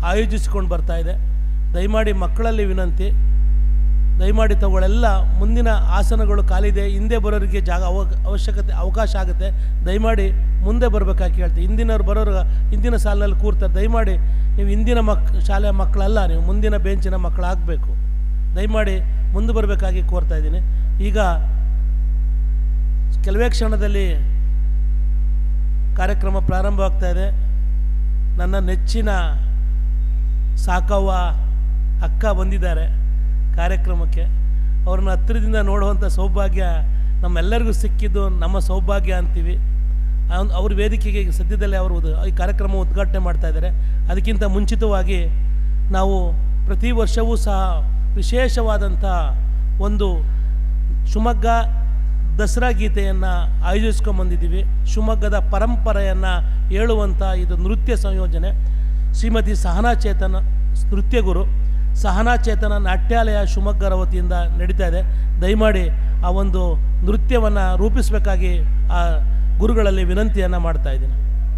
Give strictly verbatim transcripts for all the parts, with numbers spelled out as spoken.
ಆಯೋಜಿಸಿಕೊಂಡು ಬರ್ತಾ ಇದೆ. ದಯಮಾಡಿ ಮಕ್ಕಳಲ್ಲಿ ವಿನಂತಿ, ದಯಮಾಡಿ ತಗೊಳ್ಳೆಲ್ಲ ಮುಂದಿನ ಆಸನಗಳು ಖಾಲಿದೆ, ಹಿಂದೆ ಬರೋರಿಗೆ ಜಾಗ ಅವ ಅವಶ್ಯಕತೆ ಅವಕಾಶ ಆಗುತ್ತೆ. ದಯಮಾಡಿ ಮುಂದೆ ಬರಬೇಕಾಗಿ ಹೇಳ್ತೀವಿ. ಹಿಂದಿನವ್ರು ಬರೋರು ಹಿಂದಿನ ಸಾಲಿನಲ್ಲಿ ಕೂರ್ತಾರೆ. ದಯಮಾಡಿ ನೀವು ಹಿಂದಿನ ಮಕ್ ಶಾಲೆಯ ಮಕ್ಕಳಲ್ಲ, ನೀವು ಮುಂದಿನ ಬೆಂಚಿನ ಮಕ್ಕಳಾಗಬೇಕು. ದಯಮಾಡಿ ಮುಂದೆ ಬರಬೇಕಾಗಿ ಕೋರ್ತಾ ಇದ್ದೀನಿ. ಈಗ ಕೆಲವೇ ಕ್ಷಣದಲ್ಲಿ ಕಾರ್ಯಕ್ರಮ ಪ್ರಾರಂಭವಾಗ್ತಾ ಇದೆ. ನನ್ನ ನೆಚ್ಚಿನ ಸಾಕವ್ವ ಅಕ್ಕ ಬಂದಿದ್ದಾರೆ ಕಾರ್ಯಕ್ರಮಕ್ಕೆ. ಅವ್ರನ್ನ ಹತ್ತಿರದಿಂದ ನೋಡುವಂಥ ಸೌಭಾಗ್ಯ ನಮ್ಮೆಲ್ಲರಿಗೂ ಸಿಕ್ಕಿದ್ದು ನಮ್ಮ ಸೌಭಾಗ್ಯ ಅಂತೀವಿ. ಅವ್ರ ವೇದಿಕೆಗೆ ಸದ್ಯದಲ್ಲೇ ಅವರು ಈ ಕಾರ್ಯಕ್ರಮ ಉದ್ಘಾಟನೆ ಮಾಡ್ತಾ ಇದ್ದಾರೆ. ಅದಕ್ಕಿಂತ ಮುಂಚಿತವಾಗಿ ನಾವು ಪ್ರತಿ ವರ್ಷವೂ ಸಹ ವಿಶೇಷವಾದಂಥ ಒಂದು ಶಿವಮೊಗ್ಗ ದಸರಾ ಗೀತೆಯನ್ನು ಆಯೋಜಿಸ್ಕೊಂಬಂದಿದ್ದೀವಿ. ಶಿವಮೊಗ್ಗದ ಪರಂಪರೆಯನ್ನು ಹೇಳುವಂಥ ಇದು ನೃತ್ಯ ಸಂಯೋಜನೆ. ಶ್ರೀಮತಿ ಸಹನಾ ಚೇತನ ನೃತ್ಯಗುರು, ಸಹನಾ ಚೇತನ ನಾಟ್ಯಾಲಯ ಶಿವಮೊಗ್ಗರ ವತಿಯಿಂದ ನಡೀತಾ ಇದೆ. ದಯಮಾಡಿ ಆ ಒಂದು ನೃತ್ಯವನ್ನು ರೂಪಿಸಬೇಕಾಗಿ ಆ ಗುರುಗಳಲ್ಲಿ ವಿನಂತಿಯನ್ನು ಮಾಡ್ತಾ ಇದ್ದೀನಿ.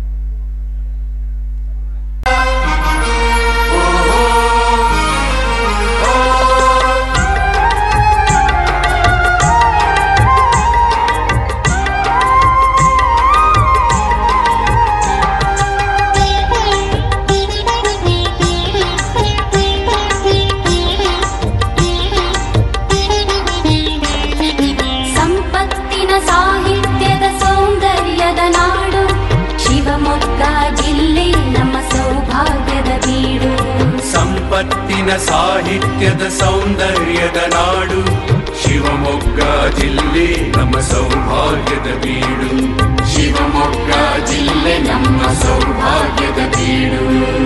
ಸಂಪತ್ತಿನ ಸಾಹಿತ್ಯದ ಸೌಂದರ್ಯದ ನಾಡು ಶಿವಮೊಗ್ಗ ಜಿಲ್ಲೆ ನಮ್ಮ ಸೌಭಾಗ್ಯದ ಬೀಡು. ಶಿವಮೊಗ್ಗ ಜಿಲ್ಲೆ ನಮ್ಮ ಸೌಭಾಗ್ಯದ ಬೀಡು.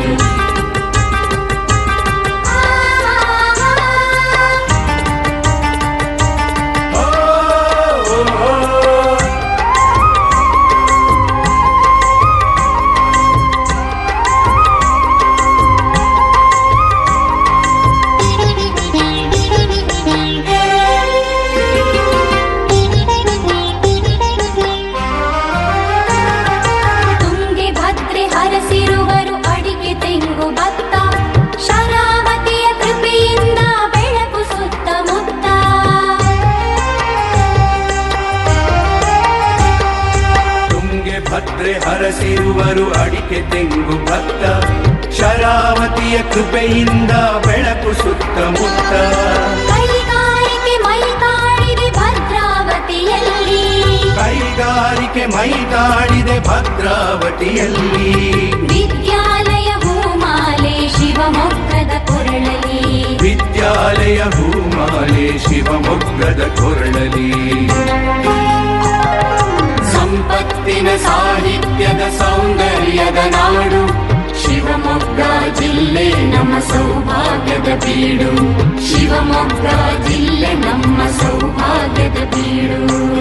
ಹರಸಿರುವರು ಅಡಿಕೆ ತೆಂಗು ಭತ್ತ, ಶರಾವತಿಯ ಕೃಪೆಯಿಂದ ಬೆಳಕು ಸುತ್ತಮುತ್ತ. ಕೈಗಾರಿಕೆ ಮೈತಾಡಿದೆ ಭದ್ರಾವತಿಯಲ್ಲಿ, ಕೈಗಾರಿಕೆ ಮೈತಾಡಿದೆ ಭದ್ರಾವತಿಯಲ್ಲಿ. ವಿದ್ಯಾಲಯ ಹೂಮಾಲೆ ಶಿವಮೊಗ್ಗದ ಕೊರಳಲಿ, ವಿದ್ಯಾಲಯ ಹೂಮಾಲೆ ಶಿವಮೊಗ್ಗದ ಕೊರಳಲಿ. ಸಂಪತ್ತಿನ ಸಾಹಿತ್ಯದ ಸೌಂದರ್ಯದ ನಾಡು ಶಿವಮೊಗ್ಗ ಜಿಲ್ಲೆ ನಮ್ಮ ಸೌಭಾಗ್ಯದ ಬೀಡು. ಶಿವಮೊಗ್ಗ ಜಿಲ್ಲೆ ನಮ್ಮ ಸೌಭಾಗ್ಯದ ಬೀಡು.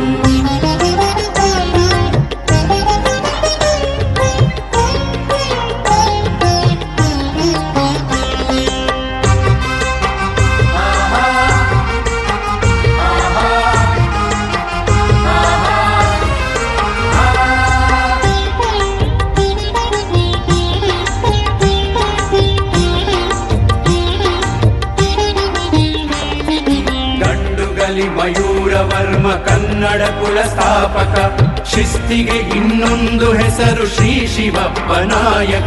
ಮಯೂರವರ್ಮ ಕನ್ನಡ ಕುಲ ಸ್ಥಾಪಕ, ಶಿಸ್ತಿಗೆ ಇನ್ನೊಂದು ಹೆಸರು ಶ್ರೀ ಶಿವಪ್ಪ ನಾಯಕ.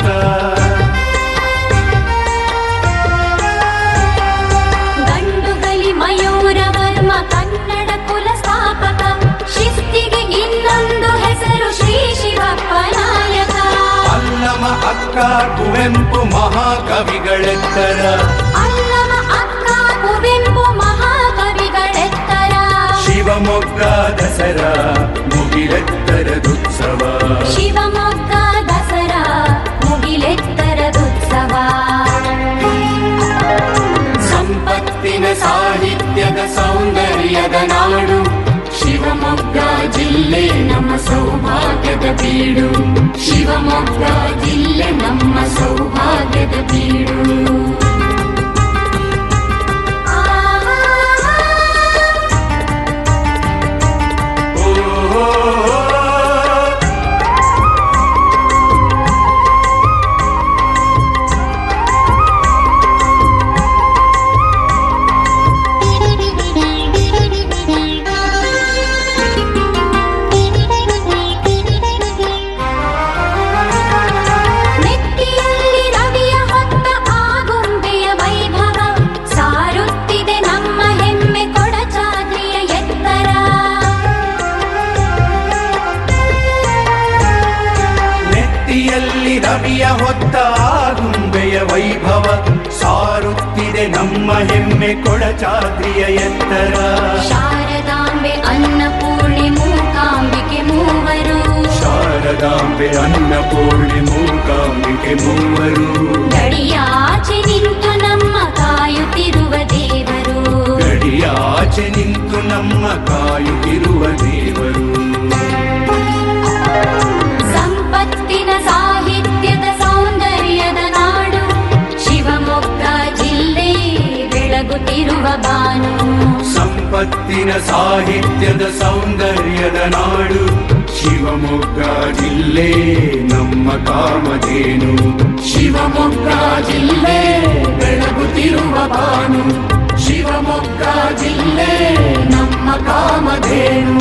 ಗಂಡುಗಲಿ ಮಯೂರವರ್ಮ ಕನ್ನಡ ಕುಲ ಸ್ಥಾಪಕ, ಶಿಸ್ತಿಗೆ ಇನ್ನೊಂದು ಹೆಸರು ಶ್ರೀ ಶಿವಪ್ಪ ನಾಯಕ. ಅಲ್ಲಮ ಅಕ್ಕ ಕುವೆಂಪು ಮಹಾಕವಿಗಳೆತ್ತರ, ಅಲ್ಲಮ ಅಕ್ಕ ಕುವೆಂಪು ಮಹಾಕವಿಗಳೆತ್ತರ. ಶಿವಮೊಗ್ಗ ದಸರಾ ಮುಗಿಲೆತ್ತರದುತ್ಸವ, ಶಿವಮೊಗ್ಗ ದಸರಾ ಮುಗಿಲೆತ್ತರದುತ್ಸವ. ಸಂಪತ್ತಿನ ಸಾಹಿತ್ಯದ ಸೌಂದರ್ಯದ ನಾಡು ಶಿವಮೊಗ್ಗ ಜಿಲ್ಲೆ ನಮ್ಮ ಸೌಭಾಗ್ಯದ ಬೀಡು. ಶಿವಮೊಗ್ಗ ಜಿಲ್ಲೆ ನಮ್ಮ ಸೌಭಾಗ್ಯದ ಬೀಡು. ಹೊತ್ತ ಆಗುಂಬೆಯ ವೈಭವ ಸಾರುತ್ತಿದೆ ನಮ್ಮ ಹೆಮ್ಮೆ ಕೊಡಚಾದ್ರಿಯ ಎತ್ತರ. ಶಾರದಾಂಬೆ ಅನ್ನಪೂರ್ಣೆ ಮೂಕಾಂಬಿಕೆ ಮೂವರು, ಶಾರದಾಂಬೆ ಅನ್ನಪೂರ್ಣೆ ಮೂಕಾಂಬಿಕೆ ಮೂವರು. ಗಡಿಯಾಚೆ ನಿಂತು ನಮ್ಮ ಕಾಯುತ್ತಿರುವ ದೇವರು, ಗಡಿಯಾಚೆ ನಿಂತು ನಮ್ಮ ಕಾಯುತ್ತಿರುವ ದೇವರು. ಸಂಪತ್ತಿನ ಸಾಹಿತ್ಯದ ಸೌಂದರ್ಯದ ನಾಡು ಶಿವಮೊಗ್ಗ ಜಿಲ್ಲೆ ಬೆಳಗುತ್ತಿರುವ ಬಾನು. ಸಂಪತ್ತಿನ ಸಾಹಿತ್ಯದ ಸೌಂದರ್ಯದ ನಾಡು ಶಿವಮೊಗ್ಗ ಜಿಲ್ಲೆ ನಮ್ಮ ಕಾಮಧೇನು. ಶಿವಮೊಗ್ಗ ಜಿಲ್ಲೆ ಬೆಳಗುತ್ತಿರುವ ಬಾನು, ಶಿವಮೊಗ್ಗ ಜಿಲ್ಲೆ ನಮ್ಮ ಕಾಮಧೇನು.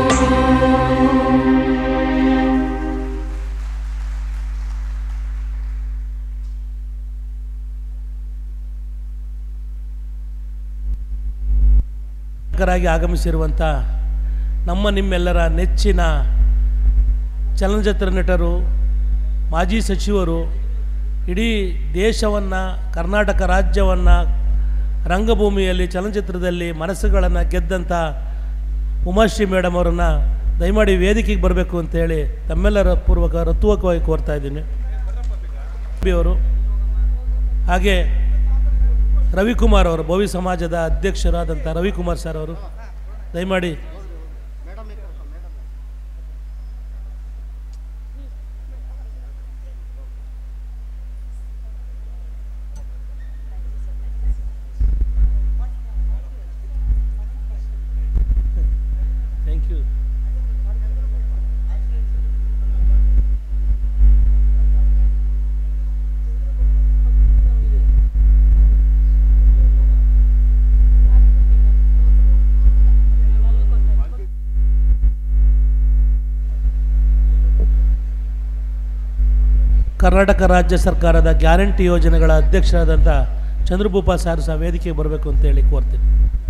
ಾಗಿ ಆಗಮಿಸಿರುವಂಥ ನಮ್ಮ ನಿಮ್ಮೆಲ್ಲರ ನೆಚ್ಚಿನ ಚಲನಚಿತ್ರ ನಟರು, ಮಾಜಿ ಸಚಿವರು, ಇಡೀ ದೇಶವನ್ನು, ಕರ್ನಾಟಕ ರಾಜ್ಯವನ್ನು ರಂಗಭೂಮಿಯಲ್ಲಿ ಚಲನಚಿತ್ರದಲ್ಲಿ ಮನಸ್ಸುಗಳನ್ನು ಗೆದ್ದಂಥ ಉಮಾಶ್ರೀ ಮೇಡಮ್ ಅವರನ್ನು ದಯಮಾಡಿ ವೇದಿಕೆಗೆ ಬರಬೇಕು ಅಂತೇಳಿ ತಮ್ಮೆಲ್ಲರ ಪೂರ್ವಕ ಹೃತ್ಪೂರ್ವಕವಾಗಿ ಕೋರ್ತಾ ಇದ್ದೀನಿ. ಅವರು ಹಾಗೆ ರವಿಕುಮಾರ್ ಅವರು, ಭವಿ ಸಮಾಜದ ಅಧ್ಯಕ್ಷರಾದಂಥ ರವಿಕುಮಾರ್ ಸರ್ ಅವರು ದಯಮಾಡಿ ಥ್ಯಾಂಕ್ ಯು. ಕರ್ನಾಟಕ ರಾಜ್ಯ ಸರ್ಕಾರದ ಗ್ಯಾರಂಟಿ ಯೋಜನೆಗಳ ಅಧ್ಯಕ್ಷರಾದಂಥ ಚಂದ್ರಭೂಪ ಸಾರ್ ಸಹ ವೇದಿಕೆಗೆ ಬರಬೇಕು ಅಂತೇಳಿ ಕೋರ್ತೀನಿ.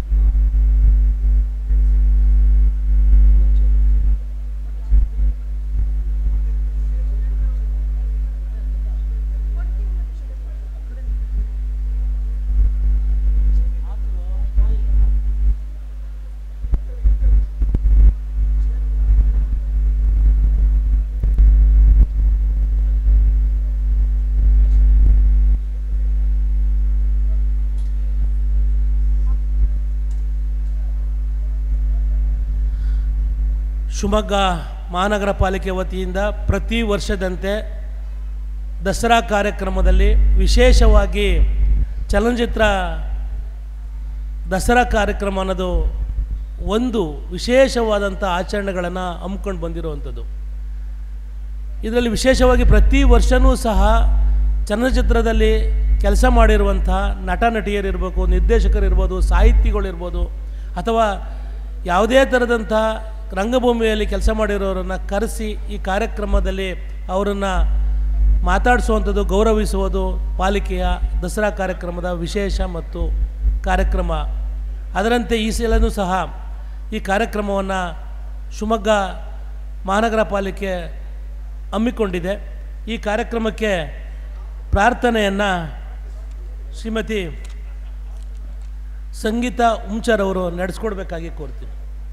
ಶಿವಮೊಗ್ಗ ಮಹಾನಗರ ಪಾಲಿಕೆ ವತಿಯಿಂದ ಪ್ರತಿ ವರ್ಷದಂತೆ ದಸರಾ ಕಾರ್ಯಕ್ರಮದಲ್ಲಿ ವಿಶೇಷವಾಗಿ ಚಲನಚಿತ್ರ ದಸರಾ ಕಾರ್ಯಕ್ರಮ ಅನ್ನೋದು ಒಂದು ವಿಶೇಷವಾದಂಥ ಆಚರಣೆಗಳನ್ನು ಹಮ್ಮಿಕೊಂಡು ಬಂದಿರುವಂಥದ್ದು. ಇದರಲ್ಲಿ ವಿಶೇಷವಾಗಿ ಪ್ರತಿ ವರ್ಷವೂ ಸಹ ಚಲನಚಿತ್ರದಲ್ಲಿ ಕೆಲಸ ಮಾಡಿರುವಂಥ ನಟ ನಟಿಯರಿರ್ಬೋದು, ನಿರ್ದೇಶಕರಿರ್ಬೋದು, ಸಾಹಿತಿಗಳಿರ್ಬೋದು, ಅಥವಾ ಯಾವುದೇ ಥರದಂಥ ರಂಗಭೂಮಿಯಲ್ಲಿ ಕೆಲಸ ಮಾಡಿರೋರನ್ನು ಕರೆಸಿ ಈ ಕಾರ್ಯಕ್ರಮದಲ್ಲಿ ಅವರನ್ನು ಮಾತಾಡಿಸುವಂಥದ್ದು, ಗೌರವಿಸುವುದು ಪಾಲಿಕೆಯ ದಸರಾ ಕಾರ್ಯಕ್ರಮದ ವಿಶೇಷ ಮತ್ತು ಕಾರ್ಯಕ್ರಮ. ಅದರಂತೆ ಈ ಸಲನೂ ಸಹ ಈ ಕಾರ್ಯಕ್ರಮವನ್ನು ಶಿವಮೊಗ್ಗ ಮಹಾನಗರ ಪಾಲಿಕೆ ಹಮ್ಮಿಕೊಂಡಿದೆ. ಈ ಕಾರ್ಯಕ್ರಮಕ್ಕೆ ಪ್ರಾರ್ಥನೆಯನ್ನು ಶ್ರೀಮತಿ ಸಂಗೀತ ಹುಂಚರ್ ಅವರು ನಡೆಸ್ಕೊಡ್ಬೇಕಾಗಿ ಕೋರ್ತೀನಿ.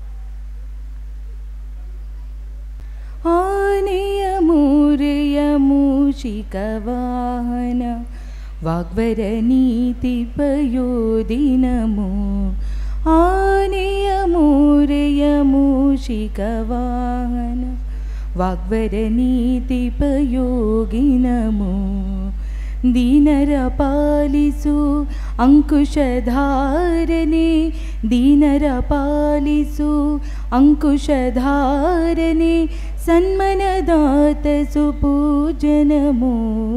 ಆನೆಯ ಮೂರೆಯ ಮೂಷಿಕ ವಾಹನ ವಾಗ್ವರ ನೀತಿ ಪಯೋದಿನಮೋ. ಆನೆಯ ಮೂರೆಯ ಮೂಷಿಕ ವಾಹನ ವಾಗ್ವರ ನೀತಿ ಪಯೋಗಿನಮೋ. ದೀನರ ಪಾಲಿಸು ಅಂಕುಶಧಾರನೆ, ದೀನರ ಪಾಲಿಸು ಅಂಕುಶಧಾರನೆ. ಸನ್ಮನದಾತ ಸುಪೂಜನಮೋ,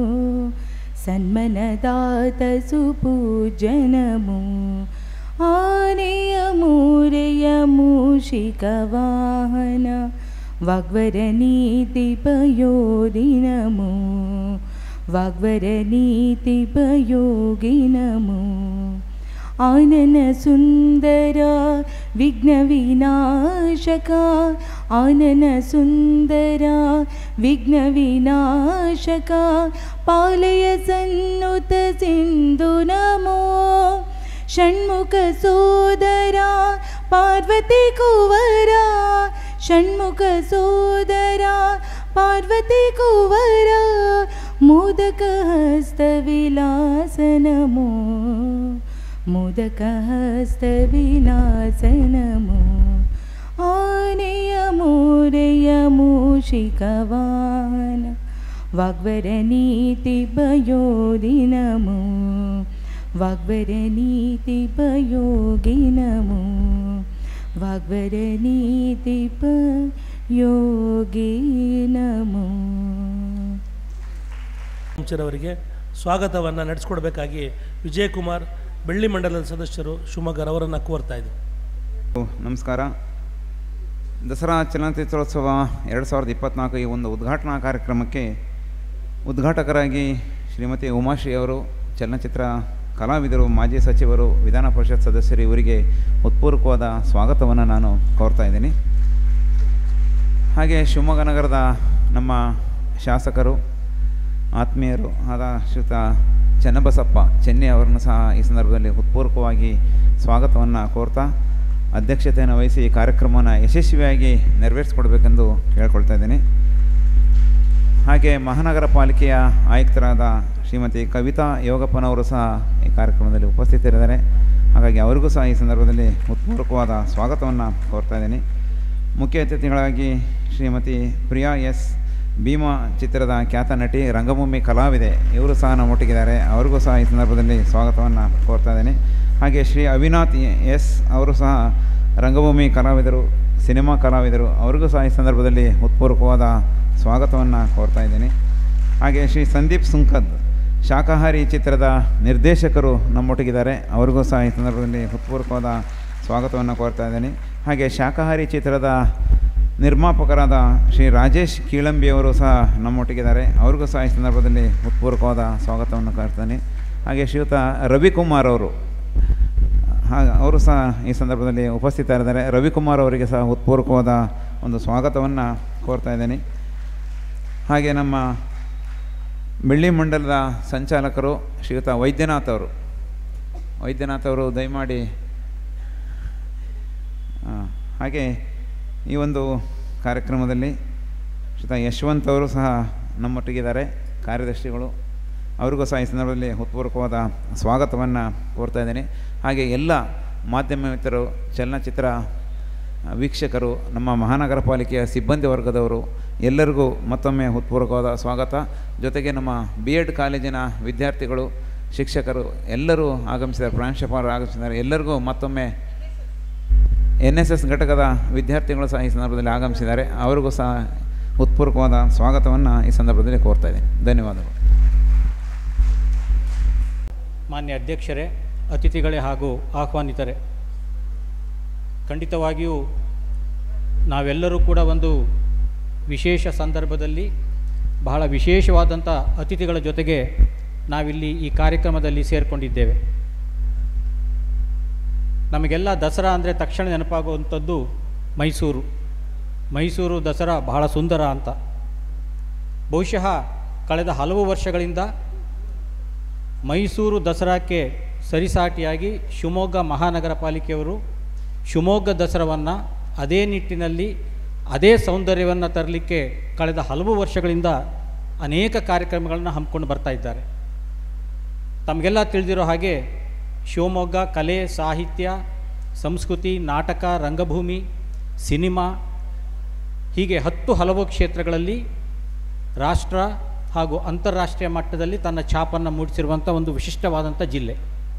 ಸನ್ಮನದಾತ ಸುಪೂಜನಮೋ. ಆನೆಯ ಮೂರೆಯ ಮೂಷಿಕ ವಾಹನ ವಾಗ್ವರ ನೀತಿ ಪಯೋದಿನಮೋ, ವಾಗ್ವರ ನೀತಿ ಪಯೋಗಿನಮೋ. ಆನನ ಸುಂದರ ವಿಘ್ನವಿನಾಶಕ ಆನನ ಸುಂದರ ವಿಘ್ನವಿನಾಶಕ ಪಾಲಯ ಸನ್ನುತ ಸಿಂಧು ನಮೋ ಷಣ್ಮುಖ ಸೋದರ ಪಾರ್ವತಿ ಕುವರ ಷಣ್ಮುಖ ಸೋದರ ಪಾರ್ವತಿ ಕುವರ ಮೋದಕ ಹಸ್ತ ವಿಲಾಸ ನಮೋ ಮೋದಕ ಹಸ್ತ ವಿಲಾಸ ನಮೋ ಆನೆಯ ಮೋರೆಯ ಮೂಷಿಕ ವಾಹನ ವಾಗ್ವರ ನೀತಿ ಬಯೋಧಿ ನಮೋ ವಾಗ್ವರ ನೀತಿ ಪಯೋಗಿ ನಮೋ ವಾಗ್ವರ ನೀತಿ ಪಯೋಗಿ ನಮೋ. ಅವರಿಗೆ ಸ್ವಾಗತವನ್ನು ನಡೆಸ್ಕೊಡ್ಬೇಕಾಗಿ ವಿಜಯಕುಮಾರ್ ಬೆಳ್ಳಿ ಮಂಡಲದ ಸದಸ್ಯರು ಶಿವಮೊಗ್ಗರವರನ್ನು ಕೋರ್ತಾ ಇದ್ದರು. ನಮಸ್ಕಾರ. ದಸರಾ ಚಲನಚಿತ್ರೋತ್ಸವ ಎರಡು ಸಾವಿರದ ಇಪ್ಪತ್ತ್ನಾಲ್ಕು ಈ ಒಂದು ಉದ್ಘಾಟನಾ ಕಾರ್ಯಕ್ರಮಕ್ಕೆ ಉದ್ಘಾಟಕರಾಗಿ ಶ್ರೀಮತಿ ಉಮಾಶ್ರೀ ಅವರು, ಚಲನಚಿತ್ರ ಕಲಾವಿದರು, ಮಾಜಿ ಸಚಿವರು, ವಿಧಾನ ಪರಿಷತ್ ಸದಸ್ಯರು, ಇವರಿಗೆ ಉತ್ಪೂರ್ವಕವಾದ ಸ್ವಾಗತವನ್ನು ನಾನು ಕೋರ್ತಾ ಇದ್ದೀನಿ. ಹಾಗೆ ಶಿವಮೊಗ್ಗ ನಗರದ ನಮ್ಮ ಶಾಸಕರು, ಆತ್ಮೀಯರು ಆದ ಶ್ರೀಯುತ ಚನ್ನಬಸಪ್ಪ ಚೆನ್ನಿ ಅವರನ್ನು ಸಹ ಈ ಸಂದರ್ಭದಲ್ಲಿ ಉತ್ಪೂರ್ವಕವಾಗಿ ಸ್ವಾಗತವನ್ನು ಕೋರ್ತಾ ಅಧ್ಯಕ್ಷತೆಯನ್ನು ವಹಿಸಿ ಈ ಕಾರ್ಯಕ್ರಮವನ್ನು ಯಶಸ್ವಿಯಾಗಿ ನೆರವೇರಿಸಿಕೊಡ್ಬೇಕೆಂದು ಕೇಳ್ಕೊಳ್ತಾ ಇದ್ದೀನಿ. ಹಾಗೆ ಮಹಾನಗರ ಪಾಲಿಕೆಯ ಆಯುಕ್ತರಾದ ಶ್ರೀಮತಿ ಕವಿತಾ ಯೋಗಪ್ಪನವರು ಸಹ ಈ ಕಾರ್ಯಕ್ರಮದಲ್ಲಿ ಉಪಸ್ಥಿತರಿದ್ದಾರೆ. ಹಾಗಾಗಿ ಅವರಿಗೂ ಸಹ ಈ ಸಂದರ್ಭದಲ್ಲಿ ಉತ್ಪೂರ್ವಕವಾದ ಸ್ವಾಗತವನ್ನು ಕೋರ್ತಾ ಇದ್ದೀನಿ. ಮುಖ್ಯ ಅತಿಥಿಗಳಾಗಿ ಶ್ರೀಮತಿ ಪ್ರಿಯಾ ಎಸ್, ಭೀಮಾ ಚಿತ್ರದ ಖ್ಯಾತ ನಟಿ, ರಂಗಭೂಮಿ ಕಲಾವಿದೆ, ಇವರು ಸಹ ನಮ್ಮೊಟ್ಟಿಗಿದ್ದಾರೆ. ಅವರಿಗೂ ಸಹ ಈ ಸಂದರ್ಭದಲ್ಲಿ ಸ್ವಾಗತವನ್ನು ಕೋರ್ತಾ ಇದ್ದೀನಿ. ಹಾಗೆ ಶ್ರೀ ಅವಿನಾಥ್ ಎಸ್ ಅವರು ಸಹ ರಂಗಭೂಮಿ ಕಲಾವಿದರು, ಸಿನಿಮಾ ಕಲಾವಿದರು, ಅವರಿಗೂ ಸಹ ಈ ಸಂದರ್ಭದಲ್ಲಿ ಉತ್ಪೂರ್ವಕವಾದ ಸ್ವಾಗತವನ್ನು ಕೋರ್ತಾ ಇದ್ದೀನಿ. ಹಾಗೆ ಶ್ರೀ ಸಂದೀಪ್ ಸುಂಕದ್, ಶಾಕಾಹಾರಿ ಚಿತ್ರದ ನಿರ್ದೇಶಕರು ನಮ್ಮೊಟ್ಟಿಗಿದ್ದಾರೆ. ಅವರಿಗೂ ಸಹ ಈ ಸಂದರ್ಭದಲ್ಲಿ ಉತ್ಪೂರ್ವಕವಾದ ಸ್ವಾಗತವನ್ನು ಕೋರ್ತಾ ಇದ್ದೀನಿ. ಹಾಗೆ ಶಾಕಾಹಾರಿ ಚಿತ್ರದ ನಿರ್ಮಾಪಕರಾದ ಶ್ರೀ ರಾಜೇಶ್ ಕೀಳಂಬಿಯವರು ಸಹ ನಮ್ಮೊಟ್ಟಿಗಿದ್ದಾರೆ. ಅವ್ರಿಗೂ ಸಹ ಈ ಸಂದರ್ಭದಲ್ಲಿ ಉತ್ಪೂರ್ವಕವಾದ ಸ್ವಾಗತವನ್ನು ಕೋರ್ತಾನೆ. ಹಾಗೆ ಶ್ರೀಯುತ ರವಿಕುಮಾರ್ ಅವರು ಹಾಗೆ ಅವರು ಸಹ ಈ ಸಂದರ್ಭದಲ್ಲಿ ಉಪಸ್ಥಿತರಿದ್ದಾರೆ. ರವಿಕುಮಾರ್ ಅವರಿಗೆ ಸಹ ಉತ್ಪೂರ್ವಕವಾದ ಒಂದು ಸ್ವಾಗತವನ್ನು ಕೋರ್ತಾ ಇದ್ದೀನಿ. ಹಾಗೆ ನಮ್ಮ ಬೆಳ್ಳಿ ಮಂಡಲದ ಸಂಚಾಲಕರು ಶ್ರೀಯುತ ವೈದ್ಯನಾಥ್ ಅವರು ವೈದ್ಯನಾಥ್ ಅವರು ದಯಮಾಡಿ ಹಾಗೆ ಈ ಒಂದು ಕಾರ್ಯಕ್ರಮದಲ್ಲಿ ಶ್ರೀಯುತ ಯಶವಂತ್ ಅವರು ಸಹ ನಮ್ಮೊಟ್ಟಿಗಿದ್ದಾರೆ, ಕಾರ್ಯದರ್ಶಿಗಳು. ಅವ್ರಿಗೂ ಸಹ ಈ ಸಂದರ್ಭದಲ್ಲಿ ಉತ್ಪೂರ್ವಕವಾದ ಸ್ವಾಗತವನ್ನು ಕೋರ್ತಾ ಇದ್ದೀನಿ. ಹಾಗೆ ಎಲ್ಲ ಮಾಧ್ಯಮ ಮಿತ್ರರು, ಚಲನಚಿತ್ರ ವೀಕ್ಷಕರು, ನಮ್ಮ ಮಹಾನಗರ ಪಾಲಿಕೆಯ ಸಿಬ್ಬಂದಿ ವರ್ಗದವರು ಎಲ್ಲರಿಗೂ ಮತ್ತೊಮ್ಮೆ ಉತ್ಪೂರ್ವಕವಾದ ಸ್ವಾಗತ. ಜೊತೆಗೆ ನಮ್ಮ ಬಿ ಎಡ್ ಕಾಲೇಜಿನ ವಿದ್ಯಾರ್ಥಿಗಳು, ಶಿಕ್ಷಕರು ಎಲ್ಲರೂ ಆಗಮಿಸಿದ್ದಾರೆ, ಪ್ರಾಂಶುಪಾಲರು ಆಗಮಿಸಿದ್ದಾರೆ. ಎಲ್ಲರಿಗೂ ಮತ್ತೊಮ್ಮೆ ಎನ್ ಎಸ್ ಎಸ್ ಘಟಕದ ವಿದ್ಯಾರ್ಥಿಗಳು ಸಹ ಈ ಸಂದರ್ಭದಲ್ಲಿ ಆಗಮಿಸಿದ್ದಾರೆ. ಅವರಿಗೂ ಸಹ ಉತ್ಪೂರ್ವಕವಾದ ಸ್ವಾಗತವನ್ನು ಈ ಸಂದರ್ಭದಲ್ಲಿ ಕೋರ್ತಾ ಇದ್ದೀನಿ. ಧನ್ಯವಾದಗಳು. ಮಾನ್ಯ ಅಧ್ಯಕ್ಷರೇ, ಅತಿಥಿಗಳೇ ಹಾಗೂ ಆಹ್ವಾನಿತರೆ, ಖಂಡಿತವಾಗಿಯೂ ನಾವೆಲ್ಲರೂ ಕೂಡ ಒಂದು ವಿಶೇಷ ಸಂದರ್ಭದಲ್ಲಿ ಬಹಳ ವಿಶೇಷವಾದಂಥ ಅತಿಥಿಗಳ ಜೊತೆಗೆ ನಾವಿಲ್ಲಿ ಈ ಕಾರ್ಯಕ್ರಮದಲ್ಲಿ ಸೇರಿಕೊಂಡಿದ್ದೇವೆ. ನಮಗೆಲ್ಲ ದಸರಾ ಅಂದರೆ ತಕ್ಷಣ ನೆನಪಾಗುವಂಥದ್ದು ಮೈಸೂರು. ಮೈಸೂರು ದಸರಾ ಬಹಳ ಸುಂದರ ಅಂತ. ಬಹುಶಃ ಕಳೆದ ಹಲವು ವರ್ಷಗಳಿಂದ ಮೈಸೂರು ದಸರಾಕ್ಕೆ ಸರಿಸಾಟಿಯಾಗಿ ಶಿವಮೊಗ್ಗ ಮಹಾನಗರ ಪಾಲಿಕೆಯವರು ಶಿವಮೊಗ್ಗ ದಸರಾವನ್ನು ಅದೇ ನಿಟ್ಟಿನಲ್ಲಿ ಅದೇ ಸೌಂದರ್ಯವನ್ನು ತರಲಿಕ್ಕೆ ಕಳೆದ ಹಲವು ವರ್ಷಗಳಿಂದ ಅನೇಕ ಕಾರ್ಯಕ್ರಮಗಳನ್ನು ಹಮ್ಮಿಕೊಂಡು ಬರ್ತಾ ಇದ್ದಾರೆ. ತಮಗೆಲ್ಲ ತಿಳಿದಿರೋ ಹಾಗೆ ಶಿವಮೊಗ್ಗ ಕಲೆ, ಸಾಹಿತ್ಯ, ಸಂಸ್ಕೃತಿ, ನಾಟಕ, ರಂಗಭೂಮಿ, ಸಿನಿಮಾ ಹೀಗೆ ಹತ್ತು ಹಲವು ಕ್ಷೇತ್ರಗಳಲ್ಲಿ ರಾಷ್ಟ್ರ ಹಾಗೂ ಅಂತಾರಾಷ್ಟ್ರೀಯ ಮಟ್ಟದಲ್ಲಿ ತನ್ನ ಛಾಪನ್ನು ಮೂಡಿಸಿರುವಂಥ ಒಂದು ವಿಶಿಷ್ಟವಾದಂಥ ಜಿಲ್ಲೆ.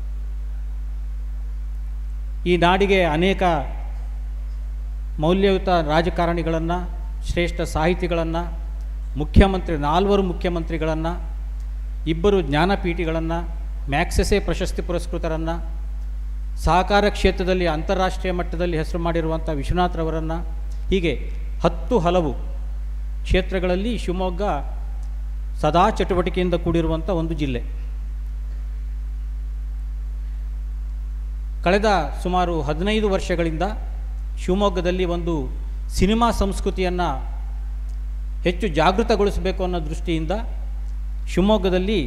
ಈ ನಾಡಿಗೆ ಅನೇಕ ಮೌಲ್ಯಯುತ ರಾಜಕಾರಣಿಗಳನ್ನು, ಶ್ರೇಷ್ಠ ಸಾಹಿತಿಗಳನ್ನು, ಮುಖ್ಯಮಂತ್ರಿ ನಾಲ್ವರು ಮುಖ್ಯಮಂತ್ರಿಗಳನ್ನು, ಇಬ್ಬರು ಜ್ಞಾನಪೀಠಿಗಳನ್ನು, ಮ್ಯಾಕ್ಸೆಸೆ ಪ್ರಶಸ್ತಿ ಪುರಸ್ಕೃತರನ್ನು, ಸಹಕಾರ ಕ್ಷೇತ್ರದಲ್ಲಿ ಅಂತಾರಾಷ್ಟ್ರೀಯ ಮಟ್ಟದಲ್ಲಿ ಹೆಸರು ಮಾಡಿರುವಂಥ ವಿಶ್ವನಾಥ್ರವರನ್ನು, ಹೀಗೆ ಹತ್ತು ಹಲವು ಕ್ಷೇತ್ರಗಳಲ್ಲಿ ಶಿವಮೊಗ್ಗ ಸದಾ ಚಟುವಟಿಕೆಯಿಂದ ಕೂಡಿರುವಂಥ ಒಂದು ಜಿಲ್ಲೆ. ಕಳೆದ ಸುಮಾರು ಹದಿನೈದು ವರ್ಷಗಳಿಂದ ಶಿವಮೊಗ್ಗದಲ್ಲಿ ಒಂದು ಸಿನಿಮಾ ಸಂಸ್ಕೃತಿಯನ್ನು ಹೆಚ್ಚು ಜಾಗೃತಗೊಳಿಸಬೇಕು ಅನ್ನೋ ದೃಷ್ಟಿಯಿಂದ ಶಿವಮೊಗ್ಗದಲ್ಲಿ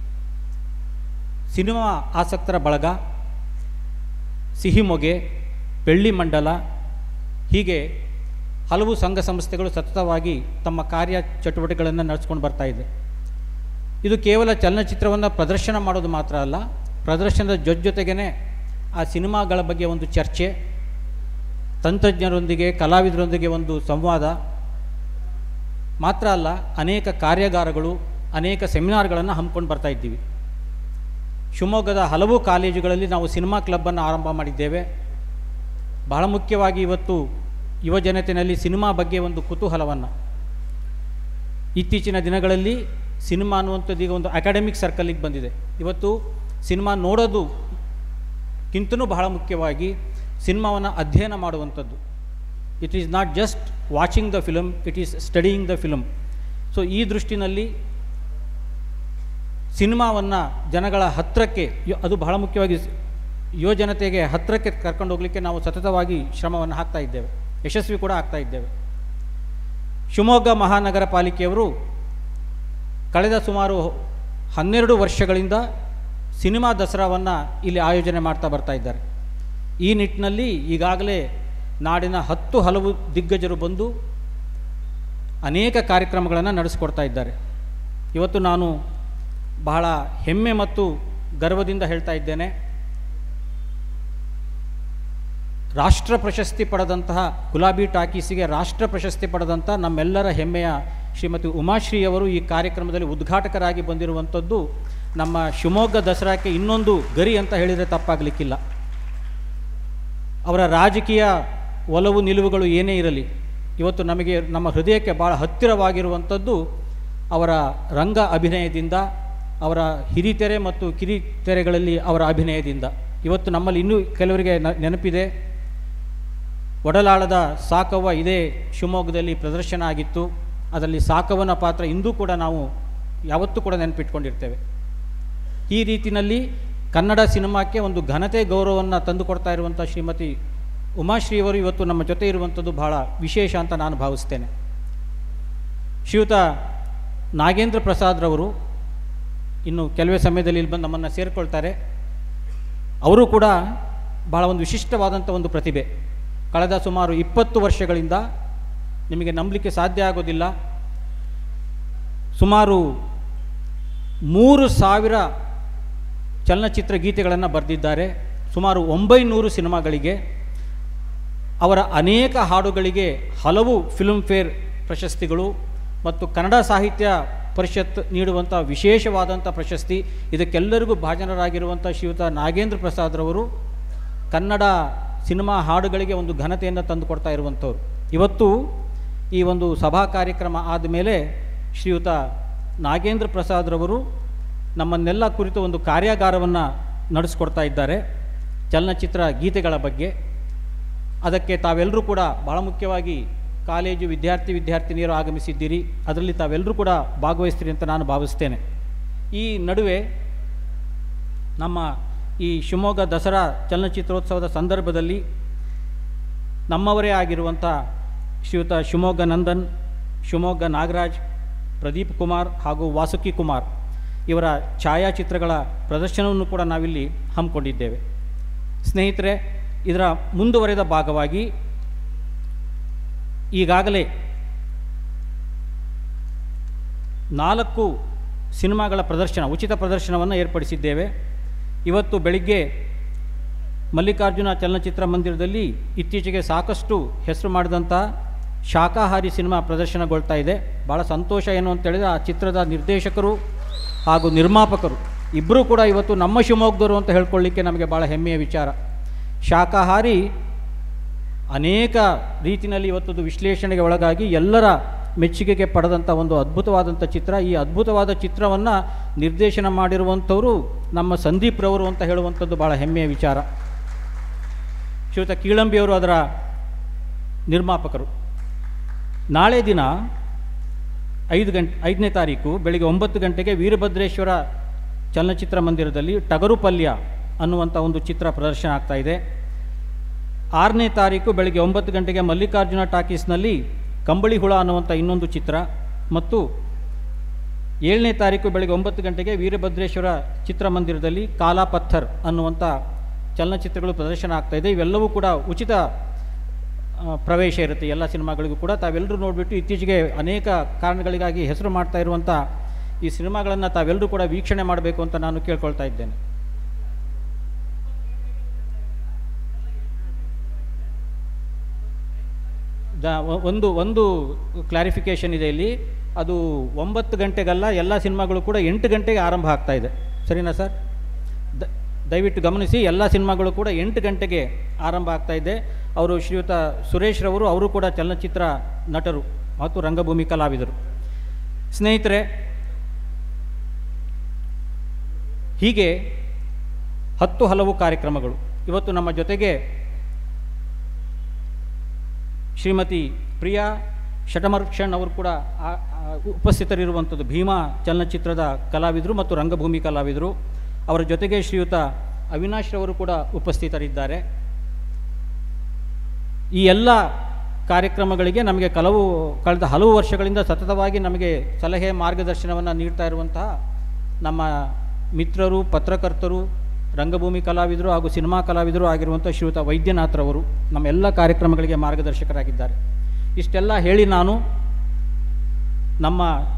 ಸಿನಿಮಾ ಆಸಕ್ತರ ಬಳಗ, ಸಿಹಿಮೊಗೆ, ಬೆಳ್ಳಿ ಮಂಡಲ ಹೀಗೆ ಹಲವು ಸಂಘ ಸಂಸ್ಥೆಗಳು ಸತತವಾಗಿ ತಮ್ಮ ಕಾರ್ಯ ಚಟುವಟಿಕೆಗಳನ್ನು ನಡೆಸ್ಕೊಂಡು ಬರ್ತಾ ಇದೆ. ಇದು ಕೇವಲ ಚಲನಚಿತ್ರವನ್ನು ಪ್ರದರ್ಶನ ಮಾಡೋದು ಮಾತ್ರ ಅಲ್ಲ, ಪ್ರದರ್ಶನದ ಜೊತೆ ಜೊತೆಗೇ ಆ ಸಿನಿಮಾಗಳ ಬಗ್ಗೆ ಒಂದು ಚರ್ಚೆ, ತಂತ್ರಜ್ಞರೊಂದಿಗೆ ಕಲಾವಿದರೊಂದಿಗೆ ಒಂದು ಸಂವಾದ ಮಾತ್ರ ಅಲ್ಲ, ಅನೇಕ ಕಾರ್ಯಾಗಾರಗಳು, ಅನೇಕ ಸೆಮಿನಾರ್ಗಳನ್ನು ಹಮ್ಮಿಕೊಂಡು ಬರ್ತಾ ಇದ್ದೀವಿ. ಶಿವಮೊಗ್ಗದ ಹಲವು ಕಾಲೇಜುಗಳಲ್ಲಿ ನಾವು ಸಿನಿಮಾ ಕ್ಲಬ್ಬನ್ನು ಆರಂಭ ಮಾಡಿದ್ದೇವೆ. ಬಹಳ ಮುಖ್ಯವಾಗಿ ಇವತ್ತು ಯುವ ಜನತೆಯಲ್ಲಿ ಸಿನಿಮಾ ಬಗ್ಗೆ ಒಂದು ಕುತೂಹಲವನ್ನು, ಇತ್ತೀಚಿನ ದಿನಗಳಲ್ಲಿ ಸಿನಿಮಾ ಅನ್ನುವಂಥದ್ದು ಈಗ ಒಂದು ಅಕಾಡೆಮಿಕ್ ಸರ್ಕಲಿಗೆ ಬಂದಿದೆ. ಇವತ್ತು ಸಿನಿಮಾ ನೋಡೋದುಕ್ಕಿಂತನೂ ಬಹಳ ಮುಖ್ಯವಾಗಿ ಸಿನಿಮಾವನ್ನು ಅಧ್ಯಯನ ಮಾಡುವಂಥದ್ದು. It is not just watching the film, it is studying the film. So ಈ ದೃಷ್ಟಿನಲ್ಲಿ ಸಿನಿಮಾವನ್ನು ಜನಗಳ ಹತ್ತಿರಕ್ಕೆ, ಅದು ಬಹಳ ಮುಖ್ಯವಾಗಿ ಯುವ ಜನತೆಗೆ ಹತ್ತಿರಕ್ಕೆ ಕರ್ಕೊಂಡು ಹೋಗಲಿಕ್ಕೆ ನಾವು ಸತತವಾಗಿ ಶ್ರಮವನ್ನು ಹಾಕ್ತಾ ಇದ್ದೇವೆ, ಯಶಸ್ವಿ ಕೂಡ ಆಗ್ತಾ ಇದ್ದೇವೆ. ಶಿವಮೊಗ್ಗ ಮಹಾನಗರ ಪಾಲಿಕೆಯವರು ಕಳೆದ ಸುಮಾರು ಹನ್ನೆರಡು ವರ್ಷಗಳಿಂದ ಸಿನಿಮಾ ದಸರಾವನ್ನು ಇಲ್ಲಿ ಆಯೋಜನೆ ಮಾಡ್ತಾ ಬರ್ತಾ ಇದ್ದಾರೆ. ಈ ನಿಟ್ಟಿನಲ್ಲಿ ಈಗಾಗಲೇ ನಾಡಿನ ಹತ್ತು ಹಲವು ದಿಗ್ಗಜರು ಬಂದು ಅನೇಕ ಕಾರ್ಯಕ್ರಮಗಳನ್ನು ನಡೆಸಿಕೊಡ್ತಾ ಇದ್ದಾರೆ. ಇವತ್ತು ನಾನು ಬಹಳ ಹೆಮ್ಮೆ ಮತ್ತು ಗರ್ವದಿಂದ ಹೇಳ್ತಾ ಇದ್ದೇನೆ, ರಾಷ್ಟ್ರ ಪ್ರಶಸ್ತಿ ಪಡೆದಂತಹ ಗುಲಾಬಿ ಟಾಕೀಸಿಗೆ ರಾಷ್ಟ್ರ ಪ್ರಶಸ್ತಿ ಪಡೆದಂಥ ನಮ್ಮೆಲ್ಲರ ಹೆಮ್ಮೆಯ ಶ್ರೀಮತಿ ಉಮಾಶ್ರೀಯವರು ಈ ಕಾರ್ಯಕ್ರಮದಲ್ಲಿ ಉದ್ಘಾಟಕರಾಗಿ ಬಂದಿರುವಂಥದ್ದು ನಮ್ಮ ಶಿವಮೊಗ್ಗ ದಸರಾಕ್ಕೆ ಇನ್ನೊಂದು ಗರಿ ಅಂತ ಹೇಳಿದರೆ ತಪ್ಪಾಗಲಿಕ್ಕಿಲ್ಲ. ಅವರ ರಾಜಕೀಯ ಒಲವು ನಿಲುವುಗಳು ಏನೇ ಇರಲಿ, ಇವತ್ತು ನಮಗೆ ನಮ್ಮ ಹೃದಯಕ್ಕೆ ಭಾಳ ಹತ್ತಿರವಾಗಿರುವಂಥದ್ದು ಅವರ ರಂಗ ಅಭಿನಯದಿಂದ, ಅವರ ಹಿರಿತೆರೆ ಮತ್ತು ಕಿರಿತೆರೆಗಳಲ್ಲಿ ಅವರ ಅಭಿನಯದಿಂದ. ಇವತ್ತು ನಮ್ಮಲ್ಲಿ ಇನ್ನೂ ಕೆಲವರಿಗೆ ನೆನಪಿದೆ, ಒಡಲಾಳದ ಸಾಕವ್ವ ಇದೇ ಶಿವಮೊಗ್ಗದಲ್ಲಿ ಪ್ರದರ್ಶನ ಆಗಿತ್ತು. ಅದರಲ್ಲಿ ಸಾಕವ್ವನ ಪಾತ್ರ ಇಂದೂ ಕೂಡ ನಾವು ಯಾವತ್ತೂ ಕೂಡ ನೆನಪಿಟ್ಕೊಂಡಿರ್ತೇವೆ. ಈ ರೀತಿಯಲ್ಲಿ ಕನ್ನಡ ಸಿನಿಮಾಕ್ಕೆ ಒಂದು ಘನತೆ ಗೌರವವನ್ನು ತಂದುಕೊಡ್ತಾ ಇರುವಂಥ ಶ್ರೀಮತಿ ಉಮಾಶ್ರೀಯವರು ಇವತ್ತು ನಮ್ಮ ಜೊತೆ ಇರುವಂಥದ್ದು ಬಹಳ ವಿಶೇಷ ಅಂತ ನಾನು ಭಾವಿಸ್ತೇನೆ. ಶ್ರೀಯುತ ನಾಗೇಂದ್ರ ಪ್ರಸಾದ್ರವರು ಇನ್ನು ಕೆಲವೇ ಸಮಯದಲ್ಲಿ ಇಲ್ಲಿ ಬಂದು ನಮ್ಮನ್ನು ಸೇರಿಕೊಳ್ತಾರೆ. ಅವರು ಕೂಡ ಬಹಳ ಒಂದು ವಿಶಿಷ್ಟವಾದಂಥ ಒಂದು ಪ್ರತಿಭೆ. ಕಳೆದ ಸುಮಾರು ಇಪ್ಪತ್ತು ವರ್ಷಗಳಿಂದ, ನಿಮಗೆ ನಂಬಲಿಕ್ಕೆ ಸಾಧ್ಯ ಆಗೋದಿಲ್ಲ, ಸುಮಾರು ಮೂರು ಸಾವಿರ ಚಲನಚಿತ್ರ ಗೀತೆಗಳನ್ನು ಬರೆದಿದ್ದಾರೆ. ಸುಮಾರು ಒಂಬೈನೂರು ಸಿನಿಮಾಗಳಿಗೆ, ಅವರ ಅನೇಕ ಹಾಡುಗಳಿಗೆ ಹಲವು ಫಿಲ್ಮ್ಫೇರ್ ಪ್ರಶಸ್ತಿಗಳು ಮತ್ತು ಕನ್ನಡ ಸಾಹಿತ್ಯ ಪರಿಷತ್ ನೀಡುವಂಥ ವಿಶೇಷವಾದಂಥ ಪ್ರಶಸ್ತಿ, ಇದಕ್ಕೆಲ್ಲರಿಗೂ ಭಾಜನರಾಗಿರುವಂಥ ಶ್ರೀಯುತ ನಾಗೇಂದ್ರ ಪ್ರಸಾದ್ರವರು ಕನ್ನಡ ಸಿನಿಮಾ ಹಾಡುಗಳಿಗೆ ಒಂದು ಘನತೆಯನ್ನು ತಂದುಕೊಡ್ತಾ ಇರುವಂಥವ್ರು. ಇವತ್ತು ಈ ಒಂದು ಸಭಾ ಕಾರ್ಯಕ್ರಮ ಆದಮೇಲೆ ಶ್ರೀಯುತ ನಾಗೇಂದ್ರ ಪ್ರಸಾದ್ರವರು ನಮ್ಮನ್ನೆಲ್ಲ ಕುರಿತು ಒಂದು ಕಾರ್ಯಾಗಾರವನ್ನು ನಡೆಸ್ಕೊಡ್ತಾ ಇದ್ದಾರೆ ಚಲನಚಿತ್ರ ಗೀತೆಗಳ ಬಗ್ಗೆ. ಅದಕ್ಕೆ ತಾವೆಲ್ಲರೂ ಕೂಡ ಭಾಳ ಮುಖ್ಯವಾಗಿ ಕಾಲೇಜು ವಿದ್ಯಾರ್ಥಿ ವಿದ್ಯಾರ್ಥಿನಿಯರು ಆಗಮಿಸಿದ್ದೀರಿ, ಅದರಲ್ಲಿ ತಾವೆಲ್ಲರೂ ಕೂಡ ಭಾಗವಹಿಸ್ತೀರಿ ಅಂತ ನಾನು ಭಾವಿಸ್ತೇನೆ. ಈ ನಡುವೆ ನಮ್ಮ ಈ ಶಿವಮೊಗ್ಗ ದಸರಾ ಚಲನಚಿತ್ರೋತ್ಸವದ ಸಂದರ್ಭದಲ್ಲಿ ನಮ್ಮವರೇ ಆಗಿರುವಂಥ ಶ್ರೀಯುತ ಶಿವಮೊಗ್ಗ ನಂದನ್, ಶಿವಮೊಗ್ಗ ನಾಗರಾಜ್, ಪ್ರದೀಪ್ ಕುಮಾರ್ ಹಾಗೂ ವಾಸುಕಿ ಕುಮಾರ್ ಇವರ ಛಾಯಾಚಿತ್ರಗಳ ಪ್ರದರ್ಶನವನ್ನು ಕೂಡ ನಾವಿಲ್ಲಿ ಹಮ್ಮಿಕೊಂಡಿದ್ದೇವೆ. ಸ್ನೇಹಿತರೆ, ಇದರ ಮುಂದುವರೆದ ಭಾಗವಾಗಿ ಈಗಾಗಲೇ ನಾಲ್ಕು ಸಿನಿಮಾಗಳ ಪ್ರದರ್ಶನ, ಉಚಿತ ಪ್ರದರ್ಶನವನ್ನು ಏರ್ಪಡಿಸಿದ್ದೇವೆ. ಇವತ್ತು ಬೆಳಿಗ್ಗೆ ಮಲ್ಲಿಕಾರ್ಜುನ ಚಲನಚಿತ್ರ ಮಂದಿರದಲ್ಲಿ ಇತ್ತೀಚೆಗೆ ಸಾಕಷ್ಟು ಹೆಸರು ಮಾಡಿದಂಥ ಶಾಕಾಹಾರಿ ಸಿನಿಮಾ ಪ್ರದರ್ಶನಗೊಳ್ತಾ ಇದೆ. ಭಾಳ ಸಂತೋಷ ಏನು ಅಂತೇಳಿದರೆ, ಆ ಚಿತ್ರದ ನಿರ್ದೇಶಕರು ಹಾಗೂ ನಿರ್ಮಾಪಕರು ಇಬ್ಬರೂ ಕೂಡ ಇವತ್ತು ನಮ್ಮ ಶಿವಮೊಗ್ಗದವರು ಅಂತ ಹೇಳ್ಕೊಳ್ಳಿಕ್ಕೆ ನಮಗೆ ಭಾಳ ಹೆಮ್ಮೆಯ ವಿಚಾರ. ಶಾಕಾಹಾರಿ ಅನೇಕ ರೀತಿಯಲ್ಲಿ ಇವತ್ತದು ವಿಶ್ಲೇಷಣೆಗೆ ಒಳಗಾಗಿ ಎಲ್ಲರ ಮೆಚ್ಚುಗೆಗೆ ಪಡೆದಂಥ ಒಂದು ಅದ್ಭುತವಾದಂಥ ಚಿತ್ರ. ಈ ಅದ್ಭುತವಾದ ಚಿತ್ರವನ್ನು ನಿರ್ದೇಶನ ಮಾಡಿರುವಂಥವರು ನಮ್ಮ ಸಂದೀಪ್ ರವರು ಅಂತ ಹೇಳುವಂಥದ್ದು ಭಾಳ ಹೆಮ್ಮೆಯ ವಿಚಾರ. ಶ್ರೀಯುತ ಕೀಳಂಬಿಯವರು ಅದರ ನಿರ್ಮಾಪಕರು. ನಾಳೆ ದಿನ ಐದು ಗಂಟೆ ಐದನೇ ತಾರೀಕು ಬೆಳಗ್ಗೆ ಒಂಬತ್ತು ಗಂಟೆಗೆ ವೀರಭದ್ರೇಶ್ವರ ಚಲನಚಿತ್ರ ಮಂದಿರದಲ್ಲಿ ಟಗರು ಪಲ್ಯ ಅನ್ನುವಂಥ ಒಂದು ಚಿತ್ರ ಪ್ರದರ್ಶನ ಆಗ್ತಾ ಇದೆ. ಆರನೇ ತಾರೀಕು ಬೆಳಗ್ಗೆ ಒಂಬತ್ತು ಗಂಟೆಗೆ ಮಲ್ಲಿಕಾರ್ಜುನ ಟಾಕೀಸ್ನಲ್ಲಿ ಕಂಬಳಿ ಹುಳ ಅನ್ನುವಂಥ ಇನ್ನೊಂದು ಚಿತ್ರ ಮತ್ತು ಏಳನೇ ತಾರೀಕು ಬೆಳಗ್ಗೆ ಒಂಬತ್ತು ಗಂಟೆಗೆ ವೀರಭದ್ರೇಶ್ವರ ಚಿತ್ರಮಂದಿರದಲ್ಲಿ ಕಾಲಾ ಪತ್ಥರ್ ಅನ್ನುವಂಥ ಚಲನಚಿತ್ರಗಳು ಪ್ರದರ್ಶನ ಆಗ್ತಾ ಇದೆ. ಇವೆಲ್ಲವೂ ಕೂಡ ಉಚಿತ ಪ್ರವೇಶ ಇರುತ್ತೆ ಎಲ್ಲ ಸಿನಿಮಾಗಳಿಗೂ ಕೂಡ. ತಾವೆಲ್ಲರೂ ನೋಡಿಬಿಟ್ಟು ಇತ್ತೀಚೆಗೆ ಅನೇಕ ಕಾರಣಗಳಿಗಾಗಿ ಹೆಸರು ಮಾಡ್ತಾ ಇರುವಂಥ ಈ ಸಿನಿಮಾಗಳನ್ನು ತಾವೆಲ್ಲರೂ ಕೂಡ ವೀಕ್ಷಣೆ ಮಾಡಬೇಕು ಅಂತ ನಾನು ಕೇಳ್ಕೊಳ್ತಾ ಇದ್ದೇನೆ. ದ ಒಂದು ಒಂದು ಕ್ಲಾರಿಫಿಕೇಷನ್ ಇದೆ ಇಲ್ಲಿ, ಅದು ಒಂಬತ್ತು ಗಂಟೆಗಲ್ಲ, ಎಲ್ಲ ಸಿನಿಮಾಗಳು ಕೂಡ ಎಂಟು ಗಂಟೆಗೆ ಆರಂಭ ಆಗ್ತಾ ಇದೆ. ಸರಿನಾ ಸರ್? ದ ದಯವಿಟ್ಟು ಗಮನಿಸಿ, ಎಲ್ಲ ಸಿನಿಮಾಗಳು ಕೂಡ ಎಂಟು ಗಂಟೆಗೆ ಆರಂಭ ಆಗ್ತಾ ಇದೆ. ಅವರು ಶ್ರೀಯುತ ಸುರೇಶ್ ರವರು, ಅವರು ಕೂಡ ಚಲನಚಿತ್ರ ನಟರು ಮತ್ತು ರಂಗಭೂಮಿ ಕಲಾವಿದರು. ಸ್ನೇಹಿತರೆ, ಹೀಗೆ ಹತ್ತು ಹಲವು ಕಾರ್ಯಕ್ರಮಗಳು. ಇವತ್ತು ನಮ್ಮ ಜೊತೆಗೆ ಶ್ರೀಮತಿ ಪ್ರಿಯಾ ಶಟಮರ್ಕ್ಷಣ್ ಅವರು ಕೂಡ ಉಪಸ್ಥಿತರಿರುವಂಥದ್ದು. ಭೀಮಾ ಚಲನಚಿತ್ರದ ಕಲಾವಿದರು ಮತ್ತು ರಂಗಭೂಮಿ ಕಲಾವಿದರು. ಅವರ ಜೊತೆಗೆ ಶ್ರೀಯುತ ಅವಿನಾಶ್ ರವರು ಕೂಡ ಉಪಸ್ಥಿತರಿದ್ದಾರೆ. ಈ ಎಲ್ಲ ಕಾರ್ಯಕ್ರಮಗಳಿಗೆ ನಮಗೆ ಕೆಲವು ಕಳೆದ ಹಲವು ವರ್ಷಗಳಿಂದ ಸತತವಾಗಿ ನಮಗೆ ಸಲಹೆ ಮಾರ್ಗದರ್ಶನವನ್ನು ನೀಡ್ತಾ ಇರುವಂತಹ ನಮ್ಮ ಮಿತ್ರರು, ಪತ್ರಕರ್ತರು, ರಂಗಭೂಮಿ ಕಲಾವಿದರು ಹಾಗೂ ಸಿನಿಮಾ ಕಲಾವಿದರು ಆಗಿರುವಂಥ ಶ್ರೀಯುತ ವೈದ್ಯನಾಥ್ರವರು ನಮ್ಮ ಎಲ್ಲ ಕಾರ್ಯಕ್ರಮಗಳಿಗೆ ಮಾರ್ಗದರ್ಶಕರಾಗಿದ್ದಾರೆ. ಇಷ್ಟೆಲ್ಲ ಹೇಳಿ ನಾನು ನಮ್ಮ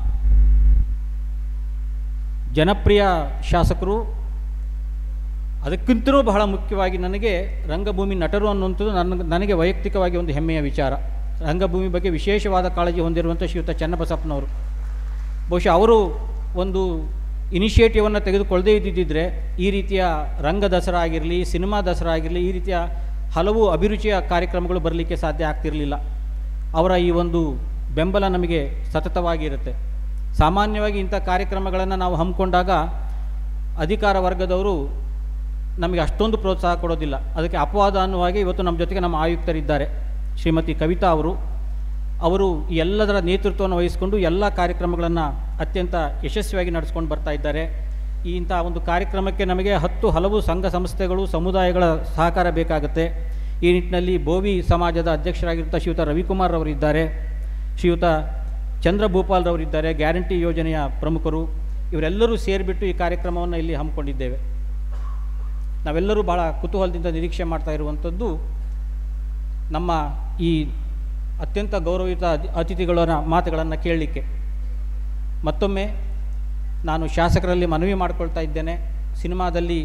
ಜನಪ್ರಿಯ ಶಾಸಕರು, ಅದಕ್ಕಿಂತಲೂ ಬಹಳ ಮುಖ್ಯವಾಗಿ ನನಗೆ ರಂಗಭೂಮಿ ನಟರು ಅನ್ನುವಂಥದ್ದು ನನ್ನ ನನಗೆ ವೈಯಕ್ತಿಕವಾಗಿ ಒಂದು ಹೆಮ್ಮೆಯ ವಿಚಾರ. ರಂಗಭೂಮಿ ಬಗ್ಗೆ ವಿಶೇಷವಾದ ಕಾಳಜಿ ಹೊಂದಿರುವಂಥ ಶ್ರೀಯುತ ಚನ್ನಬಸಪ್ಪನವರು, ಬಹುಶಃ ಅವರು ಒಂದು ಇನಿಷಿಯೇಟಿವನ್ನು ತೆಗೆದುಕೊಳ್ಳದೇ ಇದ್ದಿದ್ದರೆ ಈ ರೀತಿಯ ರಂಗ ದಸರಾ ಆಗಿರಲಿ, ಸಿನಿಮಾ ದಸರಾ ಆಗಿರಲಿ, ಈ ರೀತಿಯ ಹಲವು ಅಭಿರುಚಿಯ ಕಾರ್ಯಕ್ರಮಗಳು ಬರಲಿಕ್ಕೆ ಸಾಧ್ಯ ಆಗ್ತಿರಲಿಲ್ಲ. ಅವರ ಈ ಒಂದು ಬೆಂಬಲ ನಮಗೆ ಸತತವಾಗಿರುತ್ತೆ. ಸಾಮಾನ್ಯವಾಗಿ ಇಂಥ ಕಾರ್ಯಕ್ರಮಗಳನ್ನು ನಾವು ಹಮ್ಮಿಕೊಂಡಾಗ ಅಧಿಕಾರ ವರ್ಗದವರು ನಮಗೆ ಅಷ್ಟೊಂದು ಪ್ರೋತ್ಸಾಹ ಕೊಡೋದಿಲ್ಲ. ಅದಕ್ಕೆ ಅಪವಾದ ಅನ್ನುವಾಗಿ ಇವತ್ತು ನಮ್ಮ ಜೊತೆಗೆ ನಮ್ಮ ಆಯುಕ್ತರಿದ್ದಾರೆ ಶ್ರೀಮತಿ ಕವಿತಾ ಅವರು. ಅವರು ಈ ಎಲ್ಲದರ ನೇತೃತ್ವವನ್ನು ವಹಿಸಿಕೊಂಡು ಎಲ್ಲ ಕಾರ್ಯಕ್ರಮಗಳನ್ನು ಅತ್ಯಂತ ಯಶಸ್ವಿಯಾಗಿ ನಡೆಸ್ಕೊಂಡು ಬರ್ತಾ ಇದ್ದಾರೆ. ಈ ಇಂಥ ಒಂದು ಕಾರ್ಯಕ್ರಮಕ್ಕೆ ನಮಗೆ ಹತ್ತು ಹಲವು ಸಂಘ ಸಂಸ್ಥೆಗಳು, ಸಮುದಾಯಗಳ ಸಹಕಾರ ಬೇಕಾಗುತ್ತೆ. ಈ ನಿಟ್ಟಿನಲ್ಲಿ ಬೋವಿ ಸಮಾಜದ ಅಧ್ಯಕ್ಷರಾಗಿರುವಂಥ ಶ್ರೀಯುತ ರವಿಕುಮಾರ್ ಅವರಿದ್ದಾರೆ, ಶ್ರೀಯುತ ಚಂದ್ರಭೂಪಾಲ್ ರವರಿದ್ದಾರೆ, ಗ್ಯಾರಂಟಿ ಯೋಜನೆಯ ಪ್ರಮುಖರು. ಇವರೆಲ್ಲರೂ ಸೇರಿಬಿಟ್ಟು ಈ ಕಾರ್ಯಕ್ರಮವನ್ನು ಇಲ್ಲಿ ಹಮ್ಮಿಕೊಂಡಿದ್ದೇವೆ. ನಾವೆಲ್ಲರೂ ಭಾಳ ಕುತೂಹಲದಿಂದ ನಿರೀಕ್ಷೆ ಮಾಡ್ತಾ ಇರುವಂಥದ್ದು ನಮ್ಮ ಈ ಅತ್ಯಂತ ಗೌರವಿತ ಅತಿಥಿಗಳ ಮಾತುಗಳನ್ನು ಕೇಳಲಿಕ್ಕೆ. ಮತ್ತೊಮ್ಮೆ ನಾನು ಶಾಸಕರಲ್ಲಿ ಮನವಿ ಮಾಡಿಕೊಳ್ತಾ ಇದ್ದೇನೆ, ಸಿನಿಮಾದಲ್ಲಿ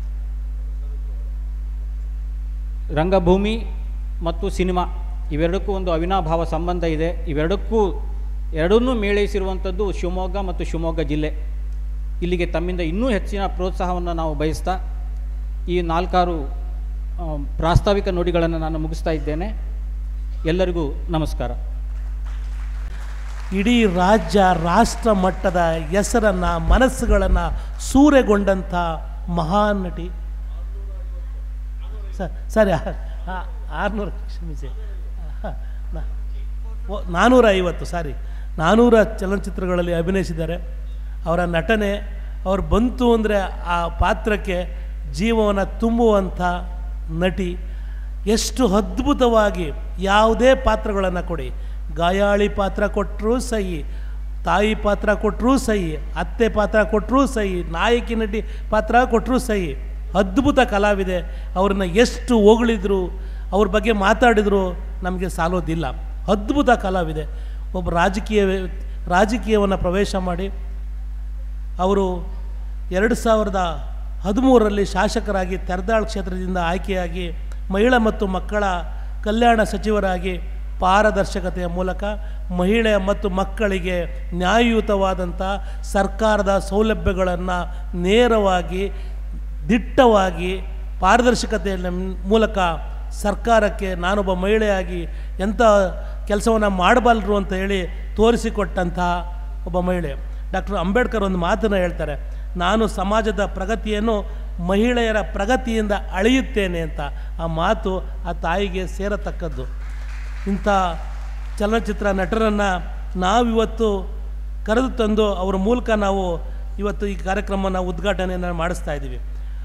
ರಂಗಭೂಮಿ ಮತ್ತು ಸಿನಿಮಾ ಇವೆರಡಕ್ಕೂ ಒಂದು ಅವಿನಾಭಾವ ಸಂಬಂಧ ಇದೆ. ಇವೆರಡಕ್ಕೂ ಎರಡನ್ನೂ ಮೇಳೈಸಿರುವಂಥದ್ದು ಶಿವಮೊಗ್ಗ ಮತ್ತು ಶಿವಮೊಗ್ಗ ಜಿಲ್ಲೆ. ಇಲ್ಲಿಗೆ ತಮ್ಮಿಂದ ಇನ್ನೂ ಹೆಚ್ಚಿನ ಪ್ರೋತ್ಸಾಹವನ್ನು ನಾವು ಬಯಸ್ತಾ ಈ ನಾಲ್ಕಾರು ಪ್ರಾಸ್ತಾವಿಕ ನುಡಿಗಳನ್ನು ನಾನು ಮುಗಿಸ್ತಾ ಇದ್ದೇನೆ. ಎಲ್ಲರಿಗೂ ನಮಸ್ಕಾರ. ಇಡೀ ರಾಜ್ಯ ರಾಷ್ಟ್ರ ಮಟ್ಟದ ಹೆಸರನ್ನು, ಮನಸ್ಸುಗಳನ್ನು ಸೂರೆಗೊಂಡಂಥ ಮಹಾನ್ ನಟಿ. ಸರಿ, ಆರುನೂರು ಕ್ಷಮಿಸಿ, ನಾನ್ನೂರ ಐವತ್ತು ಸಾರಿ ನಾನ್ನೂರ ಚಲನಚಿತ್ರಗಳಲ್ಲಿ ಅಭಿನಯಿಸಿದ್ದಾರೆ. ಅವರ ನಟನೆ, ಅವ್ರು ಬಂತು ಅಂದರೆ ಆ ಪಾತ್ರಕ್ಕೆ ಜೀವವನ್ನು ತುಂಬುವಂಥ ನಟಿ. ಎಷ್ಟು ಅದ್ಭುತವಾಗಿ ಯಾವುದೇ ಪಾತ್ರಗಳನ್ನು ಕೊಡಿ, ಗಾಯಾಳಿ ಪಾತ್ರ ಕೊಟ್ಟರೂ ಸಹಿ, ತಾಯಿ ಪಾತ್ರ ಕೊಟ್ಟರೂ ಸಹಿ, ಅತ್ತೆ ಪಾತ್ರ ಕೊಟ್ಟರೂ ಸಹಿ, ನಾಯಕಿ ನಟಿ ಪಾತ್ರ ಕೊಟ್ಟರೂ ಸಹಿ. ಅದ್ಭುತ ಕಲಾವಿದೆ. ಅವ್ರನ್ನ ಎಷ್ಟು ಹೊಗಳಿದ್ರು, ಅವ್ರ ಬಗ್ಗೆ ಮಾತಾಡಿದ್ರು ನಮಗೆ ಸಾಲೋದಿಲ್ಲ. ಅದ್ಭುತ ಕಲಾವಿದೆ. ಒಬ್ಬ ರಾಜಕೀಯ ರಾಜಕೀಯವನ್ನು ಪ್ರವೇಶ ಮಾಡಿ ಅವರು ಎರಡು ಸಾವಿರದ ಹದಿಮೂರರಲ್ಲಿ ಶಾಸಕರಾಗಿ ತೆರದಾಳ್ ಕ್ಷೇತ್ರದಿಂದ ಆಯ್ಕೆಯಾಗಿ ಮಹಿಳಾ ಮತ್ತು ಮಕ್ಕಳ ಕಲ್ಯಾಣ ಸಚಿವರಾಗಿ ಪಾರದರ್ಶಕತೆಯ ಮೂಲಕ ಮಹಿಳೆ ಮತ್ತು ಮಕ್ಕಳಿಗೆ ನ್ಯಾಯಯುತವಾದಂಥ ಸರ್ಕಾರದ ಸೌಲಭ್ಯಗಳನ್ನು ನೇರವಾಗಿ, ದಿಟ್ಟವಾಗಿ, ಪಾರದರ್ಶಕತೆಯ ಮೂಲಕ ಸರ್ಕಾರಕ್ಕೆ ನಾನೊಬ್ಬ ಮಹಿಳೆಯಾಗಿ ಎಂಥ ಕೆಲಸವನ್ನು ಮಾಡಬಲ್ಲರು ಅಂತ ಹೇಳಿ ತೋರಿಸಿಕೊಟ್ಟಂತಹ ಒಬ್ಬ ಮಹಿಳೆ. ಡಾಕ್ಟರ್ ಅಂಬೇಡ್ಕರ್ ಒಂದು ಮಾತನ್ನು ಹೇಳ್ತಾರೆ, ನಾನು ಸಮಾಜದ ಪ್ರಗತಿಯನ್ನು ಮಹಿಳೆಯರ ಪ್ರಗತಿಯಿಂದ ಅಳೆಯುತ್ತೇನೆ ಅಂತ. ಆ ಮಾತು ಆ ತಾಯಿಗೆ ಸೇರತಕ್ಕದ್ದು. ಇಂಥ ಚಲನಚಿತ್ರ ನಟರನ್ನು ನಾವಿವತ್ತು ಕರೆದು ತಂದು ಅವರ ಮೂಲಕ ನಾವು ಇವತ್ತು ಈ ಕಾರ್ಯಕ್ರಮನ ಉದ್ಘಾಟನೆಯನ್ನು ಮಾಡಿಸ್ತಾ ಇದ್ದೀವಿ.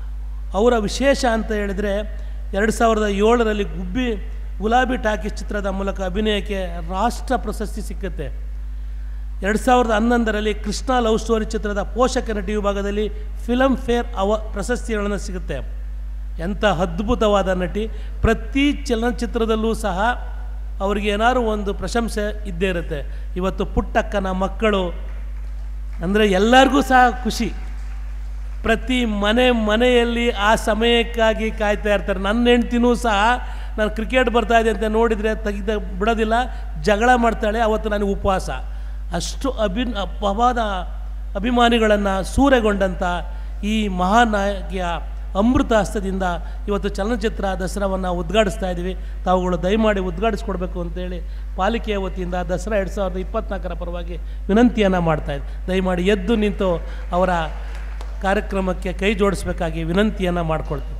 ಅವರ ವಿಶೇಷ ಅಂತ ಹೇಳಿದರೆ ಎರಡು ಸಾವಿರದ ಏಳರಲ್ಲಿ ಗುಬ್ಬಿ ಗುಲಾಬಿ ಟಾಕೀಸ್ ಚಿತ್ರದ ಮೂಲಕ ಅಭಿನಯಕ್ಕೆ ರಾಷ್ಟ್ರ ಪ್ರಶಸ್ತಿ ಸಿಕ್ಕುತ್ತೆ. ಎರಡು ಸಾವಿರದ ಹನ್ನೊಂದರಲ್ಲಿ ಕೃಷ್ಣ ಲವ್ ಸ್ಟೋರಿ ಚಿತ್ರದ ಪೋಷಕ ನಟಿ ವಿಭಾಗದಲ್ಲಿ ಫಿಲಮ್ ಫೇರ್ ಅವ ಪ್ರಶಸ್ತಿಗಳನ್ನು ಸಿಗುತ್ತೆ. ಎಂಥ ಅದ್ಭುತವಾದ ನಟಿ. ಪ್ರತಿ ಚಲನಚಿತ್ರದಲ್ಲೂ ಸಹ ಅವರಿಗೆ ಏನಾದ್ರು ಒಂದು ಪ್ರಶಂಸೆ ಇದ್ದೇ ಇರುತ್ತೆ. ಇವತ್ತು ಪುಟ್ಟಕ್ಕನ ಮಕ್ಕಳು ಅಂದರೆ ಎಲ್ಲರಿಗೂ ಸಹ ಖುಷಿ. ಪ್ರತಿ ಮನೆ ಮನೆಯಲ್ಲಿ ಆ ಸಮಯಕ್ಕಾಗಿ ಕಾಯ್ತಾ ಇರ್ತಾರೆ. ನನ್ನ ಹೆಂಡ್ತಿನೂ ಸಹ ನಾನು ಕ್ರಿಕೆಟ್ ಬರ್ತಾಯಿದೆ ಅಂತ ನೋಡಿದರೆ ತೆಗೆದ ಬಿಡೋದಿಲ್ಲ, ಜಗಳ ಮಾಡ್ತಾಳೆ. ಅವತ್ತು ನನಗೆ ಉಪವಾಸ. ಅಷ್ಟು ಅಭಿ ಅಪವಾದ ಅಭಿಮಾನಿಗಳನ್ನು ಸೂರೆಗೊಂಡಂಥ ಈ ಮಹಾನಾಯಕಿಯ ಅಮೃತ ಹಸ್ತದಿಂದ ಇವತ್ತು ಚಲನಚಿತ್ರ ದಸರಾವನ್ನು ಉದ್ಘಾಟಿಸ್ತಾ ಇದ್ದೀವಿ. ತಾವುಗಳು ದಯಮಾಡಿ ಉದ್ಘಾಟಿಸ್ಕೊಡ್ಬೇಕು ಅಂತೇಳಿ ಪಾಲಿಕೆಯ ವತಿಯಿಂದ ದಸರಾ ಎರಡು ಸಾವಿರದ ಇಪ್ಪತ್ತ್ನಾಲ್ಕರ ಪರವಾಗಿ ವಿನಂತಿಯನ್ನು ಮಾಡ್ತಾಯಿದ್ದೆ. ದಯಮಾಡಿ ಎದ್ದು ನಿಂತು ಅವರ ಕಾರ್ಯಕ್ರಮಕ್ಕೆ ಕೈ ಜೋಡಿಸ್ಬೇಕಾಗಿ ವಿನಂತಿಯನ್ನು ಮಾಡಿಕೊಳ್ತೀನಿ.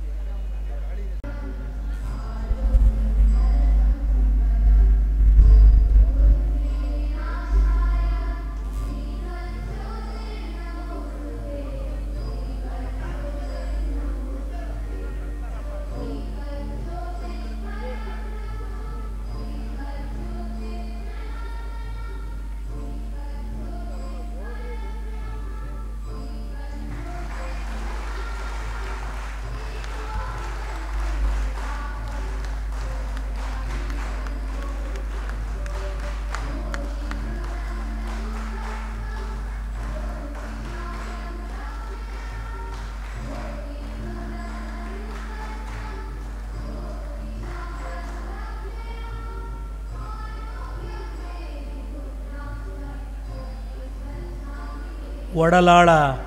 ಒಡಲಾಳ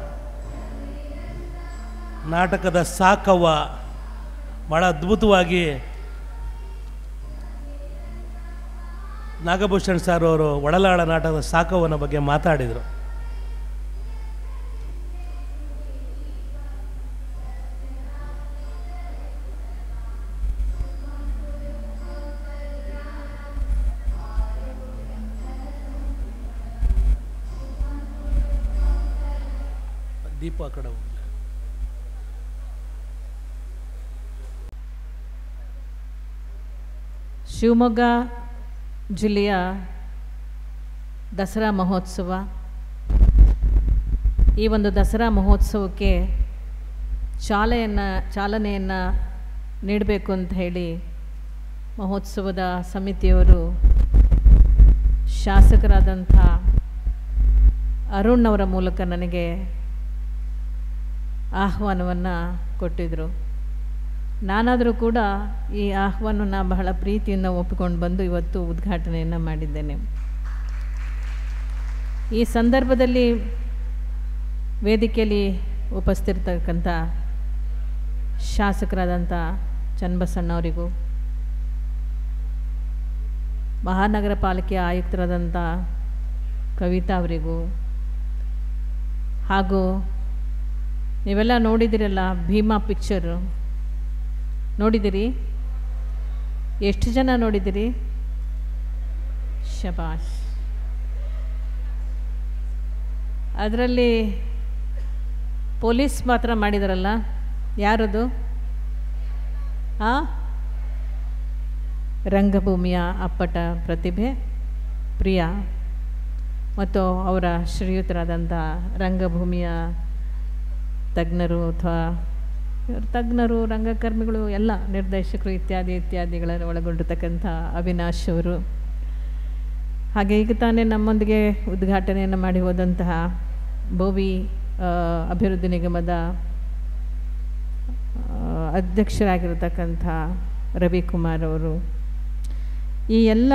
ನಾಟಕದ ಸಾಕವ್ವ ಭಾಳ ಅದ್ಭುತವಾಗಿ ನಾಗಭೂಷಣ್ ಸರ್ ಅವರು ಒಡಲಾಳ ನಾಟಕದ ಸಾಕವ್ವನ ಬಗ್ಗೆ ಮಾತಾಡಿದರು. ದೀಪ ಆ ಕಡೆ ಹೋಗಿಲ್ಲ. ಶಿವಮೊಗ್ಗ ಜಿಲ್ಲೆಯ ದಸರಾ ಮಹೋತ್ಸವ. ಈ ಒಂದು ದಸರಾ ಮಹೋತ್ಸವಕ್ಕೆ ಚಾಲೆಯನ್ನು ಚಾಲನೆಯನ್ನು ನೀಡಬೇಕು ಅಂತ ಹೇಳಿ ಮಹೋತ್ಸವದ ಸಮಿತಿಯವರು ಶಾಸಕರಾದಂಥ ಅರುಣ್ ಅವರ ಮೂಲಕ ನನಗೆ ಆಹ್ವಾನವನ್ನು ಕೊಟ್ಟಿದ್ದರು. ನಾನಾದರೂ ಕೂಡ ಈ ಆಹ್ವಾನವನ್ನು ಬಹಳ ಪ್ರೀತಿಯಿಂದ ಒಪ್ಪಿಕೊಂಡು ಬಂದು ಇವತ್ತು ಉದ್ಘಾಟನೆಯನ್ನು ಮಾಡಿದ್ದೇನೆ. ಈ ಸಂದರ್ಭದಲ್ಲಿ ವೇದಿಕೆಯಲ್ಲಿ ಉಪಸ್ಥಿತರ್ತಕ್ಕಂಥ ಶಾಸಕರಾದಂಥ ಚನ್ನಬಸಣ್ಣವರಿಗೂ, ಮಹಾನಗರ ಪಾಲಿಕೆಯ ಆಯುಕ್ತರಾದಂಥ ಕವಿತಾ ಅವರಿಗೂ, ಹಾಗೂ ನೀವೆಲ್ಲ ನೋಡಿದಿರಲ್ಲ ಭೀಮಾ ಪಿಕ್ಚರು ನೋಡಿದಿರಿ? ಎಷ್ಟು ಜನ ನೋಡಿದಿರಿ? ಶಬಾಷ್. ಅದರಲ್ಲಿ ಪೊಲೀಸ್ ಮಾತ್ರ ಮಾಡಿದಾರಲ್ಲ, ಯಾರದು? ಆ ರಂಗಭೂಮಿಯ ಅಪ್ಪಟ ಪ್ರತಿಭೆ ಪ್ರಿಯಾ ಮತ್ತು ಅವರ ಶ್ರೀಯುತರಾದಂಥ ರಂಗಭೂಮಿಯ ತಜ್ಞರು ಅಥವಾ ತಜ್ಞರು, ರಂಗಕರ್ಮಿಗಳು, ಎಲ್ಲ ನಿರ್ದೇಶಕರು ಇತ್ಯಾದಿ ಇತ್ಯಾದಿಗಳನ್ನು ಒಳಗೊಂಡಿರ್ತಕ್ಕಂಥ ಅವಿನಾಶ್ ಅವರು, ಹಾಗೆ ಈಗ ತಾನೇ ನಮ್ಮೊಂದಿಗೆ ಉದ್ಘಾಟನೆಯನ್ನು ಮಾಡಿ ಹೋದಂತಹ ಬೋವಿ ಅಭಿವೃದ್ಧಿ ನಿಗಮದ ಅಧ್ಯಕ್ಷರಾಗಿರತಕ್ಕಂಥ ರವಿಕುಮಾರ್ ಅವರು, ಈ ಎಲ್ಲ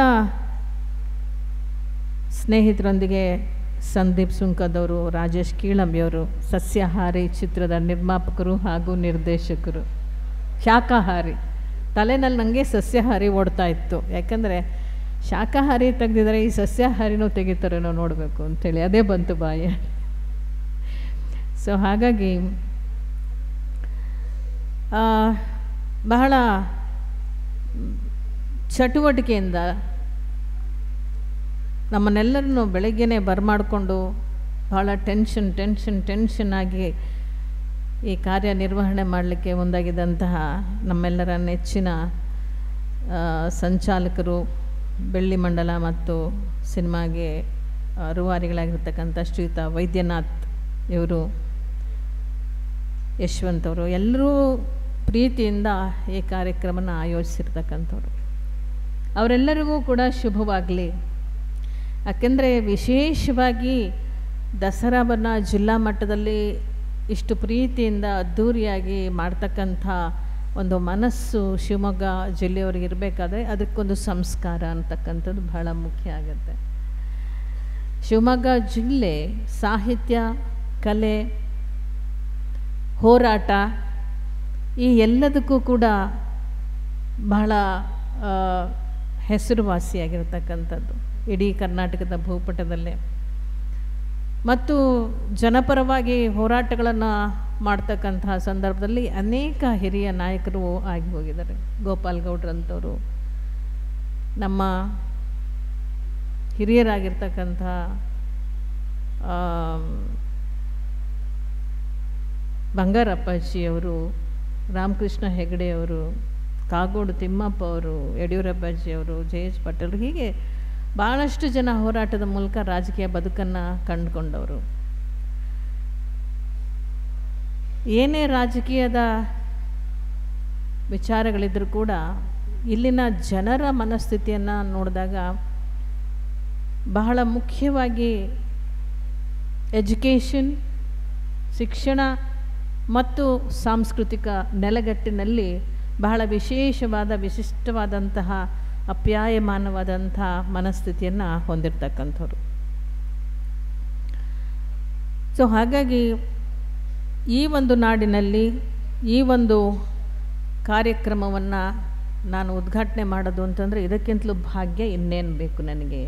ಸ್ನೇಹಿತರೊಂದಿಗೆ ಸಂದೀಪ್ ಸುಂಕದವರು, ರಾಜೇಶ್ ಕೀಳಂಬಿಯವರು, ಸಸ್ಯಾಹಾರಿ ಚಿತ್ರದ ನಿರ್ಮಾಪಕರು ಹಾಗೂ ನಿರ್ದೇಶಕರು. ಶಾಕಾಹಾರಿ ತಲೆನಲ್ಲಿ ನನಗೆ ಸಸ್ಯಾಹಾರಿ ಓಡ್ತಾ ಇತ್ತು, ಯಾಕಂದರೆ ಶಾಕಾಹಾರಿ ತೆಗೆದಿದ್ದಾರೆ, ಈ ಸಸ್ಯಾಹಾರಿನೂ ತೆಗಿತಾರೇನೋ ನೋಡಬೇಕು ಅಂಥೇಳಿ ಅದೇ ಬಂತು ಬಾಯಿ. ಸೊ ಹಾಗಾಗಿ ಬಹಳ ಚಟುವಟಿಕೆಯಿಂದ ನಮ್ಮನ್ನೆಲ್ಲರನ್ನು ಬೆಳಗ್ಗೆನೇ ಬರಮಾಡಿಕೊಂಡು ಭಾಳ ಟೆನ್ಷನ್ ಟೆನ್ಷನ್ ಟೆನ್ಷನ್ ಆಗಿ ಈ ಕಾರ್ಯನಿರ್ವಹಣೆ ಮಾಡಲಿಕ್ಕೆ ಮುಂದಾಗಿದ್ದಂತಹ ನಮ್ಮೆಲ್ಲರ ನೆಚ್ಚಿನ ಸಂಚಾಲಕರು, ಬೆಳ್ಳಿ ಮಂಡಲ ಮತ್ತು ಸಿನಿಮಾಗೆ ರೂವಾರಿಗಳಾಗಿರ್ತಕ್ಕಂಥ ಶ್ರೀಯುತ ವೈದ್ಯನಾಥ್ ಇವರು, ಯಶವಂತ್ ಅವರು, ಎಲ್ಲರೂ ಪ್ರೀತಿಯಿಂದ ಈ ಕಾರ್ಯಕ್ರಮನ ಆಯೋಜಿಸಿರ್ತಕ್ಕಂಥವ್ರು. ಅವರೆಲ್ಲರಿಗೂ ಕೂಡ ಶುಭವಾಗಲಿ. ಯಾಕೆಂದರೆ ವಿಶೇಷವಾಗಿ ದಸರಾವನ್ನು ಜಿಲ್ಲಾ ಮಟ್ಟದಲ್ಲಿ ಇಷ್ಟು ಪ್ರೀತಿಯಿಂದ ಅದ್ಧೂರಿಯಾಗಿ ಮಾಡ್ತಕ್ಕಂಥ ಒಂದು ಮನಸ್ಸು ಶಿವಮೊಗ್ಗ ಜಿಲ್ಲೆಯವರಿಗೆ ಇರಬೇಕಾದ್ರೆ ಅದಕ್ಕೊಂದು ಸಂಸ್ಕಾರ ಅಂತಕ್ಕಂಥದ್ದು ಬಹಳ ಮುಖ್ಯ ಆಗುತ್ತೆ. ಶಿವಮೊಗ್ಗ ಜಿಲ್ಲೆ ಸಾಹಿತ್ಯ, ಕಲೆ, ಹೋರಾಟ ಈ ಎಲ್ಲದಕ್ಕೂ ಕೂಡ ಬಹಳ ಹೆಸರುವಾಸಿಯಾಗಿರ್ತಕ್ಕಂಥದ್ದು ಇಡೀ ಕರ್ನಾಟಕದ ಭೂಪಟದಲ್ಲೇ. ಮತ್ತು ಜನಪರವಾಗಿ ಹೋರಾಟಗಳನ್ನು ಮಾಡ್ತಕ್ಕಂತಹ ಸಂದರ್ಭದಲ್ಲಿ ಅನೇಕ ಹಿರಿಯ ನಾಯಕರು ಆಗಿ ಹೋಗಿದ್ದಾರೆ. ಗೋಪಾಲ್ ಗೌಡ್ರಂಥವರು ನಮ್ಮ ಹಿರಿಯರಾಗಿರ್ತಕ್ಕಂಥ ಬಂಗಾರಪ್ಪಾಜಿಯವರು, ರಾಮಕೃಷ್ಣ ಹೆಗಡೆಯವರು, ಕಾಗೋಡು ತಿಮ್ಮಪ್ಪ ಅವರು, ಯಡಿಯೂರಪ್ಪಾಜಿಯವರು, ಜೆ ಎಚ್ ಪಟೇಲ್, ಹೀಗೆ ಭಾಳಷ್ಟು ಜನ ಹೋರಾಟದ ಮೂಲಕ ರಾಜಕೀಯ ಬದುಕನ್ನು ಕಂಡುಕೊಂಡವರು. ಏನೇ ರಾಜಕೀಯದ ವಿಚಾರಗಳಿದ್ರೂ ಕೂಡ ಇಲ್ಲಿನ ಜನರ ಮನಸ್ಥಿತಿಯನ್ನು ನೋಡಿದಾಗ ಬಹಳ ಮುಖ್ಯವಾಗಿ ಎಜುಕೇಷನ್, ಶಿಕ್ಷಣ ಮತ್ತು ಸಾಂಸ್ಕೃತಿಕ ನೆಲೆಗಟ್ಟಿನಲ್ಲಿ ಬಹಳ ವಿಶೇಷವಾದ ವಿಶಿಷ್ಟವಾದಂತಹ ಅಪ್ಯಾಯಮಾನವಾದಂಥ ಮನಸ್ಥಿತಿಯನ್ನು ಹೊಂದಿರತಕ್ಕಂಥವ್ರು. ಸೊ ಹಾಗಾಗಿ ಈ ಒಂದು ನಾಡಿನಲ್ಲಿ ಈ ಒಂದು ಕಾರ್ಯಕ್ರಮವನ್ನು ನಾನು ಉದ್ಘಾಟನೆ ಮಾಡೋದು ಅಂತಂದರೆ ಇದಕ್ಕಿಂತಲೂ ಭಾಗ್ಯ ಇನ್ನೇನು ಬೇಕು ನನಗೆ.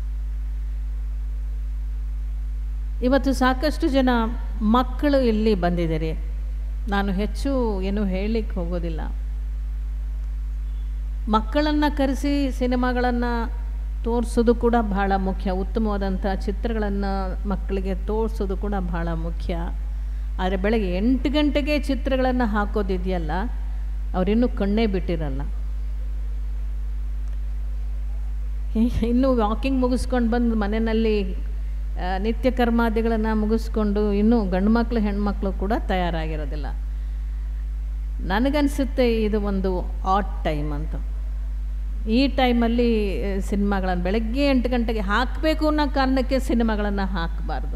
ಇವತ್ತು ಸಾಕಷ್ಟು ಜನ ಮಕ್ಕಳು ಇಲ್ಲಿ ಬಂದಿದ್ದಾರೆ. ನಾನು ಹೆಚ್ಚು ಏನು ಹೇಳಲಿಕ್ಕೆ ಹೋಗೋದಿಲ್ಲ. ಮಕ್ಕಳನ್ನು ಕರೆಸಿ ಸಿನಿಮಾಗಳನ್ನು ತೋರಿಸೋದು ಕೂಡ ಬಹಳ ಮುಖ್ಯ. ಉತ್ತಮವಾದಂಥ ಚಿತ್ರಗಳನ್ನು ಮಕ್ಕಳಿಗೆ ತೋರಿಸೋದು ಕೂಡ ಬಹಳ ಮುಖ್ಯ. ಆದರೆ ಬೆಳಗ್ಗೆ ಎಂಟು ಗಂಟೆಗೆ ಚಿತ್ರಗಳನ್ನು ಹಾಕೋದಿದೆಯಲ್ಲ, ಅವರಿನ್ನೂ ಕಣ್ಣೇ ಬಿಟ್ಟಿರಲ್ಲ. ಇನ್ನೂ ವಾಕಿಂಗ್ ಮುಗಿಸ್ಕೊಂಡು ಬಂದು ಮನೆಯಲ್ಲಿ ನಿತ್ಯ ಕರ್ಮಾದಿಗಳನ್ನು ಮುಗಿಸ್ಕೊಂಡು ಇನ್ನೂ ಗಂಡು ಮಕ್ಕಳು ಹೆಣ್ಮಕ್ಳು ಕೂಡ ತಯಾರಾಗಿರೋದಿಲ್ಲ. ನನಗನ್ಸುತ್ತೆ ಇದು ಒಂದು ಆಟ್ ಟೈಮ್ ಅಂತ. ಈ ಟೈಮಲ್ಲಿ ಸಿನಿಮಾಗಳನ್ನು ಬೆಳಗ್ಗೆ ಎಂಟು ಗಂಟೆಗೆ ಹಾಕಬೇಕು ಅನ್ನೋ ಕಾರಣಕ್ಕೆ ಸಿನಿಮಾಗಳನ್ನು ಹಾಕಬಾರ್ದು.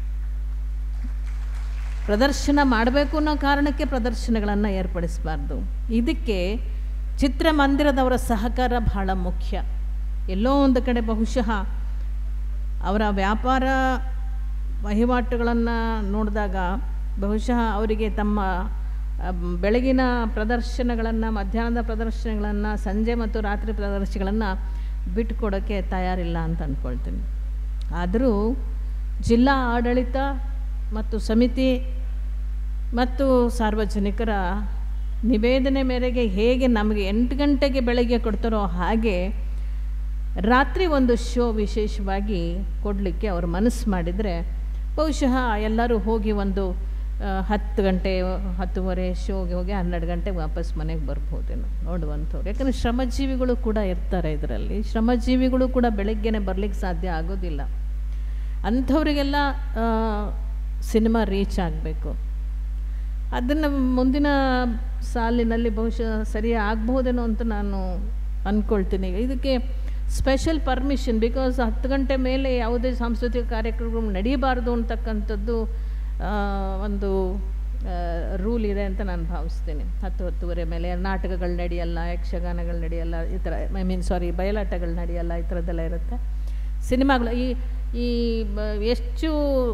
ಪ್ರದರ್ಶನ ಮಾಡಬೇಕು ಅನ್ನೋ ಕಾರಣಕ್ಕೆ ಪ್ರದರ್ಶನಗಳನ್ನು ಏರ್ಪಡಿಸಬಾರ್ದು. ಇದಕ್ಕೆ ಚಿತ್ರಮಂದಿರದವರ ಸಹಕಾರ ಬಹಳ ಮುಖ್ಯ. ಎಲ್ಲೋ ಒಂದು ಕಡೆ ಬಹುಶಃ ಅವರ ವ್ಯಾಪಾರ ವಹಿವಾಟುಗಳನ್ನು ನೋಡಿದಾಗ ಬಹುಶಃ ಅವರಿಗೆ ತಮ್ಮ ಬೆಳಗಿನ ಪ್ರದರ್ಶನಗಳನ್ನು, ಮಧ್ಯಾಹ್ನದ ಪ್ರದರ್ಶನಗಳನ್ನು, ಸಂಜೆ ಮತ್ತು ರಾತ್ರಿ ಪ್ರದರ್ಶನಗಳನ್ನು ಬಿಟ್ಟುಕೊಡೋಕ್ಕೆ ತಯಾರಿಲ್ಲ ಅಂತ ಅಂದ್ಕೊಳ್ತೀನಿ. ಆದರೂ ಜಿಲ್ಲಾ ಆಡಳಿತ ಮತ್ತು ಸಮಿತಿ ಮತ್ತು ಸಾರ್ವಜನಿಕರ ನಿವೇದನೆ ಮೇರೆಗೆ ಹೇಗೆ ನಮಗೆ ಎಂಟು ಗಂಟೆಗೆ ಬೆಳಗ್ಗೆ ಕೊಡ್ತಾರೋ ಹಾಗೆ ರಾತ್ರಿ ಒಂದು ಶೋ ವಿಶೇಷವಾಗಿ ಕೊಡಲಿಕ್ಕೆ ಅವರು ಮನಸ್ಸು ಮಾಡಿದರೆ ಬಹುಶಃ ಎಲ್ಲರೂ ಹೋಗಿ ಒಂದು ಹತ್ತು ಗಂಟೆ ಹತ್ತುವರೆ ಶೋಗೆ ಹೋಗಿ ಹನ್ನೆರಡು ಗಂಟೆಗೆ ವಾಪಸ್ ಮನೆಗೆ ಬರ್ಬೋದೇನೋ ನೋಡುವಂಥವ್ರು. ಯಾಕಂದರೆ ಶ್ರಮಜೀವಿಗಳು ಕೂಡ ಇರ್ತಾರೆ ಇದರಲ್ಲಿ. ಶ್ರಮಜೀವಿಗಳು ಕೂಡ ಬೆಳಗ್ಗೆನೇ ಬರಲಿಕ್ಕೆ ಸಾಧ್ಯ ಆಗೋದಿಲ್ಲ. ಅಂಥವರಿಗೆಲ್ಲ ಸಿನಿಮಾ ರೀಚ್ ಆಗಬೇಕು. ಅದನ್ನು ಮುಂದಿನ ಸಾಲಿನಲ್ಲಿ ಬಹುಶಃ ಸರಿ ಆಗ್ಬೋದೇನೋ ಅಂತ ನಾನು ಅಂದ್ಕೊಳ್ತೀನಿ. ಇದಕ್ಕೆ ಸ್ಪೆಷಲ್ ಪರ್ಮಿಷನ್, ಬಿಕಾಸ್ ಹತ್ತು ಗಂಟೆ ಮೇಲೆ ಯಾವುದೇ ಸಾಂಸ್ಕೃತಿಕ ಕಾರ್ಯಕ್ರಮ ನಡೀಬಾರ್ದು ಅಂತಕ್ಕಂಥದ್ದು ಒಂದು ರೂಲ್ ಇದೆ ಅಂತ ನಾನು ಭಾವಿಸ್ತೀನಿ. ಹತ್ತು ಹತ್ತುವರೆ ಮೇಲೆ ನಾಟಕಗಳು ನಡೆಯಲ್ಲ, ಯಕ್ಷಗಾನಗಳು ನಡೆಯಲ್ಲ, ಈ ಥರ ಐ ಮೀನ್ ಸಾರಿ ಬಯಲಾಟಗಳು ನಡೆಯಲ್ಲ, ಈ ಥರದ್ದೆಲ್ಲ ಇರುತ್ತೆ. ಸಿನಿಮಾಗಳು ಈ ಈ ಎಷ್ಟು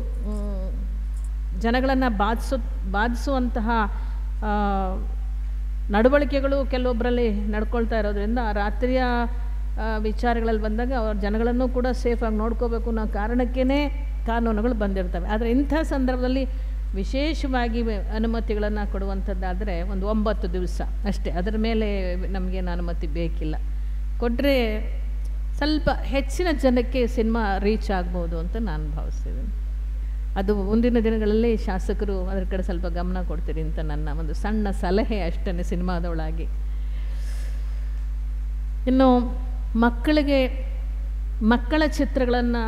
ಜನಗಳನ್ನು ಬಾಧಿಸೋ ಬಾಧಿಸುವಂತಹ ನಡವಳಿಕೆಗಳು ಕೆಲವೊಬ್ಬರಲ್ಲಿ ನಡ್ಕೊಳ್ತಾ ಇರೋದ್ರಿಂದ ರಾತ್ರಿಯ ವಿಚಾರಗಳಲ್ಲಿ ಬಂದಾಗ ಅವ್ರ ಜನಗಳನ್ನು ಕೂಡ ಸೇಫಾಗಿ ನೋಡ್ಕೋಬೇಕು ಅನ್ನೋ ಕಾರಣಕ್ಕೇ ಕಾನೂನುಗಳು ಬಂದಿರ್ತವೆ. ಆದರೆ ಇಂಥ ಸಂದರ್ಭದಲ್ಲಿ ವಿಶೇಷವಾಗಿ ಅನುಮತಿಗಳನ್ನು ಕೊಡುವಂಥದ್ದಾದರೆ ಒಂದು ಒಂಬತ್ತು ದಿವಸ ಅಷ್ಟೇ, ಅದರ ಮೇಲೆ ನಮಗೇನು ಅನುಮತಿ ಬೇಕಿಲ್ಲ. ಕೊಟ್ಟರೆ ಸ್ವಲ್ಪ ಹೆಚ್ಚಿನ ಜನಕ್ಕೆ ಸಿನಿಮಾ ರೀಚ್ ಆಗ್ಬೋದು ಅಂತ ನಾನು ಭಾವಿಸ್ತಿದ್ದೀನಿ. ಅದು ಮುಂದಿನ ದಿನಗಳಲ್ಲಿ ಶಾಸಕರು ಅದರ ಕಡೆ ಸ್ವಲ್ಪ ಗಮನ ಕೊಡ್ತೀರಿ ಅಂತ ನನ್ನ ಒಂದು ಸಣ್ಣ ಸಲಹೆ ಅಷ್ಟೇ ಸಿನಿಮಾದೊಳಗೆ. ಇನ್ನು ಮಕ್ಕಳಿಗೆ ಮಕ್ಕಳ ಚಿತ್ರಗಳನ್ನು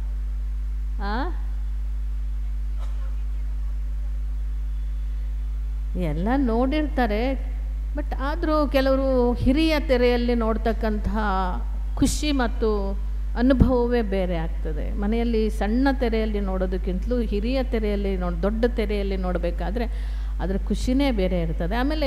ಎಲ್ಲ ನೋಡಿರ್ತಾರೆ, ಬಟ್ ಆದರೂ ಕೆಲವರು ಹಿರಿಯ ತೆರೆಯಲ್ಲಿ ನೋಡ್ತಕ್ಕಂತಹ ಖುಷಿ ಮತ್ತು ಅನುಭವವೇ ಬೇರೆ ಆಗ್ತದೆ. ಮನೆಯಲ್ಲಿ ಸಣ್ಣ ತೆರೆಯಲ್ಲಿ ನೋಡೋದಕ್ಕಿಂತಲೂ ಹಿರಿಯ ತೆರೆಯಲ್ಲಿ ನೋಡಿ ದೊಡ್ಡ ತೆರೆಯಲ್ಲಿ ನೋಡಬೇಕಾದ್ರೆ ಅದರ ಖುಷಿನೇ ಬೇರೆ ಇರ್ತದೆ. ಆಮೇಲೆ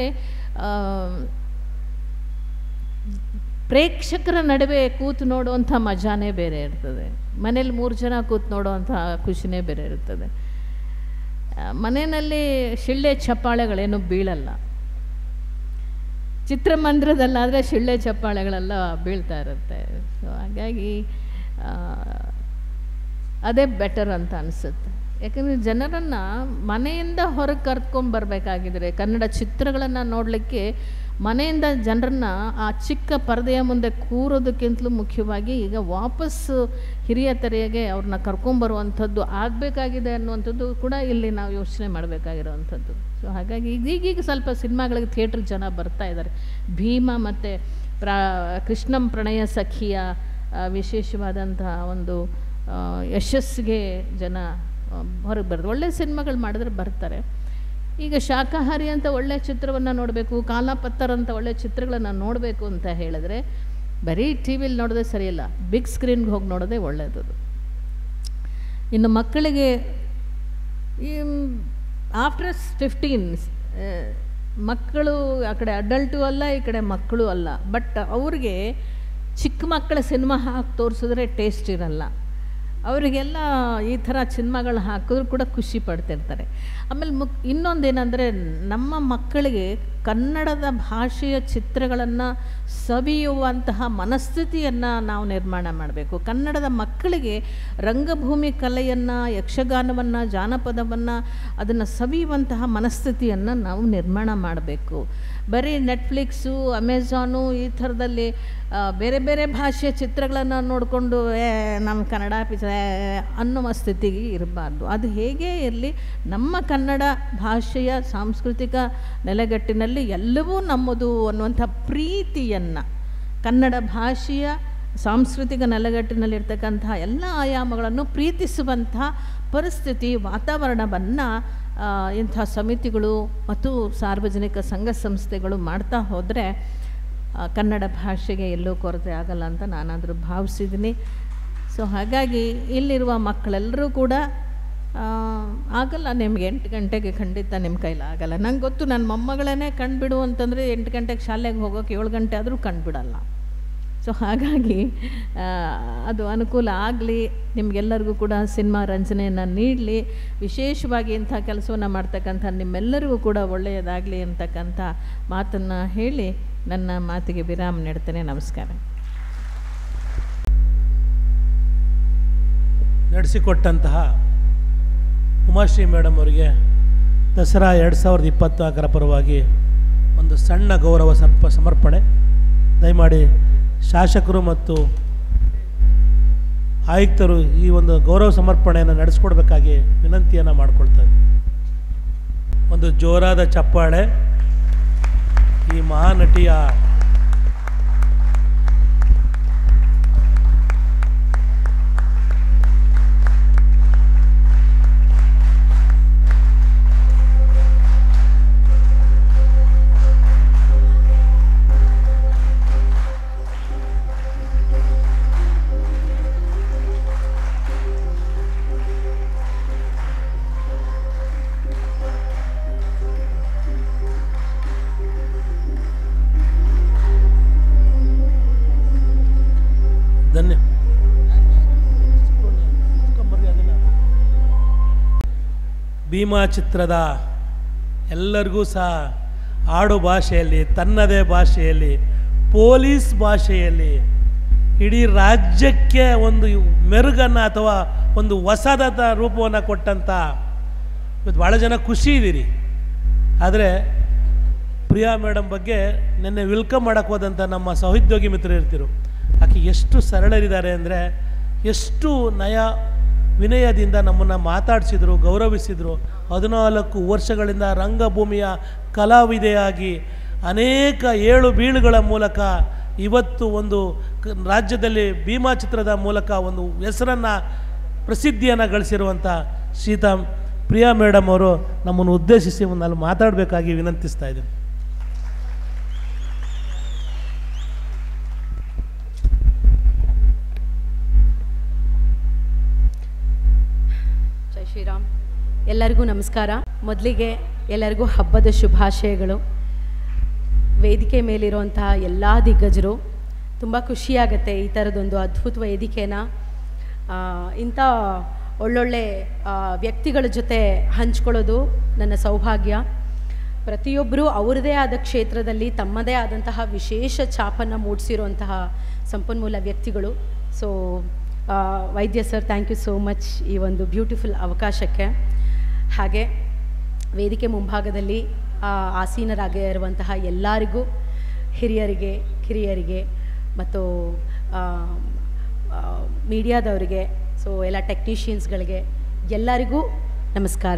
ಪ್ರೇಕ್ಷಕರ ನಡುವೆ ಕೂತು ನೋಡುವಂಥ ಮಜಾನೇ ಬೇರೆ ಇರ್ತದೆ. ಮನೇಲಿ ಮೂರು ಜನ ಕೂತು ನೋಡುವಂಥ ಖುಷಿನೇ ಬೇರೆ ಇರ್ತದೆ. ಮನೆಯಲ್ಲಿ ಶಿಳ್ಳೆ ಚಪ್ಪಾಳೆಗಳೇನು ಬೀಳಲ್ಲ, ಚಿತ್ರಮಂದಿರದಲ್ಲಾದರೆ ಶಿಳ್ಳೆ ಚಪ್ಪಾಳೆಗಳೆಲ್ಲ ಬೀಳ್ತಾ ಇರುತ್ತೆ. ಸೊ ಹಾಗಾಗಿ ಅದೇ ಬೆಟರ್ ಅಂತ ಅನಿಸುತ್ತೆ. ಯಾಕಂದರೆ ಜನರನ್ನು ಮನೆಯಿಂದ ಹೊರಗೆ ಕರ್ಕೊಂಡು ಬರಬೇಕಾಗಿದ್ರೆ ಕನ್ನಡ ಚಿತ್ರಗಳನ್ನು ನೋಡಲಿಕ್ಕೆ ಮನೆಯಿಂದ ಜನರನ್ನು ಆ ಚಿಕ್ಕ ಪರದೆಯ ಮುಂದೆ ಕೂರೋದಕ್ಕಿಂತಲೂ ಮುಖ್ಯವಾಗಿ ಈಗ ವಾಪಸ್ಸು ಹಿರಿಯ ತೆರೆಗೆ ಅವ್ರನ್ನ ಕರ್ಕೊಂಬರುವಂಥದ್ದು ಆಗಬೇಕಾಗಿದೆ ಅನ್ನುವಂಥದ್ದು ಕೂಡ ಇಲ್ಲಿ ನಾವು ಯೋಚನೆ ಮಾಡಬೇಕಾಗಿರೋವಂಥದ್ದು. ಸೊ ಹಾಗಾಗಿ ಈಗೀಗ ಸ್ವಲ್ಪ ಸಿನಿಮಾಗಳಿಗೆ ಥಿಯೇಟ್ರ್ ಜನ ಬರ್ತಾ ಇದ್ದಾರೆ. ಭೀಮ ಮತ್ತು ಪ್ರಾ ಕೃಷ್ಣಂ ಪ್ರಣಯ ಸಖಿಯ ವಿಶೇಷವಾದಂತಹ ಒಂದು ಯಶಸ್ಸಿಗೆ ಜನ ಹೊರಗೆ ಬರೋದು. ಒಳ್ಳೆಯ ಸಿನಿಮಾಗಳು ಮಾಡಿದ್ರೆ ಬರ್ತಾರೆ. ಈಗ ಶಾಕಾಹಾರಿ ಅಂತ ಒಳ್ಳೆಯ ಚಿತ್ರವನ್ನು ನೋಡಬೇಕು, ಕಾಲಾಪತ್ತರ್ ಅಂತ ಒಳ್ಳೆಯ ಚಿತ್ರಗಳನ್ನು ನೋಡಬೇಕು ಅಂತ ಹೇಳಿದ್ರೆ ಬರೀ ಟಿ ವಿಲಿ ನೋಡೋದೇ ಸರಿಯಿಲ್ಲ, ಬಿಗ್ ಸ್ಕ್ರೀನ್ಗೆ ಹೋಗಿ ನೋಡೋದೇ ಒಳ್ಳೆಯದು. ಇನ್ನು ಮಕ್ಕಳಿಗೆ ಈ ಆಫ್ಟರ್ ಫಿಫ್ಟೀನ್ ಮಕ್ಕಳು ಆ ಕಡೆ ಅಡಲ್ಟು ಅಲ್ಲ, ಈ ಕಡೆ ಮಕ್ಕಳು ಅಲ್ಲ, ಬಟ್ ಅವ್ರಿಗೆ ಚಿಕ್ಕ ಮಕ್ಕಳ ಸಿನಿಮಾ ಹಾಕಿ ತೋರಿಸಿದ್ರೆ ಟೇಸ್ಟ್ ಇರಲ್ಲ. ಅವರಿಗೆಲ್ಲ ಈ ಥರ ಸಿನಿಮಾಗಳು ಹಾಕಿದ್ರು ಕೂಡ ಖುಷಿ ಪಡ್ತಿರ್ತಾರೆ. ಆಮೇಲೆ ಮುಕ್ ಇನ್ನೊಂದೇನೆಂದರೆ ನಮ್ಮ ಮಕ್ಕಳಿಗೆ ಕನ್ನಡದ ಭಾಷೆಯ ಚಿತ್ರಗಳನ್ನು ಸವಿಯುವಂತಹ ಮನಸ್ಥಿತಿಯನ್ನು ನಾವು ನಿರ್ಮಾಣ ಮಾಡಬೇಕು. ಕನ್ನಡದ ಮಕ್ಕಳಿಗೆ ರಂಗಭೂಮಿ ಕಲೆಯನ್ನು, ಯಕ್ಷಗಾನವನ್ನು, ಜಾನಪದವನ್ನು ಅದನ್ನು ಸವಿಯುವಂತಹ ಮನಸ್ಥಿತಿಯನ್ನು ನಾವು ನಿರ್ಮಾಣ ಮಾಡಬೇಕು. ಬರೀ ನೆಟ್ಫ್ಲಿಕ್ಸು, ಅಮೆಝಾನು ಈ ಥರದಲ್ಲಿ ಬೇರೆ ಬೇರೆ ಭಾಷೆಯ ಚಿತ್ರಗಳನ್ನು ನೋಡಿಕೊಂಡು ನಮ್ಮ ಕನ್ನಡ ಪಿಕ್ಚರ್ ಅನ್ನುವ ಸ್ಥಿತಿಗೆ ಇರಬಾರ್ದು. ಅದು ಹೇಗೆ ಇರಲಿ, ನಮ್ಮ ಕನ್ನಡ ಭಾಷೆಯ ಸಾಂಸ್ಕೃತಿಕ ನೆಲೆಗಟ್ಟಿನಲ್ಲಿ ಎಲ್ಲವೂ ನಮ್ಮದು ಅನ್ನುವಂಥ ಪ್ರೀತಿಯನ್ನು, ಕನ್ನಡ ಭಾಷೆಯ ಸಾಂಸ್ಕೃತಿಕ ನೆಲೆಗಟ್ಟಿನಲ್ಲಿರ್ತಕ್ಕಂಥ ಎಲ್ಲ ಆಯಾಮಗಳನ್ನು ಪ್ರೀತಿಸುವಂಥ ಪರಿಸ್ಥಿತಿ, ವಾತಾವರಣವನ್ನು ಇಂಥ ಸಮಿತಿಗಳು ಮತ್ತು ಸಾರ್ವಜನಿಕ ಸಂಘ ಸಂಸ್ಥೆಗಳು ಮಾಡ್ತಾ ಹೋದರೆ ಕನ್ನಡ ಭಾಷೆಗೆ ಎಲ್ಲೂ ಕೊರತೆ ಆಗಲ್ಲ ಅಂತ ನಾನಾದರೂ ಭಾವಿಸಿದ್ದೀನಿ. ಸೊ ಹಾಗಾಗಿ ಇಲ್ಲಿರುವ ಮಕ್ಕಳೆಲ್ಲರೂ ಕೂಡ ಆಗಲ್ಲ, ನಿಮ್ಗೆ ಎಂಟು ಗಂಟೆಗೆ ಖಂಡಿತ ನಿಮ್ಮ ಕೈಲಿ ಆಗಲ್ಲ. ನಂಗೆ ಗೊತ್ತು, ನನ್ನ ಮೊಮ್ಮಗಳನ್ನೇ ಕಂಡುಬಿಡು ಅಂತಂದರೆ ಎಂಟು ಗಂಟೆಗೆ ಶಾಲೆಗೆ ಹೋಗೋಕೆ ಏಳು ಗಂಟೆ ಆದರೂ ಕಂಡುಬಿಡಲ್ಲ. ಸೊ ಹಾಗಾಗಿ ಅದು ಅನುಕೂಲ ಆಗಲಿ, ನಿಮಗೆಲ್ಲರಿಗೂ ಕೂಡ ಸಿನಿಮಾ ರಂಜನೆಯನ್ನು ನೀಡಲಿ. ವಿಶೇಷವಾಗಿ ಇಂಥ ಕೆಲಸವನ್ನು ಮಾಡ್ತಕ್ಕಂಥ ನಿಮ್ಮೆಲ್ಲರಿಗೂ ಕೂಡ ಒಳ್ಳೆಯದಾಗಲಿ ಅಂತಕ್ಕಂಥ ಮಾತನ್ನು ಹೇಳಿ ನನ್ನ ಮಾತಿಗೆ ವಿರಾಮ ನೀಡ್ತೇನೆ. ನಮಸ್ಕಾರ. ನಡೆಸಿಕೊಟ್ಟಂತಹ ಉಮಾಶ್ರೀ ಮೇಡಮ್ ಅವರಿಗೆ ದಸರಾ ಎರಡು ಸಾವಿರದ ಇಪ್ಪತ್ತ್ನಾಲ್ಕರ ಪರವಾಗಿ ಒಂದು ಸಣ್ಣ ಗೌರವ ಸರ್ಪ ಸಮರ್ಪಣೆ. ದಯಮಾಡಿ ಶಾಸಕರು ಮತ್ತು ಆಯುಕ್ತರು ಈ ಒಂದು ಗೌರವ ಸಮರ್ಪಣೆಯನ್ನು ನಡೆಸ್ಕೊಡ್ಬೇಕಾಗಿ ವಿನಂತಿಯನ್ನು ಮಾಡಿಕೊಳ್ತಾರೆ. ಒಂದು ಜೋರಾದ ಚಪ್ಪಾಳೆ ಈ ಮಹಾನಟಿಯ ಧನ್ಯ ಭೀಮಾ ಚಿತ್ರದ ಎಲ್ಲರಿಗೂ ಸಹ ಆಡು ಭಾಷೆಯಲ್ಲಿ, ತನ್ನದೇ ಭಾಷೆಯಲ್ಲಿ, ಪೊಲೀಸ್ ಭಾಷೆಯಲ್ಲಿ ಇಡೀ ರಾಜ್ಯಕ್ಕೆ ಒಂದು ಮೆರುಗನ್ನು ಅಥವಾ ಒಂದು ಹೊಸದಾದ ರೂಪವನ್ನು ಕೊಟ್ಟಂಥ ಇವತ್ತು ಭಾಳ ಜನ ಖುಷಿ ಇದ್ದೀರಿ. ಆದರೆ ಪ್ರಿಯಾ ಮೇಡಮ್ ಬಗ್ಗೆ ನಿನ್ನೆ ವೆಲ್ಕಮ್ ಮಾಡೋಕ್ಕೆ ಹೋದಂಥ ನಮ್ಮ ಸಹೋದ್ಯೋಗಿ ಮಿತ್ರರು ಇರ್ತಿರು, ಆಕೆ ಎಷ್ಟು ಸರಳರಿದ್ದಾರೆ ಅಂದರೆ, ಎಷ್ಟು ನಯ ವಿನಯದಿಂದ ನಮ್ಮನ್ನು ಮಾತಾಡಿಸಿದರು, ಗೌರವಿಸಿದರು. ಹದಿನಾಲ್ಕು ವರ್ಷಗಳಿಂದ ರಂಗಭೂಮಿಯ ಕಲಾವಿದೆಯಾಗಿ ಅನೇಕ ಏಳು ಬೀಳುಗಳ ಮೂಲಕ ಇವತ್ತು ಒಂದು ಕ ರಾಜ್ಯದಲ್ಲಿ ಭೀಮಾ ಚಿತ್ರದ ಮೂಲಕ ಒಂದು ಹೆಸರನ್ನು ಪ್ರಸಿದ್ಧಿಯನ್ನು ಗಳಿಸಿರುವಂಥ ಶ್ರೀತಾ ಪ್ರಿಯಾ ಮೇಡಮ್ ಅವರು ನಮ್ಮನ್ನು ಉದ್ದೇಶಿಸಿ ಒಂದು ಮಾತಾಡಬೇಕಾಗಿ ವಿನಂತಿಸ್ತಾ ಇದ್ದೀನಿ. ಜೈ ಶ್ರೀರಾಮ್. ಎಲ್ಲರಿಗೂ ನಮಸ್ಕಾರ. ಮೊದಲಿಗೆ ಎಲ್ಲರಿಗೂ ಹಬ್ಬದ ಶುಭಾಶಯಗಳು. ವೇದಿಕೆ ಮೇಲಿರುವಂತಹ ಎಲ್ಲ ದಿಗ್ಗಜರು, ತುಂಬ ಖುಷಿಯಾಗತ್ತೆ ಈ ಥರದೊಂದು ಅದ್ಭುತ ವೇದಿಕೆನ ಇಂಥ ಒಳ್ಳೊಳ್ಳೆ ವ್ಯಕ್ತಿಗಳ ಜೊತೆ ಹಂಚ್ಕೊಳ್ಳೋದು ನನ್ನ ಸೌಭಾಗ್ಯ. ಪ್ರತಿಯೊಬ್ಬರೂ ಅವ್ರದ್ದೇ ಆದ ಕ್ಷೇತ್ರದಲ್ಲಿ ತಮ್ಮದೇ ಆದಂತಹ ವಿಶೇಷ ಛಾಪನ್ನು ಮೂಡಿಸಿರುವಂತಹ ಸಂಪನ್ಮೂಲ ವ್ಯಕ್ತಿಗಳು. So Vaidya sir, thank you so much ಈ ಒಂದು ಬ್ಯೂಟಿಫುಲ್ ಅವಕಾಶಕ್ಕೆ. ಹಾಗೆ ವೇದಿಕೆ ಮುಂಭಾಗದಲ್ಲಿ ಆಸೀನರಾಗಿರುವಂತಹ ಎಲ್ಲರಿಗೂ, ಹಿರಿಯರಿಗೆ, ಕಿರಿಯರಿಗೆ ಮತ್ತು ಮೀಡಿಯಾದವರಿಗೆ, ಸೊ ಎಲ್ಲ ಟೆಕ್ನಿಷಿಯನ್ಸ್ಗಳಿಗೆ ಎಲ್ಲರಿಗೂ ನಮಸ್ಕಾರ.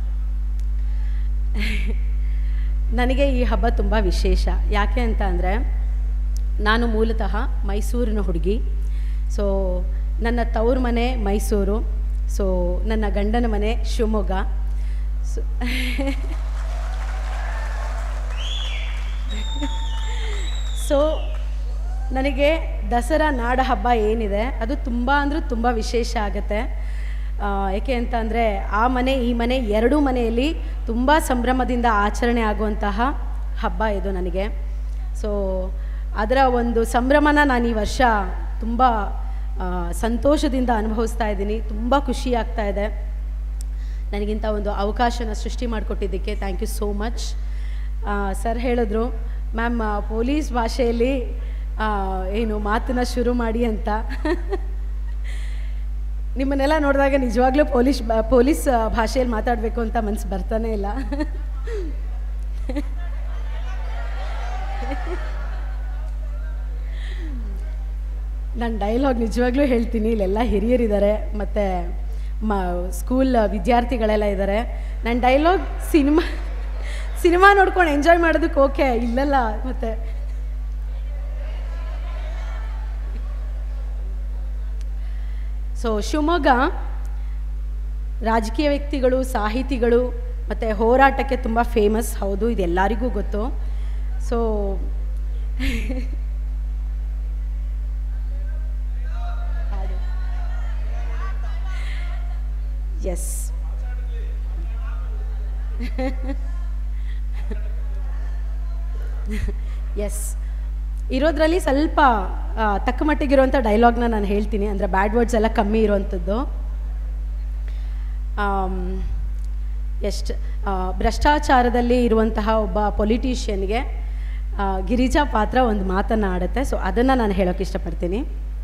ನನಗೆ ಈ ಹಬ್ಬ ತುಂಬ ವಿಶೇಷ. ಯಾಕೆ ಅಂತ ಅಂದರೆ, ನಾನು ಮೂಲತಃ ಮೈಸೂರಿನ ಹುಡುಗಿ. ಸೊ ನನ್ನ ತವ್ರ ಮನೆ ಮೈಸೂರು, ಸೊ ನನ್ನ ಗಂಡನ ಮನೆ ಶಿವಮೊಗ್ಗ. ಸೊ ಸೊ ನನಗೆ ದಸರಾ ನಾಡ ಹಬ್ಬ ಏನಿದೆ ಅದು ತುಂಬ ಅಂದರೆ ತುಂಬ ವಿಶೇಷ ಆಗುತ್ತೆ. ಏಕೆ ಅಂತ ಅಂದರೆ, ಆ ಮನೆ ಈ ಮನೆ ಎರಡೂ ಮನೆಯಲ್ಲಿ ತುಂಬ ಸಂಭ್ರಮದಿಂದ ಆಚರಣೆ ಆಗುವಂತಹ ಹಬ್ಬ ಇದು ನನಗೆ. ಸೊ ಅದರ ಒಂದು ಸಂಭ್ರಮನ ನಾನು ಈ ವರ್ಷ ತುಂಬ ಸಂತೋಷದಿಂದ ಅನುಭವಿಸ್ತಾ ಇದ್ದೀನಿ. ತುಂಬ ಖುಷಿ ಆಗ್ತಾ ಇದೆ. ನನಗಿಂತ ಒಂದು ಅವಕಾಶನ ಸೃಷ್ಟಿ ಮಾಡಿಕೊಟ್ಟಿದ್ದಕ್ಕೆ thank you so much. Sir ಹೇಳಿದ್ರು, ಮ್ಯಾಮ್ ಪೊಲೀಸ್ ಭಾಷೆಯಲ್ಲಿ ಏನು ಮಾತನ್ನ ಶುರು ಮಾಡಿ ಅಂತ. ನಿಮ್ಮನ್ನೆಲ್ಲ ನೋಡಿದಾಗ ನಿಜವಾಗ್ಲೂ ಪೊಲೀಸ್ ಪೊಲೀಸ್ ಭಾಷೆಯಲ್ಲಿ ಮಾತಾಡಬೇಕು ಅಂತ ಮನಸ್ಸು ಬರ್ತಾನೆ ಇಲ್ಲ. ನಾನು ಡೈಲಾಗ್ ನಿಜವಾಗ್ಲೂ ಹೇಳ್ತೀನಿ. ಇಲ್ಲೆಲ್ಲ ಹಿರಿಯರಿದ್ದಾರೆ ಮತ್ತು ಮ ಸ್ಕೂಲ್ ವಿದ್ಯಾರ್ಥಿಗಳೆಲ್ಲ ಇದ್ದಾರೆ. ನನ್ನ ಡೈಲಾಗ್ ಸಿನಿಮಾ ಸಿನಿಮಾ ನೋಡ್ಕೊಂಡು ಎಂಜಾಯ್ ಮಾಡೋದಕ್ಕೆ ಓಕೆ, ಇಲ್ಲಲ್ಲ. ಮತ್ತು ಸೊ ಶಿವಮೊಗ್ಗ ರಾಜಕೀಯ ವ್ಯಕ್ತಿಗಳು, ಸಾಹಿತಿಗಳು ಮತ್ತು ಹೋರಾಟಕ್ಕೆ ತುಂಬ ಫೇಮಸ್. ಹೌದು, ಇದೆಲ್ಲರಿಗೂ ಗೊತ್ತು. ಸೊ ಎಸ್, ಎಸ್ ಇರೋದ್ರಲ್ಲಿ ಸ್ವಲ್ಪ ತಕ್ಕ ಮಟ್ಟಿಗಿರುವಂಥ ಡೈಲಾಗ್ನ ನಾನು ಹೇಳ್ತೀನಿ. ಅಂದರೆ ಬ್ಯಾಡ್ ವರ್ಡ್ಸ್ ಎಲ್ಲ ಕಮ್ಮಿ ಇರುವಂಥದ್ದು. ಎಷ್ಟು ಭ್ರಷ್ಟಾಚಾರದಲ್ಲಿ ಇರುವಂತಹ ಒಬ್ಬ ಪೊಲಿಟಿಷಿಯನ್ಗೆ ಗಿರಿಜಾ ಪಾತ್ರ ಒಂದು ಮಾತನ್ನು ಆಡುತ್ತೆ. ಸೊ ಅದನ್ನು ನಾನು ಹೇಳೋಕ್ಕೆ ಇಷ್ಟಪಡ್ತೀನಿ.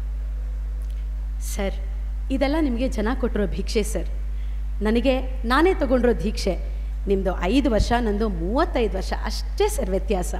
ಸರ್, ಇದೆಲ್ಲ ನಿಮಗೆ ಜನ ಕೊಟ್ಟಿರೋ ಭಿಕ್ಷೆ ಸರ್. ನನಗೆ ನಾನೇ ತಗೊಂಡಿರೋ ದೀಕ್ಷೆ. ನಿಮ್ಮದು ಐದು ವರ್ಷ, ನಂದು ಮೂವತ್ತೈದು ವರ್ಷ ಅಷ್ಟೇ ಸರ್ ವ್ಯತ್ಯಾಸ.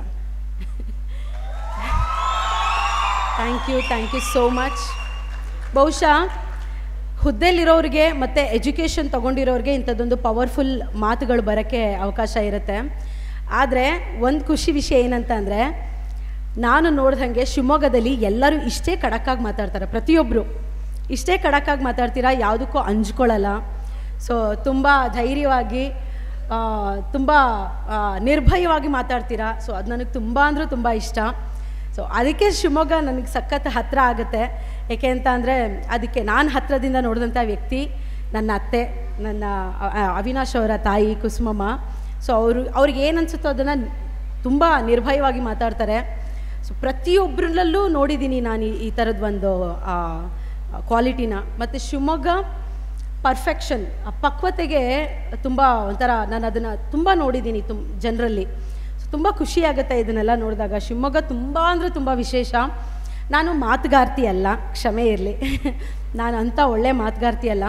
Thank you thank you so much. ಬಹುಶಃ ಹುದ್ದೆಲಿರೋರಿಗೆ ಮತ್ತು ಎಜುಕೇಷನ್ ತೊಗೊಂಡಿರೋರಿಗೆ ಇಂಥದ್ದೊಂದು ಪವರ್ಫುಲ್ ಮಾತುಗಳು ಬರೋಕ್ಕೆ ಅವಕಾಶ ಇರುತ್ತೆ. ಆದರೆ ಒಂದು ಖುಷಿ ವಿಷಯ ಏನಂತ ಅಂದರೆ, ನಾನು ನೋಡ್ದಂಗೆ ಶಿವಮೊಗ್ಗದಲ್ಲಿ ಎಲ್ಲರೂ ಇಷ್ಟೇ ಖಡಕ್ಕಾಗಿ ಮಾತಾಡ್ತಾರೆ. ಪ್ರತಿಯೊಬ್ಬರು ಇಷ್ಟೇ ಖಡಕ್ಕಾಗಿ ಮಾತಾಡ್ತೀರಾ, ಯಾವುದಕ್ಕೂ ಅಂಜ್ಕೊಳ್ಳಲ್ಲ. ಸೊ ತುಂಬ ಧೈರ್ಯವಾಗಿ, ತುಂಬ ನಿರ್ಭಯವಾಗಿ ಮಾತಾಡ್ತೀರಾ. ಸೊ ಅದು ನನಗೆ ತುಂಬ ಅಂದರೆ ತುಂಬ ಇಷ್ಟ. ಸೊ ಅದಕ್ಕೆ ಶಿವಮೊಗ್ಗ ನನಗೆ ಸಖತ್ ಹತ್ತಿರ ಆಗುತ್ತೆ. ಏಕೆ ಅಂತ ಅಂದರೆ, ಅದಕ್ಕೆ ನಾನು ಹತ್ತಿರದಿಂದ ನೋಡಿದಂಥ ವ್ಯಕ್ತಿ ನನ್ನ ಅತ್ತೆ, ನನ್ನ ಅವಿನಾಶ್ ಅವರ ತಾಯಿ ಕುಸುಮಮ್ಮ. ಸೊ ಅವರು ಅವ್ರಿಗೆ ಏನು ಅನಿಸುತ್ತೋ ಅದನ್ನು ತುಂಬ ನಿರ್ಭಯವಾಗಿ ಮಾತಾಡ್ತಾರೆ. ಸೊ ಪ್ರತಿಯೊಬ್ಬರಲ್ಲೂ ನೋಡಿದ್ದೀನಿ ನಾನು ಈ ಥರದ್ದು ಒಂದು ಕ್ವಾಲಿಟಿನ. ಮತ್ತು ಶಿವಮೊಗ್ಗ ಪರ್ಫೆಕ್ಷನ್, ಆ ಪಕ್ವತೆಗೆ ತುಂಬ ಒಂಥರ ನಾನು ಅದನ್ನು ತುಂಬ ನೋಡಿದ್ದೀನಿ ತುಂಬ ಜನರಲ್ಲಿ. ಸೊ ತುಂಬ ಖುಷಿಯಾಗುತ್ತೆ ಇದನ್ನೆಲ್ಲ ನೋಡಿದಾಗ. ಶಿವಮೊಗ್ಗ ತುಂಬ ಅಂದರೆ ತುಂಬ ವಿಶೇಷ. ನಾನು ಮಾತುಗಾರ್ತಿ ಅಲ್ಲ, ಕ್ಷಮೆ ಇರಲಿ. ನಾನು ಅಂಥ ಒಳ್ಳೆ ಮಾತುಗಾರ್ತಿ ಅಲ್ಲ.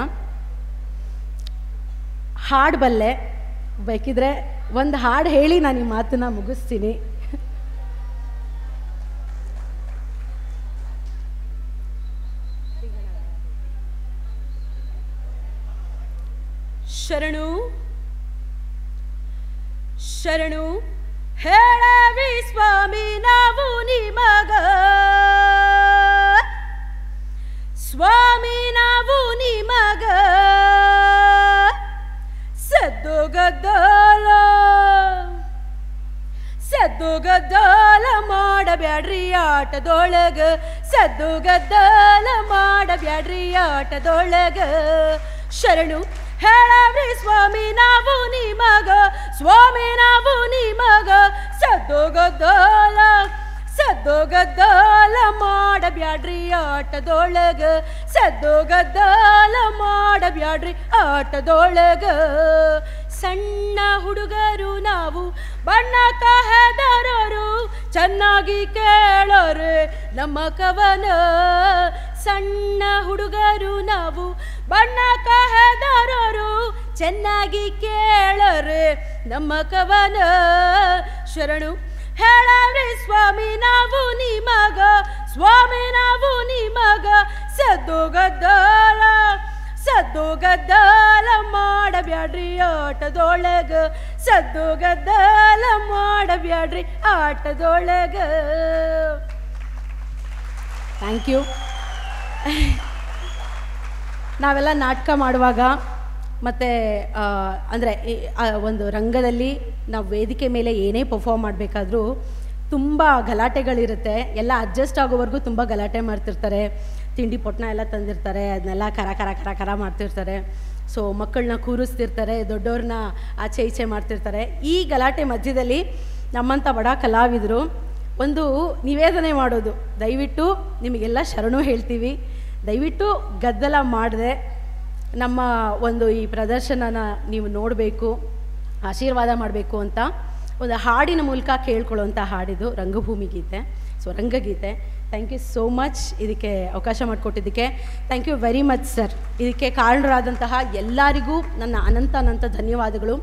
ಹಾಡು ಬಲ್ಲೆ, ಬೇಕಿದ್ರೆ ಒಂದು ಹಾಡು ಹೇಳಿ ನಾನು ಈ ಮಾತನ್ನ ಮುಗಿಸ್ತೀನಿ. ಶರಣು ಶರಣು ಹೇಳವಿ ಸ್ವಾಮಿ ನಾವು ನಿಮಗ ಸ್ವಾಮಿ ನಾವು ನಿಮಗ ಸದ್ದು ಗದ್ದಲ ಸದ್ದು ಗದ್ದಲ ಮಾಡಬ್ಯಾಡ್ರಿ ಆಟದೊಳಗ ಸದ್ದು ಗದ್ದಲ ಮಾಡಬ್ಯಾಡ್ರಿ ಆಟದೊಳಗ ಶರಣು ಹೇಳವ್ರಿ ಸ್ವಾಮಿ ನಾವು ನಿಮಗ ಸ್ವಾಮಿ ನಾವು ನಿಮಗ ಸದ್ದು ಗದ್ದಲ ಸದ್ದು ಗದ್ದಲ ಮಾಡಬ್ಯಾಡ್ರಿ ಆಟದೊಳಗ ಸದ್ದು ಗದ್ದಲ ಮಾಡಬ್ಯಾಡ್ರಿ ಆಟದೊಳಗ ಸಣ್ಣ ಹುಡುಗರು ನಾವು ಬಣ್ಣಕ್ಕ ಹೆದರೋರು ಚೆನ್ನಾಗಿ ಕೇಳೋರೆ ನಮ್ಮ ಕವನ ಸಣ್ಣ ಹುಡುಗರು ನಾವು ಬಣ್ಣಕ್ಕ ಹೆದರೋರು ಚೆನ್ನಾಗಿ ಕೇಳೋರೆ ನಮ್ಮ ಕವನ ಶರಣು ಹೇಳವ್ರಿ ಸ್ವಾಮಿ ನಾವು ನಿಮಗ ಸ್ವಾಮಿ ನಾವು ನಿಮಗ ಸದ್ದು ಗದ್ದಲ ಸದ್ದು ಗದ್ದಲ ಮಾಡಬ್ಯಾಡ್ರಿ ಆಟದೊಳಗ ಸದ್ದು ಗದ್ದಲ ಮಾಡಬ್ಯಾಡ್ರಿ ಆಟದೊಳಗ ಥ್ಯಾಂಕ್ ಯು. ನಾವೆಲ್ಲ ನಾಟಕ ಮಾಡುವಾಗ ಮತ್ತು ಅಂದರೆ ಒಂದು ರಂಗದಲ್ಲಿ ನಾವು ವೇದಿಕೆ ಮೇಲೆ ಏನೇ ಪರ್ಫಾರ್ಮ್ ಮಾಡಬೇಕಾದ್ರೂ ತುಂಬ ಗಲಾಟೆಗಳಿರುತ್ತೆ. ಎಲ್ಲ ಅಡ್ಜಸ್ಟ್ ಆಗೋವರೆಗೂ ತುಂಬ ಗಲಾಟೆ ಮಾಡ್ತಿರ್ತಾರೆ. ತಿಂಡಿ ಪೊಟ್ಟಣ ಎಲ್ಲ ತಂದಿರ್ತಾರೆ, ಅದನ್ನೆಲ್ಲ ಕರ ಕರ ಕರ ಕರ ಮಾಡ್ತಿರ್ತಾರೆ. ಸೊ ಮಕ್ಕಳನ್ನ ಕೂರಿಸ್ತಿರ್ತಾರೆ, ದೊಡ್ಡವ್ರನ್ನ ಆಚೆ ಈಚೆ ಮಾಡ್ತಿರ್ತಾರೆ. ಈ ಗಲಾಟೆ ಮಧ್ಯದಲ್ಲಿ ನಮ್ಮಂಥ ಬಡ ಕಲಾವಿದರು ಒಂದು ನಿವೇದನೆ ಮಾಡೋದು, ದಯವಿಟ್ಟು ನಿಮಗೆಲ್ಲ ಶರಣು ಹೇಳ್ತೀವಿ, ದಯವಿಟ್ಟು ಗದ್ದಲ ಮಾಡದೆ ನಮ್ಮ ಒಂದು ಈ ಪ್ರದರ್ಶನನ ನೀವು ನೋಡಬೇಕು, ಆಶೀರ್ವಾದ ಮಾಡಬೇಕು ಅಂತ ಒಂದು ಹಾಡಿನ ಮೂಲಕ ಕೇಳ್ಕೊಳ್ಳುವಂಥ ಹಾಡಿದು ರಂಗಭೂಮಿ ಗೀತೆ. ಸೊ ರಂಗಗೀತೆ. ಥ್ಯಾಂಕ್ ಯು ಸೋ ಮಚ್ ಇದಕ್ಕೆ ಅವಕಾಶ ಮಾಡಿಕೊಟ್ಟಿದ್ದಕ್ಕೆ. Thank you very much sir. ಇದಕ್ಕೆ ಕಾರಣರಾದಂತಹ ಎಲ್ಲರಿಗೂ ನನ್ನ ಅನಂತ ಅನಂತ ಧನ್ಯವಾದಗಳು.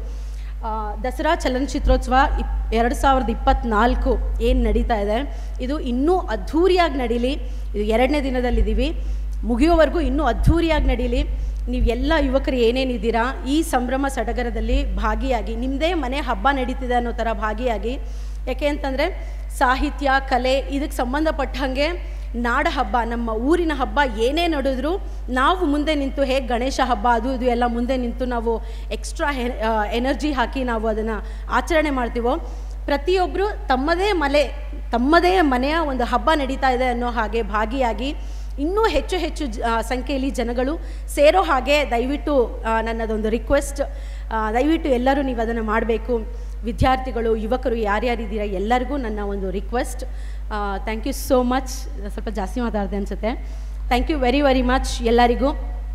ದಸರಾ ಚಲನಚಿತ್ರೋತ್ಸವ ಇಪ್ ಎರಡು ಸಾವಿರದ ಇಪ್ಪತ್ತ್ನಾಲ್ಕು ಏನು ನಡೀತಾ ಇದೆ, ಇದು ಇನ್ನೂ ಅದ್ಧೂರಿಯಾಗಿ ನಡೀಲಿ. ಇದು ಎರಡನೇ ದಿನದಲ್ಲಿದ್ದೀವಿ, ಮುಗಿಯೋವರೆಗೂ ಇನ್ನೂ ಅದ್ಧೂರಿಯಾಗಿ ನಡೀಲಿ. ನೀವು ಎಲ್ಲ ಯುವಕರು ಏನೇನಿದ್ದೀರಾ ಈ ಸಂಭ್ರಮ ಸಡಗರದಲ್ಲಿ ಭಾಗಿಯಾಗಿ, ನಿಮ್ಮದೇ ಮನೆ ಹಬ್ಬ ನಡೀತಿದೆ ಅನ್ನೋ ಥರ ಭಾಗಿಯಾಗಿ. ಯಾಕೆ ಅಂತಂದರೆ ಸಾಹಿತ್ಯ, ಕಲೆ ಇದಕ್ಕೆ ಸಂಬಂಧಪಟ್ಟ ಹಾಗೆ ನಾಡ ಹಬ್ಬ, ನಮ್ಮ ಊರಿನ ಹಬ್ಬ ಏನೇ ನಡೆದ್ರು ನಾವು ಮುಂದೆ ನಿಂತು, ಹೇಗೆ ಗಣೇಶ ಹಬ್ಬ ಅದು ಇದು ಎಲ್ಲ ಮುಂದೆ ನಿಂತು ನಾವು ಎಕ್ಸ್ಟ್ರಾ ಎನರ್ಜಿ ಹಾಕಿ ನಾವು ಅದನ್ನು ಆಚರಣೆ ಮಾಡ್ತೀವೋ, ಪ್ರತಿಯೊಬ್ಬರು ತಮ್ಮದೇ ಮನೆ ತಮ್ಮದೇ ಮನೆಯ ಒಂದು ಹಬ್ಬ ನಡೀತಾ ಇದೆ ಅನ್ನೋ ಹಾಗೆ ಭಾಗಿಯಾಗಿ ಇನ್ನೂ ಹೆಚ್ಚು ಹೆಚ್ಚು ಜ ಸಂಖ್ಯೆಯಲ್ಲಿ ಜನಗಳು ಸೇರೋ ಹಾಗೆ ದಯವಿಟ್ಟು ನನ್ನದೊಂದು ರಿಕ್ವೆಸ್ಟ್, ದಯವಿಟ್ಟು ಎಲ್ಲರೂ ನೀವು ಅದನ್ನು ಮಾಡಬೇಕು. ವಿದ್ಯಾರ್ಥಿಗಳು, ಯುವಕರು ಯಾರ್ಯಾರಿದ್ದೀರಾ ಎಲ್ಲರಿಗೂ ನನ್ನ ಒಂದು request. Thank you so much. ಸ್ವಲ್ಪ ಜಾಸ್ತಿ ಮಾತಾಡಿದೆ ಅನಿಸುತ್ತೆ. Thank you very very much ಎಲ್ಲರಿಗೂ.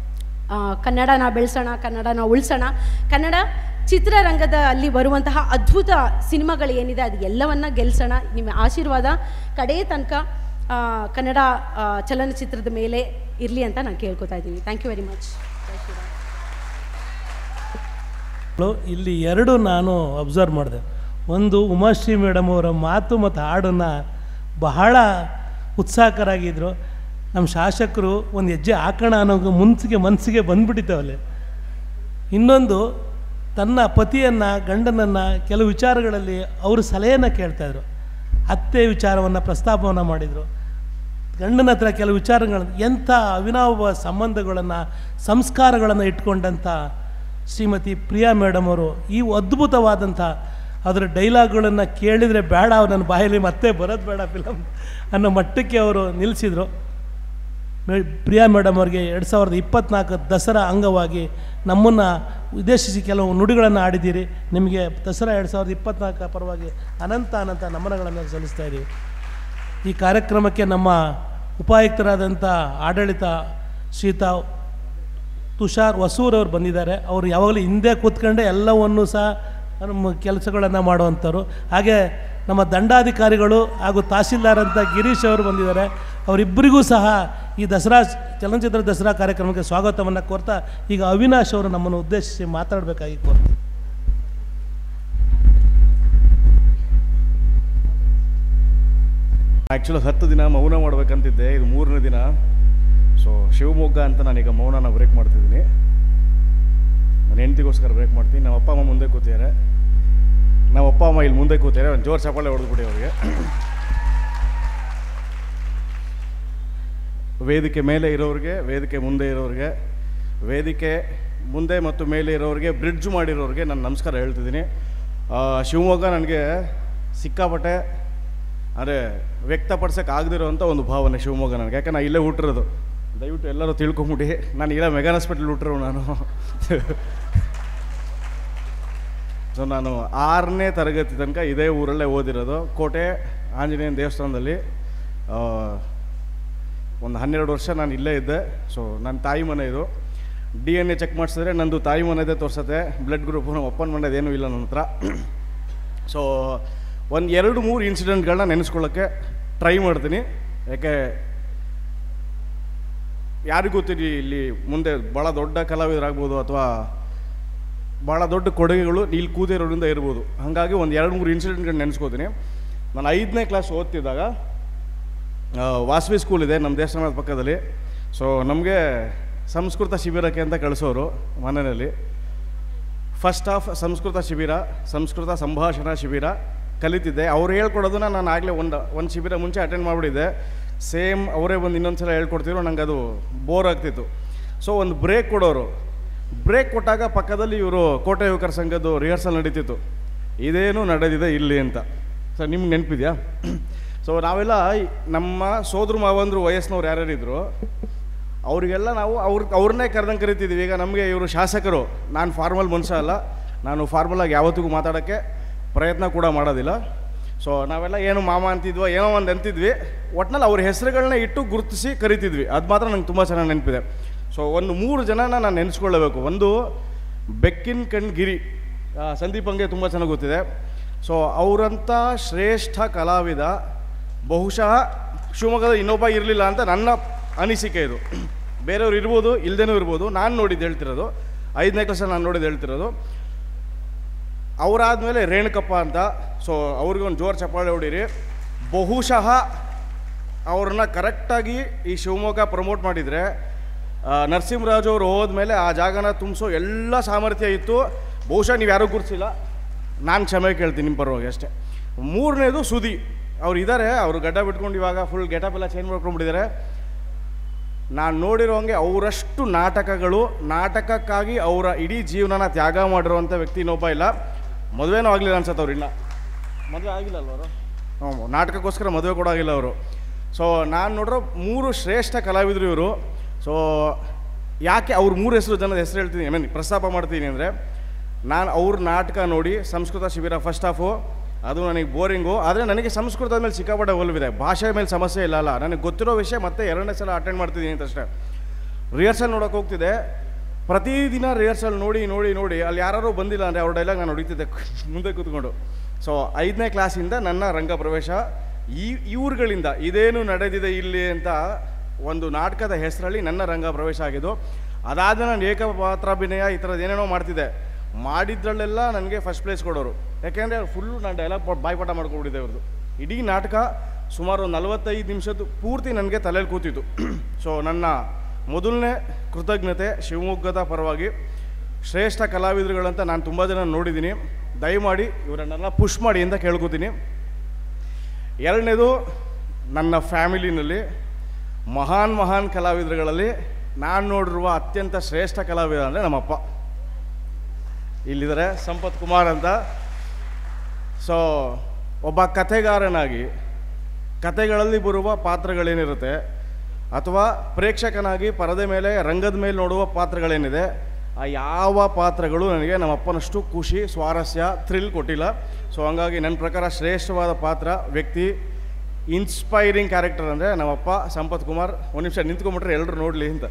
ಕನ್ನಡನ ಬೆಳೆಸೋಣ, ಕನ್ನಡನ ಉಳಿಸೋಣ, ಕನ್ನಡ ಚಿತ್ರರಂಗದ ಅಲ್ಲಿ ಬರುವಂತಹ ಅದ್ಭುತ ಸಿನಿಮಾಗಳು ಏನಿದೆ ಅದು ಎಲ್ಲವನ್ನ ಗೆಲ್ಲಿಸೋಣ. ನಿಮ್ಮ ಆಶೀರ್ವಾದ ಕಡೆಯ ತನಕ ಕನ್ನಡ ಚಲನಚಿತ್ರದ ಮೇಲೆ ಇರಲಿ ಅಂತ ನಾನು ಕೇಳ್ಕೊತಾ ಇದ್ದೀನಿ. Thank you very much. ಇಲ್ಲಿ ಎರಡು ನಾನು ಅಬ್ಸರ್ವ್ ಮಾಡಿದೆ. ಒಂದು, ಉಮಾಶ್ರೀ ಮೇಡಮ್ ಅವರ ಮಾತು ಮತ್ತು ಹಾಡನ್ನು ಬಹಳ ಉತ್ಸಾಹಕರಾಗಿದ್ದರು. ನಮ್ಮ ಶಾಸಕರು ಒಂದು ಹೆಜ್ಜೆ ಹಾಕೋಣ ಅನ್ನೋ ಮುನ್ಸಿಗೆ ಮನಸ್ಸಿಗೆ ಬಂದುಬಿಟ್ಟಿದ್ದಾವಲ್ಲಿ. ಇನ್ನೊಂದು, ತನ್ನ ಪತಿಯನ್ನು, ಗಂಡನನ್ನು ಕೆಲವು ವಿಚಾರಗಳಲ್ಲಿ ಅವರು ಸಲಹೆಯನ್ನು ಕೇಳ್ತಾಯಿದ್ರು. ಅತ್ತೆ ವಿಚಾರವನ್ನು ಪ್ರಸ್ತಾಪವನ್ನು ಮಾಡಿದರು. ಗಂಡನ ಹತ್ರ ಕೆಲವು ವಿಚಾರಗಳನ್ನು, ಎಂಥ ಅವಿನಾವ ಸಂಬಂಧಗಳನ್ನು, ಸಂಸ್ಕಾರಗಳನ್ನು ಇಟ್ಕೊಂಡಂಥ ಶ್ರೀಮತಿ ಪ್ರಿಯಾ ಮೇಡಮ್ ಅವರು ಈ ಅದ್ಭುತವಾದಂಥ ಅದರ ಡೈಲಾಗ್ಗಳನ್ನು ಕೇಳಿದರೆ ಬೇಡ, ಅವ್ರು ನನ್ನ ಬಾಯಲ್ಲಿ ಮತ್ತೆ ಬರೋದು ಬೇಡ ಫಿಲಮ್ ಅನ್ನೋ ಮಟ್ಟಕ್ಕೆ ಅವರು ನಿಲ್ಲಿಸಿದರು. ಮೇ ಪ್ರಿಯಾ ಮೇಡಮ್ ಅವ್ರಿಗೆ ಎರಡು ಸಾವಿರದ ಇಪ್ಪತ್ತ್ನಾಲ್ಕು ದಸರಾ ಅಂಗವಾಗಿ ನಮ್ಮನ್ನು ಉದ್ದೇಶಿಸಿ ಕೆಲವು ನುಡಿಗಳನ್ನು ಆಡಿದ್ದೀರಿ. ನಿಮಗೆ ದಸರಾ ಎರಡು ಸಾವಿರದ ಇಪ್ಪತ್ತ್ನಾಲ್ಕರ ಪರವಾಗಿ ಅನಂತ ಅನಂತ ನಮನಗಳನ್ನು ಸಲ್ಲಿಸ್ತಾ ಇದ್ದೀವಿ. ಈ ಕಾರ್ಯಕ್ರಮಕ್ಕೆ ನಮ್ಮ ಉಪಾಯುಕ್ತರಾದಂಥ ಆಡಳಿತ ಶ್ರೀಯುತ ತುಷಾರ್ ಹೊಸೂರ್ ಅವರು ಬಂದಿದ್ದಾರೆ. ಅವರು ಯಾವಾಗಲೂ ಹಿಂದೆ ಕೂತ್ಕೊಂಡೆ ಎಲ್ಲವನ್ನೂ ಸಹ ನಮ್ಮ ಕೆಲಸಗಳನ್ನು ಮಾಡುವಂಥವ್ರು. ಹಾಗೆ ನಮ್ಮ ದಂಡಾಧಿಕಾರಿಗಳು ಹಾಗೂ ತಹಸೀಲ್ದಾರ್ ಅಂತ ಗಿರೀಶ್ ಅವರು ಬಂದಿದ್ದಾರೆ. ಅವರಿಬ್ಬರಿಗೂ ಸಹ ಈ ದಸರಾ ಚಲನಚಿತ್ರ ದಸರಾ ಕಾರ್ಯಕ್ರಮಕ್ಕೆ ಸ್ವಾಗತವನ್ನು ಕೋರ್ತಾ ಈಗ ಅವಿನಾಶ್ ಅವರು ನಮ್ಮನ್ನು ಉದ್ದೇಶಿಸಿ ಮಾತಾಡಬೇಕಾಗಿ ಕೋರ್ತಾರೆ. ಆ್ಯಕ್ಚುಲಿ ಹತ್ತು ದಿನ ಮೌನ ಮಾಡಬೇಕಂತಿದ್ದೆ, ಇದು ಮೂರನೇ ದಿನ. ಸೊ ಶಿವಮೊಗ್ಗ ಅಂತ ನಾನೀಗ ಮೌನನ ಬ್ರೇಕ್ ಮಾಡ್ತಿದ್ದೀನಿ. ನನ್ನ ಹೆಂಡತಿಗೋಸ್ಕರ ಬ್ರೇಕ್ ಮಾಡ್ತೀನಿ. ನಮ್ಮ ಅಪ್ಪ ಅಮ್ಮ ಮುಂದೆ ಕೂತಿದ್ದಾರೆ, ನಮ್ಮ ಅಪ್ಪ ಅಮ್ಮ ಇಲ್ಲಿ ಮುಂದೆ ಕೂತಿದ್ದಾರೆ. ಒಂದು ಜೋರು ಚಪ್ಪಾಳೆ ಹೊಡೆದ್ಬಿಡಿ ಅವ್ರಿಗೆ. ವೇದಿಕೆ ಮೇಲೆ ಇರೋರಿಗೆ, ವೇದಿಕೆ ಮುಂದೆ ಇರೋರಿಗೆ, ವೇದಿಕೆ ಮುಂದೆ ಮತ್ತು ಮೇಲೆ ಇರೋರಿಗೆ, ಬ್ರಿಡ್ಜ್ ಮಾಡಿರೋರಿಗೆ ನಾನು ನಮಸ್ಕಾರ ಹೇಳ್ತಿದ್ದೀನಿ. ಶಿವಮೊಗ್ಗ ನನಗೆ ಸಿಕ್ಕಾಪಟ್ಟೆ ಅಂದರೆ ವ್ಯಕ್ತಪಡಿಸೋಕೆ ಆಗದಿರೋಂಥ ಒಂದು ಭಾವನೆ ಶಿವಮೊಗ್ಗ ನನಗೆ. ಯಾಕೆ ನಾನು ಇಲ್ಲೇ ಹುಟ್ಟಿರೋದು, ದಯವಿಟ್ಟು ಎಲ್ಲರೂ ತಿಳ್ಕೊಂಬಿಡಿ. ನಾನು ಇಲ್ಲ ಮೆಗಾನ್ ಹಾಸ್ಪಿಟ್ಲ್ ಹುಟ್ಟಿರೋ ನಾನು. ಸೊ ನಾನು ಆರನೇ ತರಗತಿ ತನಕ ಇದೇ ಊರಲ್ಲೇ ಓದಿರೋದು. ಕೋಟೆ ಆಂಜನೇಯನ ದೇವಸ್ಥಾನದಲ್ಲಿ ಒಂದು ಹನ್ನೆರಡು ವರ್ಷ ನಾನು ಇಲ್ಲೇ ಇದ್ದೆ. ಸೊ ನನ್ನ ತಾಯಿ ಮನೆ ಇದು. ಡಿ ಎನ್ ಎ ಚೆಕ್ ಮಾಡಿಸಿದ್ರೆ ನಂದು ತಾಯಿ ಮನೆದೇ ತೋರಿಸುತ್ತೆ, ಬ್ಲಡ್ ಗ್ರೂಪು ನಮ್ಮ ಅಪ್ಪನ ಮನೆದೇನೂ ಇಲ್ಲ ನನ್ನ ಹತ್ರ. ಸೊ ಒಂದು ಎರಡು ಮೂರು ಇನ್ಸಿಡೆಂಟ್ಗಳನ್ನ ನೆನೆಸ್ಕೊಳ್ಳೋಕ್ಕೆ ಟ್ರೈ ಮಾಡ್ತೀನಿ. ಯಾಕೆ ಯಾರಿಗೂ ಗೊತ್ತಿರಲಿ, ಇಲ್ಲಿ ಮುಂದೆ ಭಾಳ ದೊಡ್ಡ ಕಲಾವಿದರಾಗ್ಬೋದು ಅಥವಾ ಭಾಳ ದೊಡ್ಡ ಕೊಡುಗೆಗಳು ಇಲ್ಲಿ ಕೂತಿರೋದ್ರಿಂದ ಇರ್ಬೋದು. ಹಾಗಾಗಿ ಒಂದು ಎರಡು ಮೂರು ಇನ್ಸಿಡೆಂಟ್ಗಳನ್ನ ನೆನೆಸ್ಕೋತೀನಿ. ನಾನು ಐದನೇ ಕ್ಲಾಸ್ ಓದ್ತಿದ್ದಾಗ ವಾಸವಿ ಸ್ಕೂಲ್ ಇದೆ ನಮ್ಮ ದೇವಸ್ಥಾನದ ಪಕ್ಕದಲ್ಲಿ. ಸೊ ನಮಗೆ ಸಂಸ್ಕೃತ ಶಿಬಿರಕ್ಕೆ ಅಂತ ಕಳಿಸೋರು ಮನೆಯಲ್ಲಿ. ಫಸ್ಟ್ ಹಾಫ್ ಸಂಸ್ಕೃತ ಶಿಬಿರ, ಸಂಸ್ಕೃತ ಸಂಭಾಷಣಾ ಶಿಬಿರ ಕಲಿತಿದ್ದೆ. ಅವ್ರು ಹೇಳ್ಕೊಡೋದನ್ನ ನಾನು ಆಗಲೇ ಒಂದು ಒಂದು ಶಿಬಿರ ಮುಂಚೆ ಅಟೆಂಡ್ ಮಾಡಿಬಿಟ್ಟಿದ್ದೆ. ಸೇಮ್ ಅವರೇ ಬಂದು ಇನ್ನೊಂದು ಸಲ ಹೇಳ್ಕೊಡ್ತಿದ್ರು, ನಂಗೆ ಅದು ಬೋರ್ ಆಗ್ತಿತ್ತು. ಸೊ ಒಂದು ಬ್ರೇಕ್ ಕೊಡೋರು. ಬ್ರೇಕ್ ಕೊಟ್ಟಾಗ ಪಕ್ಕದಲ್ಲಿ ಇವರು ಕೋಟೆ ಯುವಕರ ಸಂಘದ್ದು ರಿಹರ್ಸಲ್ ನಡೀತಿತ್ತು. ಇದೇನು ನಡೆದಿದೆ ಇಲ್ಲಿ ಅಂತ. ಸರ್ ನಿಮ್ಗೆ ನೆನಪಿದೆಯಾ? ಸೊ ನಾವೆಲ್ಲ ನಮ್ಮ ಸೋದರ ಮಾವಂದರು ವಯಸ್ಸಿನವ್ರು ಯಾರ್ಯಾರಿದ್ರು ಅವರಿಗೆಲ್ಲ ನಾವು ಅವ್ರ ಅವ್ರನ್ನೇ ಕರೆದಂಗೆ ಕರಿತಿದ್ವಿ. ಈಗ ನಮಗೆ ಇವರು ಶಾಸಕರು, ನಾನು ಫಾರ್ಮಲ್ ಮನುಷ್ಯ ಅಲ್ಲ, ನಾನು ಫಾರ್ಮಲಾಗಿ ಯಾವತ್ತಿಗೂ ಮಾತಾಡೋಕ್ಕೆ ಪ್ರಯತ್ನ ಕೂಡ ಮಾಡೋದಿಲ್ಲ. ಸೊ ನಾವೆಲ್ಲ ಏನು ಮಾಮ ಅಂತಿದ್ವೋ ಏನೋ ಒಂದು ಅಂತಿದ್ವಿ, ಒಟ್ನಲ್ಲಿ ಅವ್ರ ಹೆಸರುಗಳನ್ನ ಇಟ್ಟು ಗುರುತಿಸಿ ಕರಿತಿದ್ವಿ. ಅದು ಮಾತ್ರ ನಂಗೆ ತುಂಬ ಚೆನ್ನಾಗಿ ನೆನಪಿದೆ. ಸೊ ಒಂದು ಮೂರು ಜನನ ನಾನು ನೆನೆಸ್ಕೊಳ್ಳಬೇಕು. ಒಂದು ಬೆಕ್ಕಿನ ಕಣ್ಗಿರಿ, ಸಂದೀಪ್ ಹಂಗೆ ತುಂಬ ಚೆನ್ನಾಗಿ ಗೊತ್ತಿದೆ. ಸೊ ಅವರಂಥ ಶ್ರೇಷ್ಠ ಕಲಾವಿದ ಬಹುಶಃ ಶಿವಮೊಗ್ಗದ ಇನ್ನೊಬ್ಬ ಇರಲಿಲ್ಲ ಅಂತ ನನ್ನ ಅನಿಸಿಕೆ ಇದು. ಬೇರೆಯವ್ರು ಇರ್ಬೋದು, ಇಲ್ಲದೇನೂ ಇರ್ಬೋದು. ನಾನು ನೋಡಿದ್ದು ಹೇಳ್ತಿರೋದು, ಐದನೇ ಕ್ಲಾಸಲ್ಲಿ ನಾನು ನೋಡಿದ್ದು ಹೇಳ್ತಿರೋದು. ಅವರಾದಮೇಲೆ ರೇಣುಕಪ್ಪ ಅಂತ. ಸೊ ಅವ್ರಿಗೊಂದು ಜೋರು ಚಪ್ಪಾಳೆ ಹೊಡೀರಿ. ಬಹುಶಃ ಅವ್ರನ್ನ ಕರೆಕ್ಟಾಗಿ ಈ ಶಿವಮೊಗ್ಗ ಪ್ರಮೋಟ್ ಮಾಡಿದರೆ ನರಸಿಂಹರಾಜು ಅವರು ಹೋದ್ಮೇಲೆ ಆ ಜಾಗನ ತುಂಬಿಸೋ ಎಲ್ಲ ಸಾಮರ್ಥ್ಯ ಇತ್ತು. ಬಹುಶಃ ನೀವು ಯಾರೂ ಗುರುತಿಸಿಲ್ಲ, ನಾನು ಕ್ಷಮೆ ಕೇಳ್ತೀನಿ ನಿಮ್ಮ ಪರವಾಗಿ ಅಷ್ಟೇ. ಮೂರನೇದು ಸುದಿ, ಅವ್ರು ಇದ್ದಾರೆ, ಅವರು ಗಡ್ಡ ಬಿಟ್ಕೊಂಡು ಇವಾಗ ಫುಲ್ ಗೆಟಪ್ ಎಲ್ಲ ಚೇಂಜ್ ಮಾಡ್ಕೊಂಡ್ಬಿಟ್ಟಿದ್ದಾರೆ. ನಾನು ನೋಡಿರೋ ಹಂಗೆ ಅವರಷ್ಟು ನಾಟಕಗಳು, ನಾಟಕಕ್ಕಾಗಿ ಅವರ ಇಡೀ ಜೀವನನ ತ್ಯಾಗ ಮಾಡಿರೋವಂಥ ವ್ಯಕ್ತಿ ಇನ್ನೊಬ್ಬ ಇಲ್ಲ. ಮದುವೆನೂ ಆಗಲಿಲ್ಲ ಅನ್ಸತ್ತೆ ಅವ್ರು, ಇನ್ನೂ ಮದುವೆ ಆಗಿಲ್ಲ ಅಲ್ಲ ಅವರು. ಹ್ಞೂ, ನಾಟಕಕ್ಕೋಸ್ಕರ ಮದುವೆ ಕೂಡ ಆಗಿಲ್ಲ ಅವರು. ಸೊ ನಾನು ನೋಡಿರೋ ಮೂರು ಶ್ರೇಷ್ಠ ಕಲಾವಿದರು ಇವರು. ಸೊ ಯಾಕೆ ಅವ್ರ ಮೂರು ಹೆಸರು ಜನದ ಹೆಸರು ಹೇಳ್ತೀನಿ, ಐ ಮೀನ್ ಪ್ರಸ್ತಾಪ ಮಾಡ್ತೀನಿ ಅಂದರೆ, ನಾನು ಅವ್ರ ನಾಟಕ ನೋಡಿ ಸಂಸ್ಕೃತ ಶಿಬಿರ ಫಸ್ಟ್ ಹಾಫು ಅದು ನನಗೆ ಬೋರಿಂಗು. ಆದರೆ ನನಗೆ ಸಂಸ್ಕೃತದ ಮೇಲೆ ಸಿಕ್ಕಾಪಟ್ಟೆ ಒಲವಿದೆ, ಭಾಷೆ ಮೇಲೆ ಸಮಸ್ಯೆ ಇಲ್ಲ ಅಲ್ಲ. ನನಗೆ ಗೊತ್ತಿರೋ ವಿಷಯ ಮತ್ತೆ ಎರಡನೇ ಸಲ ಅಟೆಂಡ್ ಮಾಡ್ತಿದ್ದೀನಿ ಅಂತಷ್ಟೇ. ರಿಹರ್ಸಲ್ ನೋಡೋಕೆ ಹೋಗ್ತಿದ್ದೆ, ಪ್ರತಿದಿನ ರಿಹರ್ಸಲ್ ನೋಡಿ ನೋಡಿ ನೋಡಿ ಅಲ್ಲಿ ಯಾರು ಬಂದಿಲ್ಲ ಅಂದರೆ ಅವ್ರ ಡೈಲಾಗ್ ನಾನು ಹೊಡಿತಿದ್ದೆ ಮುಂದೆ ಕೂತ್ಕೊಂಡು. ಸೊ ಐದನೇ ಕ್ಲಾಸಿಂದ ನನ್ನ ರಂಗ ಪ್ರವೇಶ ಈ ಇವ್ರುಗಳಿಂದ ಇದೇನು ನಡೆದಿದೆ ಇಲ್ಲಿ ಅಂತ ಒಂದು ನಾಟಕದ ಹೆಸರಲ್ಲಿ ನನ್ನ ರಂಗ ಪ್ರವೇಶ ಆಗಿದ್ದು. ಅದಾದ ನಾನು ಏಕಪಾತ್ರಾಭಿನಯ ಈ ಥರದ್ದು ಏನೇನೋ ಮಾಡ್ತಿದ್ದೆ. ಮಾಡಿದ್ರಲ್ಲೆಲ್ಲ ನನಗೆ ಫಸ್ಟ್ ಪ್ಲೇಸ್ ಕೊಡೋರು. ಯಾಕೆಂದರೆ ಫುಲ್ಲು ನಾನು ಡೈಲಾಗ್ ಬಾಯ್ಪಾಠ ಮಾಡ್ಕೊಂಡ್ಬಿಟ್ಟಿದ್ದೆ ಅವ್ರದ್ದು. ಇಡೀ ನಾಟಕ ಸುಮಾರು ನಲವತ್ತೈದು ನಿಮಿಷದ್ದು ಪೂರ್ತಿ ನನಗೆ ತಲೆಯಲ್ಲಿ ಕೂತಿತ್ತು. ಸೊ ನನ್ನ ಮೊದಲನೇ ಕೃತಜ್ಞತೆ ಶಿವಮೊಗ್ಗದ ಪರವಾಗಿ. ಶ್ರೇಷ್ಠ ಕಲಾವಿದರುಗಳಂತ ನಾನು ತುಂಬ ಜನ ನೋಡಿದ್ದೀನಿ, ದಯಮಾಡಿ ಇವರನ್ನೆಲ್ಲ ಪುಷ್ ಮಾಡಿ ಅಂತ ಕೇಳ್ಕೊತೀನಿ. ಎರಡನೇದು, ನನ್ನ ಫ್ಯಾಮಿಲಿನಲ್ಲಿ ಮಹಾನ್ ಮಹಾನ್ ಕಲಾವಿದರುಗಳಲ್ಲಿ ನಾನು ನೋಡಿರುವ ಅತ್ಯಂತ ಶ್ರೇಷ್ಠ ಕಲಾವಿದ ಅಂದರೆ ನಮ್ಮಪ್ಪ. ಇಲ್ಲಿದ್ದಾರೆ ಸಂಪತ್ ಕುಮಾರ್ ಅಂತ. ಸೊ ಒಬ್ಬ ಕಥೆಗಾರನಾಗಿ ಕಥೆಗಳಲ್ಲಿ ಬರುವ ಪಾತ್ರಗಳೇನಿರುತ್ತೆ ಅಥವಾ ಪ್ರೇಕ್ಷಕನಾಗಿ ಪರದೆ ಮೇಲೆ ರಂಗದ ಮೇಲೆ ನೋಡುವ ಪಾತ್ರಗಳೇನಿದೆ, ಆ ಯಾವ ಪಾತ್ರಗಳು ನನಗೆ ನಮ್ಮಪ್ಪನಷ್ಟು ಖುಷಿ, ಸ್ವಾರಸ್ಯ, ಥ್ರಿಲ್ ಕೊಟ್ಟಿಲ್ಲ. ಸೊ ಹಂಗಾಗಿ ನನ್ನ ಪ್ರಕಾರ ಶ್ರೇಷ್ಠವಾದ ಪಾತ್ರ, ವ್ಯಕ್ತಿ, ಇನ್ಸ್ಪೈರಿಂಗ್ ಕ್ಯಾರೆಕ್ಟರ್ ಅಂದರೆ ನಮ್ಮಪ್ಪ ಸಂಪತ್ ಕುಮಾರ್. ಒಂದು ನಿಮಿಷ ನಿಂತ್ಕೊಂಡ್ಬಿಟ್ರೆ ಎಲ್ಲರೂ ನೋಡಲಿ ಅಂತ.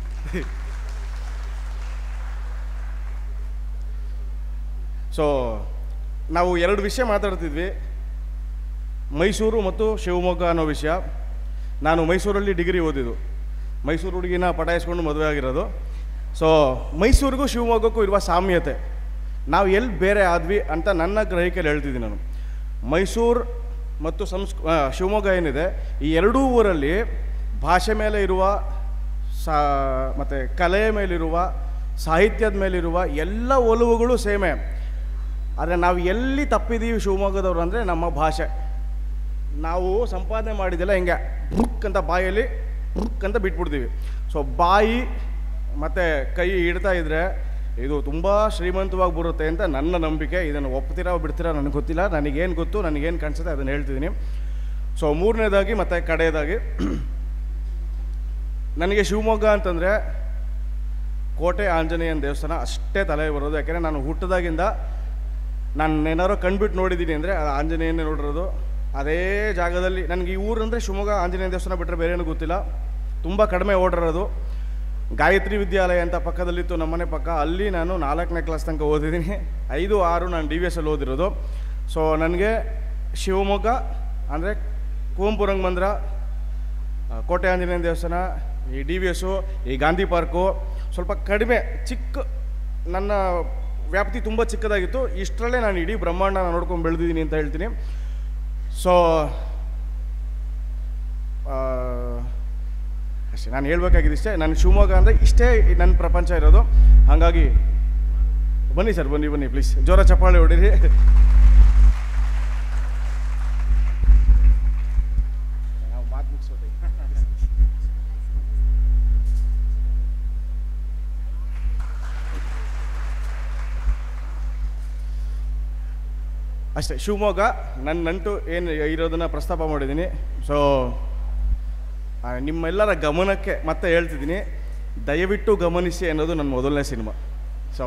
ಸೊ ನಾವು ಎರಡು ವಿಷಯ ಮಾತಾಡ್ತಿದ್ವಿ, ಮೈಸೂರು ಮತ್ತು ಶಿವಮೊಗ್ಗ ಅನ್ನೋ ವಿಷಯ. ನಾನು ಮೈಸೂರಲ್ಲಿ ಡಿಗ್ರಿ ಓದಿದ್ದು, ಮೈಸೂರು ಹುಡುಗಿನ ಪಟಾಯಿಸ್ಕೊಂಡು ಮದುವೆ ಆಗಿರೋದು. ಸೊ ಮೈಸೂರಿಗೂ ಶಿವಮೊಗ್ಗಕ್ಕೂ ಇರುವ ಸಾಮ್ಯತೆ, ನಾವು ಎಲ್ಲಿ ಬೇರೆ ಆದ್ವಿ ಅಂತ ನನ್ನ ಗ್ರಹಿಕೆಯಲ್ಲಿ ಹೇಳ್ತಿದ್ದೀನಿ ನಾನು. ಮೈಸೂರು ಮತ್ತು ಸಂಸ್ ಶಿವಮೊಗ್ಗ ಏನಿದೆ, ಈ ಎರಡೂ ಊರಲ್ಲಿ ಭಾಷೆ ಮೇಲೆ ಇರುವ ಸಾ ಮತ್ತು ಕಲೆಯ ಮೇಲಿರುವ ಸಾಹಿತ್ಯದ ಮೇಲಿರುವ ಎಲ್ಲ ಒಲವುಗಳು ಸೇಮೆ. ಆದರೆ ನಾವು ಎಲ್ಲಿ ತಪ್ಪಿದ್ದೀವಿ ಶಿವಮೊಗ್ಗದವ್ರು ಅಂದರೆ ನಮ್ಮ ಭಾಷೆ. ನಾವು ಸಂಪಾದನೆ ಮಾಡಿದ್ದೆಲ್ಲ ಹಿಂಗೆ ಬುಕ್ ಅಂತ ಬಾಯಲ್ಲಿ ಬುಕ್ ಅಂತ ಬಿಟ್ಬಿಡ್ತೀವಿ. ಸೊ ಬಾಯಿ ಮತ್ತು ಕೈ ಇಡ್ತಾ ಇದ್ದರೆ ಇದು ತುಂಬ ಶ್ರೀಮಂತವಾಗಿ ಬರುತ್ತೆ ಅಂತ ನನ್ನ ನಂಬಿಕೆ. ಇದನ್ನು ಒಪ್ತೀರಾ ಬಿಡ್ತೀರಾ ನನಗೆ ಗೊತ್ತಿಲ್ಲ. ನನಗೇನು ಗೊತ್ತು, ನನಗೇನು ಕಾಣಿಸುತ್ತೆ ಅದನ್ನು ಹೇಳ್ತಿದ್ದೀನಿ. ಸೊ ಮೂರನೇದಾಗಿ ಮತ್ತು ಕಡೆಯದಾಗಿ, ನನಗೆ ಶಿವಮೊಗ್ಗ ಅಂತಂದರೆ ಕೋಟೆ ಆಂಜನೇಯನ ದೇವಸ್ಥಾನ ಅಷ್ಟೇ ತಲೆ ಬರೋದು. ಯಾಕೆಂದರೆ ನಾನು ಹುಟ್ಟಿದಾಗಿಂದ ನಾನು ಏನಾರೋ ಕಣ್ಬಿಟ್ಟು ನೋಡಿದ್ದೀನಿ ಅಂದರೆ ಅದು ಆಂಜನೇಯನೇ ನೋಡಿರೋದು. ಅದೇ ಜಾಗದಲ್ಲಿ ನನಗೆ ಈ ಊರು ಅಂದರೆ ಶಿವಮೊಗ್ಗ ಆಂಜನೇಯ ದೇವಸ್ಥಾನ ಬಿಟ್ಟರೆ ಬೇರೆ ಏನೂ ಗೊತ್ತಿಲ್ಲ. ತುಂಬ ಕಡಿಮೆ ಓಡಿರೋದು. ಗಾಯತ್ರಿ ವಿದ್ಯಾಲಯ ಅಂತ ಪಕ್ಕದಲ್ಲಿತ್ತು ನಮ್ಮನೆ ಪಕ್ಕ. ಅಲ್ಲಿ ನಾನು ನಾಲ್ಕನೇ ಕ್ಲಾಸ್ ತನಕ ಓದಿದ್ದೀನಿ. ಐದು ಆರು ನಾನು ಡಿ ವಿ ಎಸ್ ಅಲ್ಲಿ ಓದಿರೋದು. ಸೊ ನನಗೆ ಶಿವಮೊಗ್ಗ ಅಂದರೆ ಕುವೆಂಪು ರಂಗಮಂದಿರ, ಕೋಟೆ ಆಂಜನೇಯ ದೇವಸ್ಥಾನ, ಈ ಡಿ ವಿ ಎಸ್ಸು, ಈ ಗಾಂಧಿ ಪಾರ್ಕು ಸ್ವಲ್ಪ ಕಡಿಮೆ ಚಿಕ್ಕ, ನನ್ನ ವ್ಯಾಪ್ತಿ ತುಂಬ ಚಿಕ್ಕದಾಗಿತ್ತು. ಇಷ್ಟರಲ್ಲೇ ನಾನು ಇಡೀ ಬ್ರಹ್ಮಾಂಡ ನೋಡ್ಕೊಂಡು ಬೆಳೆದಿದ್ದೀನಿ ಅಂತ ಹೇಳ್ತೀನಿ. ಸೊ ಅಷ್ಟೇ ನಾನು ಹೇಳ್ಬೇಕಾಗಿದ್ದಿಷ್ಟೇ. ನಾನು ಶಿವಮೊಗ್ಗ ಅಂದರೆ ಇಷ್ಟೇ ನನ್ನ ಪ್ರಪಂಚ ಇರೋದು. ಹಾಗಾಗಿ ಬನ್ನಿ ಸರ್, ಬನ್ನಿ ಬನ್ನಿ ಪ್ಲೀಸ್, ಜೋರ ಚಪ್ಪಾಳೆ ಹೊಡೀರಿ. ನಾವು ಮಾತು ಮುಗಿಸೋದು ಅಷ್ಟೇ. ಶಿವಮೊಗ್ಗ ನನ್ನ ನಂಟು ಏನು ಇರೋದನ್ನು ಪ್ರಸ್ತಾಪ ಮಾಡಿದ್ದೀನಿ. ಸೊ ನಿಮ್ಮೆಲ್ಲರ ಗಮನಕ್ಕೆ ಮತ್ತೆ ಹೇಳ್ತಿದ್ದೀನಿ, ದಯವಿಟ್ಟು ಗಮನಿಸಿ ಅನ್ನೋದು ನನ್ನ ಮೊದಲನೇ ಸಿನಿಮಾ. ಸೊ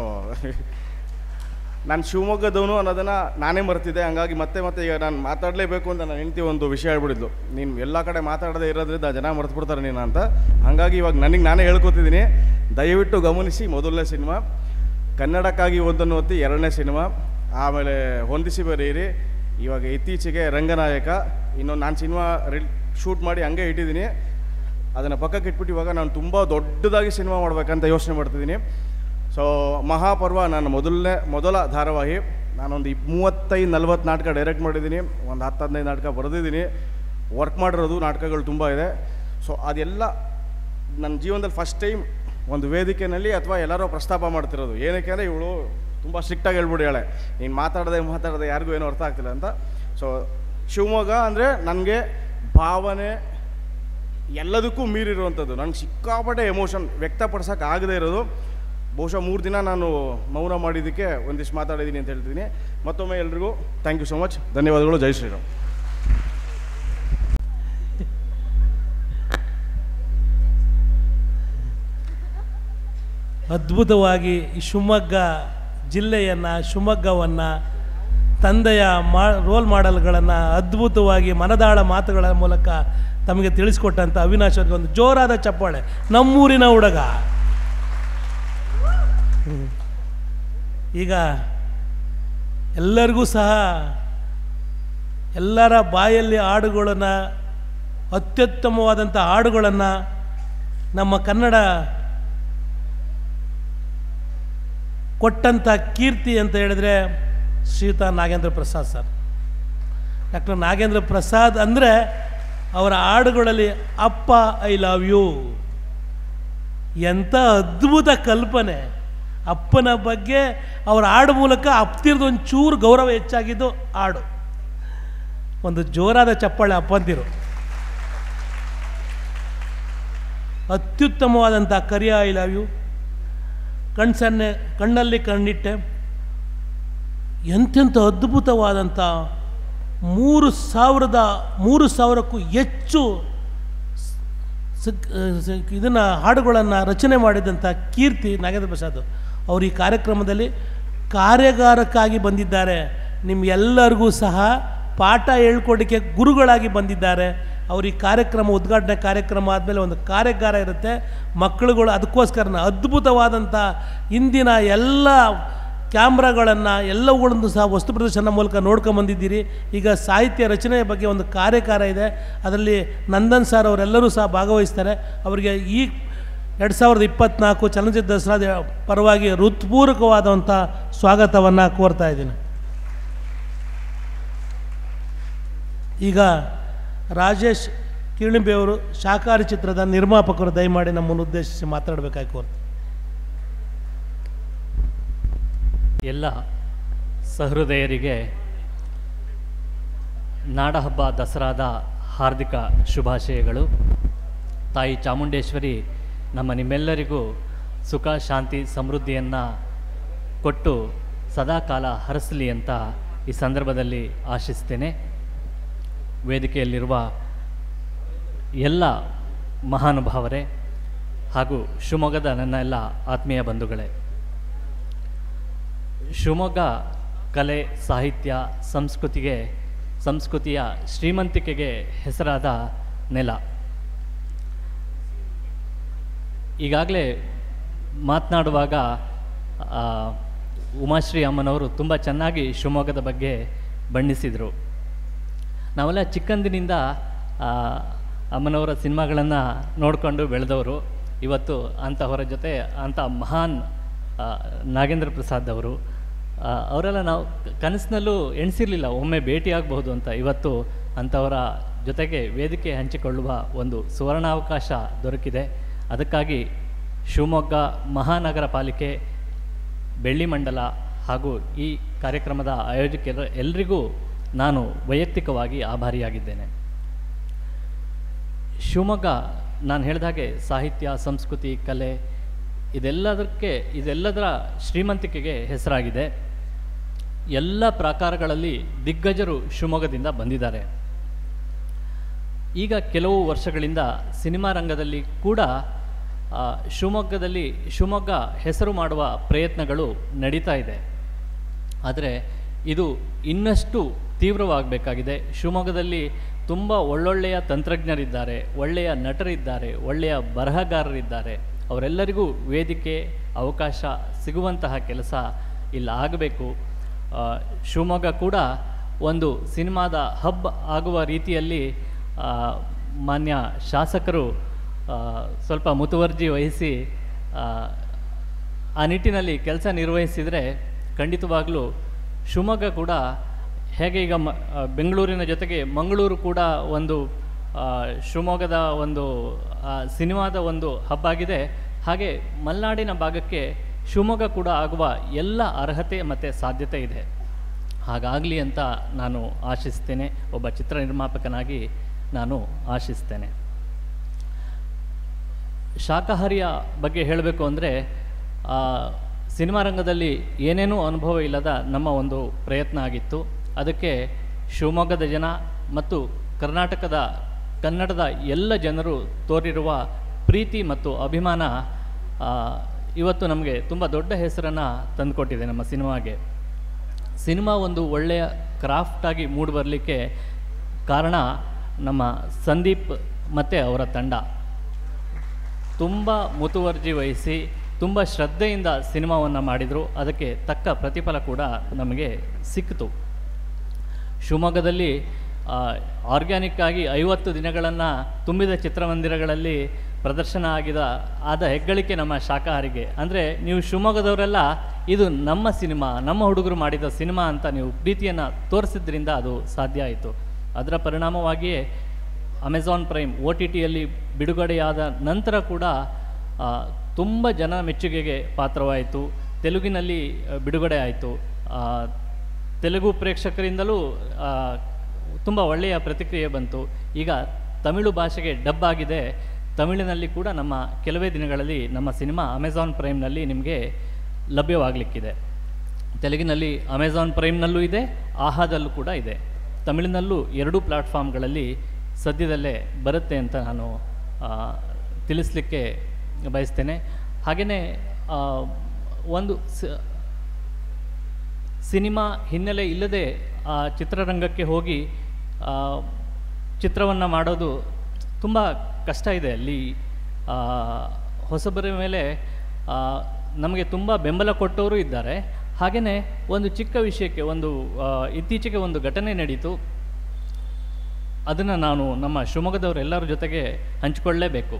ನಾನು ಶಿವಮೊಗ್ಗದವನು ಅನ್ನೋದನ್ನು ನಾನೇ ಮರ್ತಿದ್ದೆ. ಹಂಗಾಗಿ ಮತ್ತೆ ಮತ್ತೆ ಈಗ ನಾನು ಮಾತಾಡಲೇಬೇಕು ಅಂತ ನಾನು ಹೆಂಡ್ತಿ ಒಂದು ವಿಷಯ ಹೇಳ್ಬಿಡಿದ್ಲು, ನೀನು ಎಲ್ಲ ಕಡೆ ಮಾತಾಡದೇ ಇರೋದ್ರಿಂದ ಜನ ಮರ್ತು ಬಿಡ್ತಾರೆ ನೀನು ಅಂತ. ಹಾಗಾಗಿ ಇವಾಗ ನನಗೆ ನಾನೇ ಹೇಳ್ಕೊತಿದ್ದೀನಿ, ದಯವಿಟ್ಟು ಗಮನಿಸಿ. ಮೊದಲನೇ ಸಿನಿಮಾ, ಕನ್ನಡಕ್ಕಾಗಿ ಒಂದನ್ನು ಒತ್ತಿ ಎರಡನೇ ಸಿನಿಮಾ, ಆಮೇಲೆ ಹೊಂದಿಸಿ ಬರೀರಿ. ಇವಾಗ ಇತ್ತೀಚೆಗೆ ರಂಗನಾಯಕ, ಇನ್ನೊಂದು ನಾನು ಸಿನಿಮಾ ರಿಲ್ ಶೂಟ್ ಮಾಡಿ ಹಂಗೆ ಇಟ್ಟಿದ್ದೀನಿ. ಅದನ್ನು ಪಕ್ಕಕ್ಕೆ ಇಟ್ಬಿಟ್ಟು ಇವಾಗ ನಾನು ತುಂಬ ದೊಡ್ಡದಾಗಿ ಸಿನಿಮಾ ಮಾಡಬೇಕಂತ ಯೋಚನೆ ಮಾಡ್ತಿದ್ದೀನಿ. ಸೊ ಮಹಾಪರ್ವ ನನ್ನ ಮೊದಲನೇ ಮೊದಲ ಧಾರಾವಾಹಿ. ನಾನೊಂದು ಇಪ್ ಮೂವತ್ತೈದು ನಲ್ವತ್ತು ನಾಟಕ ಡೈರೆಕ್ಟ್ ಮಾಡಿದ್ದೀನಿ, ಒಂದು ಹತ್ತು ಹದಿನೈದು ನಾಟಕ ಬರೆದಿದ್ದೀನಿ, ವರ್ಕ್ ಮಾಡಿರೋದು ನಾಟಕಗಳು ತುಂಬ ಇದೆ. ಸೊ ಅದೆಲ್ಲ ನನ್ನ ಜೀವನದಲ್ಲಿ ಫಸ್ಟ್ ಟೈಮ್ ಒಂದು ವೇದಿಕೆಯಲ್ಲಿ ಅಥವಾ ಎಲ್ಲರೂ ಪ್ರಸ್ತಾಪ ಮಾಡ್ತಿರೋದು. ಏನಕ್ಕೆ ಅಂದರೆ ಇವಳು ತುಂಬ ಸ್ಟ್ರಿಕ್ಟಾಗಿ ಹೇಳ್ಬಿಡಿ ಹೇಳೆ, ನೀನು ಮಾತಾಡದೆ ಮಾತಾಡದೆ ಯಾರಿಗೂ ಏನೂ ಅರ್ಥ ಆಗ್ತಿಲ್ಲ ಅಂತ. ಸೊ ಶಿವಮೊಗ್ಗ ಅಂದರೆ ನನಗೆ ಭಾವನೆ ಎಲ್ಲದಕ್ಕೂ ಮೀರಿರುವಂಥದ್ದು. ನನಗೆ ಸಿಕ್ಕಾಪಟ್ಟೆ ಎಮೋಷನ್ ವ್ಯಕ್ತಪಡಿಸೋಕೆ ಆಗದೇ ಇರೋದು. ಬಹುಶಃ ಮೂರು ದಿನ ನಾನು ಮೌನ ಮಾಡಿದ್ದಕ್ಕೆ ಒಂದಿಷ್ಟು ಮಾತಾಡಿದ್ದೀನಿ ಅಂತ ಹೇಳ್ತೀನಿ. ಮತ್ತೊಮ್ಮೆ ಎಲ್ರಿಗೂ ಥ್ಯಾಂಕ್ ಯು ಸೊ ಮಚ್, ಧನ್ಯವಾದಗಳು. ಜೈ ಶ್ರೀರಾಮ್. ಅದ್ಭುತವಾಗಿ ಈ ಶಿವಮೊಗ್ಗ ಜಿಲ್ಲೆಯನ್ನು, ಶಿವಮೊಗ್ಗವನ್ನು, ತಂದೆಯ ಮಾ ರೋಲ್ ಮಾಡೆಲ್ಗಳನ್ನು ಅದ್ಭುತವಾಗಿ ಮನದಾಳ ಮಾತುಗಳ ಮೂಲಕ ತಮಗೆ ತಿಳಿಸ್ಕೊಟ್ಟಂಥ ಅವಿನಾಶ್ ಅವ್ರಿಗೆ ಒಂದು ಜೋರಾದ ಚಪ್ಪಾಳೆ. ನಮ್ಮೂರಿನ ಹುಡುಗ. ಈಗ ಎಲ್ಲರಿಗೂ ಸಹ ಎಲ್ಲರ ಬಾಯಲ್ಲಿ ಹಾಡುಗಳನ್ನು, ಅತ್ಯುತ್ತಮವಾದಂಥ ಹಾಡುಗಳನ್ನು ನಮ್ಮ ಕನ್ನಡ ಕೊಟ್ಟಂಥ ಕೀರ್ತಿ ಅಂತ ಹೇಳಿದ್ರೆ ಶ್ರೀಯುತ ನಾಗೇಂದ್ರ ಪ್ರಸಾದ್ ಸರ್. ಡಾಕ್ಟರ್ ನಾಗೇಂದ್ರ ಪ್ರಸಾದ್ ಅಂದರೆ ಅವರ ಹಾಡುಗಳಲ್ಲಿ ಅಪ್ಪ ಐ ಲವ್ ಯು, ಎಂಥ ಅದ್ಭುತ ಕಲ್ಪನೆ. ಅಪ್ಪನ ಬಗ್ಗೆ ಅವರ ಹಾಡು ಮೂಲಕ ಅಪ್ಪತಿರ್ದು ಒಂದು ಚೂರು ಗೌರವ ಹೆಚ್ಚಾಗಿದ್ದು ಹಾಡು. ಒಂದು ಜೋರಾದ ಚಪ್ಪಾಳೆ ಅಪ್ಪಂತಿರು. ಅತ್ಯುತ್ತಮವಾದಂಥ ಕರಿಯ ಐ ಲವ್ ಯು, ಕಣ್ಸನ್ನೆ ಕಣ್ಣಲ್ಲಿ ಕಣ್ಣಿಟ್ಟೆ, ಎಂತೆಂಥ ಅದ್ಭುತವಾದಂಥ ಮೂರು ಸಾವಿರದ ಮೂರು ಸಾವಿರಕ್ಕೂ ಹೆಚ್ಚು ಇದನ್ನು ಹಾಡುಗಳನ್ನು ರಚನೆ ಮಾಡಿದಂಥ ಕೀರ್ತಿ ನಾಗೇಂದ್ರ ಪ್ರಸಾದ್ ಅವರು ಈ ಕಾರ್ಯಕ್ರಮದಲ್ಲಿ ಕಾರ್ಯಾಗಾರಕ್ಕಾಗಿ ಬಂದಿದ್ದಾರೆ. ನಿಮ್ಗೆಲ್ಲರಿಗೂ ಸಹ ಪಾಠ ಹೇಳ್ಕೊಡೋಕ್ಕೆ ಗುರುಗಳಾಗಿ ಬಂದಿದ್ದಾರೆ. ಅವ್ರ ಈ ಕಾರ್ಯಕ್ರಮ ಉದ್ಘಾಟನೆ ಕಾರ್ಯಕ್ರಮ ಆದಮೇಲೆ ಒಂದು ಕಾರ್ಯಾಗಾರ ಇರುತ್ತೆ ಮಕ್ಕಳುಗಳು. ಅದಕ್ಕೋಸ್ಕರ ಅದ್ಭುತವಾದಂಥ ಇಂದಿನ ಎಲ್ಲ ಕ್ಯಾಮ್ರಾಗಳನ್ನು ಎಲ್ಲವುಗಳನ್ನು ಸಹ ವಸ್ತು ಪ್ರದರ್ಶನ ಮೂಲಕ ನೋಡ್ಕೊಂಬಂದಿದ್ದೀರಿ. ಈಗ ಸಾಹಿತ್ಯ ರಚನೆಯ ಬಗ್ಗೆ ಒಂದು ಕಾರ್ಯಾಗಾರ ಇದೆ, ಅದರಲ್ಲಿ ನಂದನ್ ಸರ್ ಅವರೆಲ್ಲರೂ ಸಹ ಭಾಗವಹಿಸ್ತಾರೆ. ಅವರಿಗೆ ಈ ಎರಡು ಸಾವಿರದ ಇಪ್ಪತ್ತ್ನಾಲ್ಕು ಚಲನಚಿತ್ರ ದಸರಾದ ಪರವಾಗಿ ಹೃತ್ಪೂರ್ವಕವಾದಂಥ ಸ್ವಾಗತವನ್ನು ಕೋರ್ತಾ ಇದ್ದೀನಿ. ಈಗ ರಾಜೇಶ್ ಕಿಣಿಬೆಯವರು ಶಾಕಾಹಾರಿ ಚಿತ್ರದ ನಿರ್ಮಾಪಕರು ದಯಮಾಡಿ ನಮ್ಮನ್ನು ಉದ್ದೇಶಿಸಿ ಮಾತಾಡಬೇಕಾಗಿ ಕೋರ್ತಾರೆ. ಎಲ್ಲ ಸಹೃದಯರಿಗೆ ನಾಡಹಬ್ಬ ದಸರಾದ ಹಾರ್ದಿಕ ಶುಭಾಶಯಗಳು. ತಾಯಿ ಚಾಮುಂಡೇಶ್ವರಿ ನಮ್ಮ ನಿಮ್ಮೆಲ್ಲರಿಗೂ ಸುಖ ಶಾಂತಿ ಸಮೃದ್ಧಿಯನ್ನು ಕೊಟ್ಟು ಸದಾಕಾಲ ಹರಸಲಿ ಅಂತ ಈ ಸಂದರ್ಭದಲ್ಲಿ ಆಶಿಸ್ತೇನೆ. ವೇದಿಕೆಯಲ್ಲಿರುವ ಎಲ್ಲ ಮಹಾನುಭಾವರೇ ಹಾಗೂ ಶಿವಮೊಗ್ಗದ ನನ್ನ ಎಲ್ಲ ಆತ್ಮೀಯ ಬಂಧುಗಳೇ, ಶಿವಮೊಗ್ಗ ಕಲೆ ಸಾಹಿತ್ಯ ಸಂಸ್ಕೃತಿಗೆ ಸಂಸ್ಕೃತಿಯ ಶ್ರೀಮಂತಿಕೆಗೆ ಹೆಸರಾದ ನೆಲ. ಈಗಾಗಲೇ ಮಾತನಾಡುವಾಗ ಉಮಾಶ್ರೀ ಅಮ್ಮನವರು ತುಂಬ ಚೆನ್ನಾಗಿ ಶಿವಮೊಗ್ಗದ ಬಗ್ಗೆ ಬಣ್ಣಿಸಿದರು. ನಾವೆಲ್ಲ ಚಿಕ್ಕಂದಿನಿಂದ ಅಮ್ಮನವರ ಸಿನಿಮಾಗಳನ್ನು ನೋಡಿಕೊಂಡು ಬೆಳೆದವರು. ಇವತ್ತು ಅಂಥವರ ಜೊತೆ ಅಂಥ ಮಹಾನ್ ನಾಗೇಂದ್ರ ಪ್ರಸಾದ್ ಅವರು, ಅವರೆಲ್ಲ ನಾವು ಕನಸಿನಲ್ಲೂ ಎಣಿಸಿರಲಿಲ್ಲ ಒಮ್ಮೆ ಭೇಟಿಯಾಗಬಹುದು ಅಂತ. ಇವತ್ತು ಅಂಥವರ ಜೊತೆಗೆ ವೇದಿಕೆ ಹಂಚಿಕೊಳ್ಳುವ ಒಂದು ಸುವರ್ಣಾವಕಾಶ ದೊರಕಿದೆ. ಅದಕ್ಕಾಗಿ ಶಿವಮೊಗ್ಗ ಮಹಾನಗರ ಪಾಲಿಕೆ, ಬೆಳ್ಳಿ ಮಂಡಲ ಹಾಗೂ ಈ ಕಾರ್ಯಕ್ರಮದ ಆಯೋಜಕರ ಎಲ್ರಿಗೂ ನಾನು ವೈಯಕ್ತಿಕವಾಗಿ ಆಭಾರಿಯಾಗಿದ್ದೇನೆ. ಶಿವಮೊಗ್ಗ ನಾನು ಹೇಳಿದ ಹಾಗೆ ಸಾಹಿತ್ಯ ಸಂಸ್ಕೃತಿ ಕಲೆ ಇದೆಲ್ಲದಕ್ಕೆ ಇದೆಲ್ಲದರ ಶ್ರೀಮಂತಿಕೆಗೆ ಹೆಸರಾಗಿದೆ. ಎಲ್ಲ ಪ್ರಾಕಾರಗಳಲ್ಲಿ ದಿಗ್ಗಜರು ಶಿವಮೊಗ್ಗದಿಂದ ಬಂದಿದ್ದಾರೆ. ಈಗ ಕೆಲವು ವರ್ಷಗಳಿಂದ ಸಿನಿಮಾ ರಂಗದಲ್ಲಿ ಕೂಡ ಶಿವಮೊಗ್ಗದಲ್ಲಿ ಶಿವಮೊಗ್ಗ ಹೆಸರು ಮಾಡುವ ಪ್ರಯತ್ನಗಳು ನಡೀತಾ ಇದೆ. ಆದರೆ ಇದು ಇನ್ನಷ್ಟು ತೀವ್ರವಾಗಬೇಕಾಗಿದೆ. ಶಿವಮೊಗ್ಗದಲ್ಲಿ ತುಂಬ ಒಳ್ಳೊಳ್ಳೆಯ ತಂತ್ರಜ್ಞರಿದ್ದಾರೆ, ಒಳ್ಳೆಯ ನಟರಿದ್ದಾರೆ, ಒಳ್ಳೆಯ ಬರಹಗಾರರಿದ್ದಾರೆ. ಅವರೆಲ್ಲರಿಗೂ ವೇದಿಕೆ ಅವಕಾಶ ಸಿಗುವಂತಹ ಕೆಲಸ ಇಲ್ಲಿ ಆಗಬೇಕು. ಶಿವಮೊಗ್ಗ ಕೂಡ ಒಂದು ಸಿನಿಮಾದ ಹಬ್ ಆಗುವ ರೀತಿಯಲ್ಲಿ ಮಾನ್ಯ ಶಾಸಕರು ಸ್ವಲ್ಪ ಮುತುವರ್ಜಿ ವಹಿಸಿ ಆ ನಿಟ್ಟಿನಲ್ಲಿ ಕೆಲಸ ನಿರ್ವಹಿಸಿದರೆ ಖಂಡಿತವಾಗಲೂ ಶಿವಮೊಗ್ಗ ಕೂಡ ಹೇಗೆ ಈಗ ಮ ಬೆಂಗಳೂರಿನ ಜೊತೆಗೆ ಮಂಗಳೂರು ಕೂಡ ಒಂದು ಶಿವಮೊಗ್ಗದ ಒಂದು ಸಿನಿಮಾದ ಒಂದು ಹಬ್ ಆಗಿದೆ, ಹಾಗೆ ಮಲೆನಾಡಿನ ಭಾಗಕ್ಕೆ ಶಿವಮೊಗ್ಗ ಕೂಡ ಆಗುವ ಎಲ್ಲ ಅರ್ಹತೆ ಮತ್ತು ಸಾಧ್ಯತೆ ಇದೆ. ಹಾಗಾಗಲಿ ಅಂತ ನಾನು ಆಶಿಸ್ತೇನೆ. ಒಬ್ಬ ಚಿತ್ರ ನಿರ್ಮಾಪಕನಾಗಿ ನಾನು ಆಶಿಸ್ತೇನೆ. ಶಾಕಾಹಾರಿಯ ಬಗ್ಗೆ ಹೇಳಬೇಕು ಅಂದರೆ ಸಿನಿಮಾ ರಂಗದಲ್ಲಿ ಏನೇನೂ ಅನುಭವ ಇಲ್ಲದ ನಮ್ಮ ಒಂದು ಪ್ರಯತ್ನ ಆಗಿತ್ತು. ಅದಕ್ಕೆ ಶಿವಮೊಗ್ಗದ ಜನ ಮತ್ತು ಕರ್ನಾಟಕದ ಕನ್ನಡದ ಎಲ್ಲ ಜನರು ತೋರಿರುವ ಪ್ರೀತಿ ಮತ್ತು ಅಭಿಮಾನ ಇವತ್ತು ನಮಗೆ ತುಂಬ ದೊಡ್ಡ ಹೆಸರನ್ನು ತಂದುಕೊಟ್ಟಿದೆ ನಮ್ಮ ಸಿನಿಮಾಗೆ. ಸಿನಿಮಾ ಒಂದು ಒಳ್ಳೆಯ ಕ್ರಾಫ್ಟಾಗಿ ಮೂಡಿಬರಲಿಕ್ಕೆ ಕಾರಣ ನಮ್ಮ ಸಂದೀಪ್ ಮತ್ತು ಅವರ ತಂಡ ತುಂಬ ಮುತುವರ್ಜಿ ವಹಿಸಿ ತುಂಬ ಶ್ರದ್ಧೆಯಿಂದ ಸಿನಿಮಾವನ್ನು ಮಾಡಿದರು. ಅದಕ್ಕೆ ತಕ್ಕ ಪ್ರತಿಫಲ ಕೂಡ ನಮಗೆ ಸಿಕ್ಕಿತು. ಶಿವಮೊಗ್ಗದಲ್ಲಿ ಆರ್ಗ್ಯಾನಿಕ್ ಆಗಿ ಐವತ್ತು ದಿನಗಳನ್ನು ತುಂಬಿದ ಚಿತ್ರಮಂದಿರಗಳಲ್ಲಿ ಪ್ರದರ್ಶನ ಆಗಿದ ಆದ ಹೆಗ್ಗಳಿಕೆ ನಮ್ಮ ಶಾಕಾಹಾರಿಗೆ. ಅಂದರೆ ನೀವು ಶಿವಮೊಗ್ಗದವರೆಲ್ಲ ಇದು ನಮ್ಮ ಸಿನಿಮಾ, ನಮ್ಮ ಹುಡುಗರು ಮಾಡಿದ ಸಿನಿಮಾ ಅಂತ ನೀವು ಪ್ರೀತಿಯನ್ನು ತೋರಿಸಿದ್ರಿಂದ ಅದು ಸಾಧ್ಯ ಆಯಿತು. ಅದರ ಪರಿಣಾಮವಾಗಿಯೇ ಅಮೆಝಾನ್ ಪ್ರೈಮ್ ಒ ಟಿ ಟಿಯಲ್ಲಿ ಬಿಡುಗಡೆಯಾದ ನಂತರ ಕೂಡ ತುಂಬ ಜನ ಮೆಚ್ಚುಗೆಗೆ ಪಾತ್ರವಾಯಿತು. ತೆಲುಗಿನಲ್ಲಿ ಬಿಡುಗಡೆ ಆಯಿತು. ತೆಲುಗು ಪ್ರೇಕ್ಷಕರಿಂದಲೂ ತುಂಬ ಒಳ್ಳೆಯ ಪ್ರತಿಕ್ರಿಯೆ ಬಂತು. ಈಗ ತಮಿಳು ಭಾಷೆಗೆ ಡಬ್ ಆಗಿದೆ. ತಮಿಳಿನಲ್ಲಿ ಕೂಡ ನಮ್ಮ ಕೆಲವೇ ದಿನಗಳಲ್ಲಿ ನಮ್ಮ ಸಿನಿಮಾ ಅಮೆಝಾನ್ ಪ್ರೈಮ್ನಲ್ಲಿ ನಿಮಗೆ ಲಭ್ಯವಾಗಲಿಕ್ಕಿದೆ. ತೆಲುಗಿನಲ್ಲಿ ಅಮೆಝಾನ್ ಪ್ರೈಮ್ನಲ್ಲೂ ಇದೆ, ಆಹಾದಲ್ಲೂ ಕೂಡ ಇದೆ. ತಮಿಳಿನಲ್ಲೂ ಎರಡೂ ಪ್ಲ್ಯಾಟ್ಫಾರ್ಮ್ಗಳಲ್ಲಿ ಸದ್ಯದಲ್ಲೇ ಬರುತ್ತೆ ಅಂತ ನಾನು ತಿಳಿಸ್ಲಿಕ್ಕೆ ಬಯಸ್ತೇನೆ. ಹಾಗೆಯೇ ಒಂದು ಸಿನಿಮಾ ಹಿನ್ನೆಲೆ ಇಲ್ಲದೆ ಆ ಚಿತ್ರರಂಗಕ್ಕೆ ಹೋಗಿ ಚಿತ್ರವನ್ನು ಮಾಡೋದು ತುಂಬ ಕಷ್ಟ ಇದೆ. ಅಲ್ಲಿ ಹೊಸಬರ ಮೇಲೆ ನಮಗೆ ತುಂಬ ಬೆಂಬಲ ಕೊಟ್ಟವರು ಇದ್ದಾರೆ. ಹಾಗೆಯೇ ಒಂದು ಚಿಕ್ಕ ವಿಷಯಕ್ಕೆ ಒಂದು ಇತ್ತೀಚೆಗೆ ಒಂದು ಘಟನೆ ನಡೀತು. ಅದನ್ನು ನಾನು ನಮ್ಮ ಶಿವಮೊಗ್ಗದವರೆಲ್ಲರ ಜೊತೆಗೆ ಹಂಚಿಕೊಳ್ಳಲೇಬೇಕು.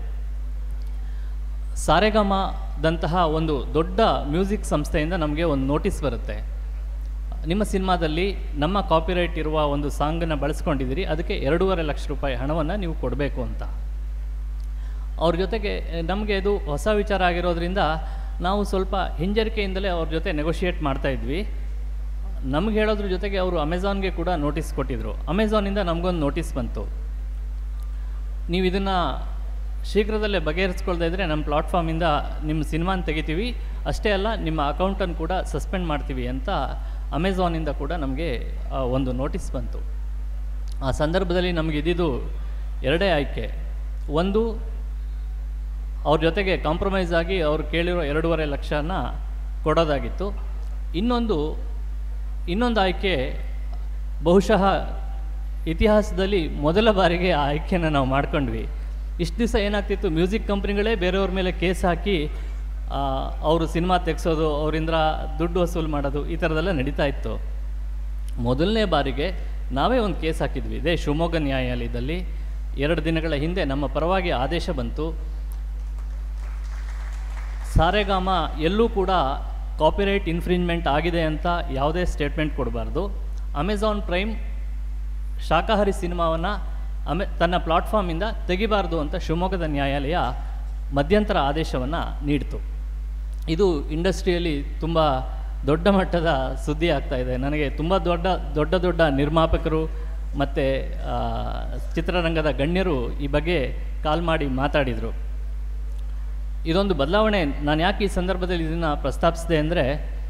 ಸಾರೆಗಾಮದಂತಹ ಒಂದು ದೊಡ್ಡ ಮ್ಯೂಸಿಕ್ ಸಂಸ್ಥೆಯಿಂದ ನಮಗೆ ಒಂದು ನೋಟಿಸ್ ಬರುತ್ತೆ. ನಿಮ್ಮ ಸಿನಿಮಾದಲ್ಲಿ ನಮ್ಮ ಕಾಪಿರೈಟ್ ಇರುವ ಒಂದು ಸಾಂಗನ್ನು ಬಳಸ್ಕೊಂಡಿದ್ದೀರಿ, ಅದಕ್ಕೆ ಎರಡೂವರೆ ಲಕ್ಷ ರೂಪಾಯಿ ಹಣವನ್ನು ನೀವು ಕೊಡಬೇಕು ಅಂತ. ಅವ್ರ ಜೊತೆಗೆ ನಮಗೆ ಇದು ಹೊಸ ವಿಚಾರ ಆಗಿರೋದ್ರಿಂದ ನಾವು ಸ್ವಲ್ಪ ಹಿಂಜರಿಕೆಯಿಂದಲೇ ಅವ್ರ ಜೊತೆ ನೆಗೋಷಿಯೇಟ್ ಮಾಡ್ತಾಯಿದ್ವಿ. ನಮ್ಗೆ ಹೇಳೋದ್ರ ಜೊತೆಗೆ ಅವರು ಅಮೆಝಾನ್ಗೆ ಕೂಡ ನೋಟಿಸ್ ಕೊಟ್ಟಿದ್ದರು. ಅಮೆಝಾನಿಂದ ನಮಗೊಂದು ನೋಟಿಸ್ ಬಂತು, ನೀವು ಇದನ್ನು ಶೀಘ್ರದಲ್ಲೇ ಬಗೆಹರಿಸ್ಕೊಳ್ತಾ ಇದ್ದರೆ ನಮ್ಮ ಪ್ಲಾಟ್ಫಾರ್ಮಿಂದ ನಿಮ್ಮ ಸಿನಿಮಾನ ತೆಗಿತೀವಿ, ಅಷ್ಟೇ ಅಲ್ಲ ನಿಮ್ಮ ಅಕೌಂಟನ್ನು ಕೂಡ ಸಸ್ಪೆಂಡ್ ಮಾಡ್ತೀವಿ ಅಂತ ಅಮೆಝಾನಿಂದ ಕೂಡ ನಮಗೆ ಒಂದು ನೋಟಿಸ್ ಬಂತು. ಆ ಸಂದರ್ಭದಲ್ಲಿ ನಮಗೆ ಇದ್ದಿದ್ದು ಎರಡೇ ಆಯ್ಕೆ. ಒಂದು, ಅವ್ರ ಜೊತೆಗೆ ಕಾಂಪ್ರಮೈಸ್ ಆಗಿ ಅವ್ರು ಕೇಳಿರೋ ಎರಡೂವರೆ ಲಕ್ಷನ ಕೊಡೋದಾಗಿತ್ತು. ಇನ್ನೊಂದು ಇನ್ನೊಂದು ಆಯ್ಕೆ ಬಹುಶಃ ಇತಿಹಾಸದಲ್ಲಿ ಮೊದಲ ಬಾರಿಗೆ ಆ ಆಯ್ಕೆನ ನಾವು ಮಾಡ್ಕೊಂಡ್ವಿ. ಇಷ್ಟು ದಿವಸ ಏನಾಗ್ತಿತ್ತು, ಮ್ಯೂಸಿಕ್ ಕಂಪ್ನಿಗಳೇ ಬೇರೆಯವ್ರ ಮೇಲೆ ಕೇಸ್ ಹಾಕಿ ಅವರು ಸಿನಿಮಾ ತೆಗೆಸೋದು, ಅವರಿಂದ ದುಡ್ಡು ವಸೂಲು ಮಾಡೋದು, ಈ ಥರದೆಲ್ಲ ನಡೀತಾ ಇತ್ತು. ಮೊದಲನೇ ಬಾರಿಗೆ ನಾವೇ ಒಂದು ಕೇಸ್ ಹಾಕಿದ್ವಿ ಇದೇ ಶಿವಮೊಗ್ಗ ನ್ಯಾಯಾಲಯದಲ್ಲಿ. ಎರಡು ದಿನಗಳ ಹಿಂದೆ ನಮ್ಮ ಪರವಾಗಿ ಆದೇಶ ಬಂತು. ಸಾರೆಗಾಮ ಎಲ್ಲೂ ಕೂಡ ಕಾಪಿರೈಟ್ ಇನ್ಫ್ರಿಂಜ್ಮೆಂಟ್ ಆಗಿದೆ ಅಂತ ಯಾವುದೇ ಸ್ಟೇಟ್ಮೆಂಟ್ ಕೊಡಬಾರ್ದು. ಅಮೆಝಾನ್ ಪ್ರೈಮ್ ಶಾಕಾಹಾರಿ ಸಿನಿಮಾವನ್ನು ಅಮೆ ತನ್ನ ಪ್ಲಾಟ್ಫಾರ್ಮಿಂದ ತೆಗಿಬಾರ್ದು ಅಂತ ಶಿವಮೊಗ್ಗದ ನ್ಯಾಯಾಲಯ ಮಧ್ಯಂತರ ಆದೇಶವನ್ನು ನೀಡಿತು. ಇದು ಇಂಡಸ್ಟ್ರಿಯಲ್ಲಿ ತುಂಬ ದೊಡ್ಡ ಮಟ್ಟದ ಸುದ್ದಿ ಆಗ್ತಾ ಇದೆ. ನನಗೆ ತುಂಬ ದೊಡ್ಡ ದೊಡ್ಡ ದೊಡ್ಡ ನಿರ್ಮಾಪಕರು ಮತ್ತು ಚಿತ್ರರಂಗದ ಗಣ್ಯರು ಈ ಬಗ್ಗೆ ಕಾಲ್ ಮಾಡಿ ಮಾತಾಡಿದರು. ಇದೊಂದು ಬದಲಾವಣೆ. ನಾನು ಯಾಕೆ ಈ ಸಂದರ್ಭದಲ್ಲಿ ಇದನ್ನು ಪ್ರಸ್ತಾಪಿಸಿದೆ ಅಂದರೆ,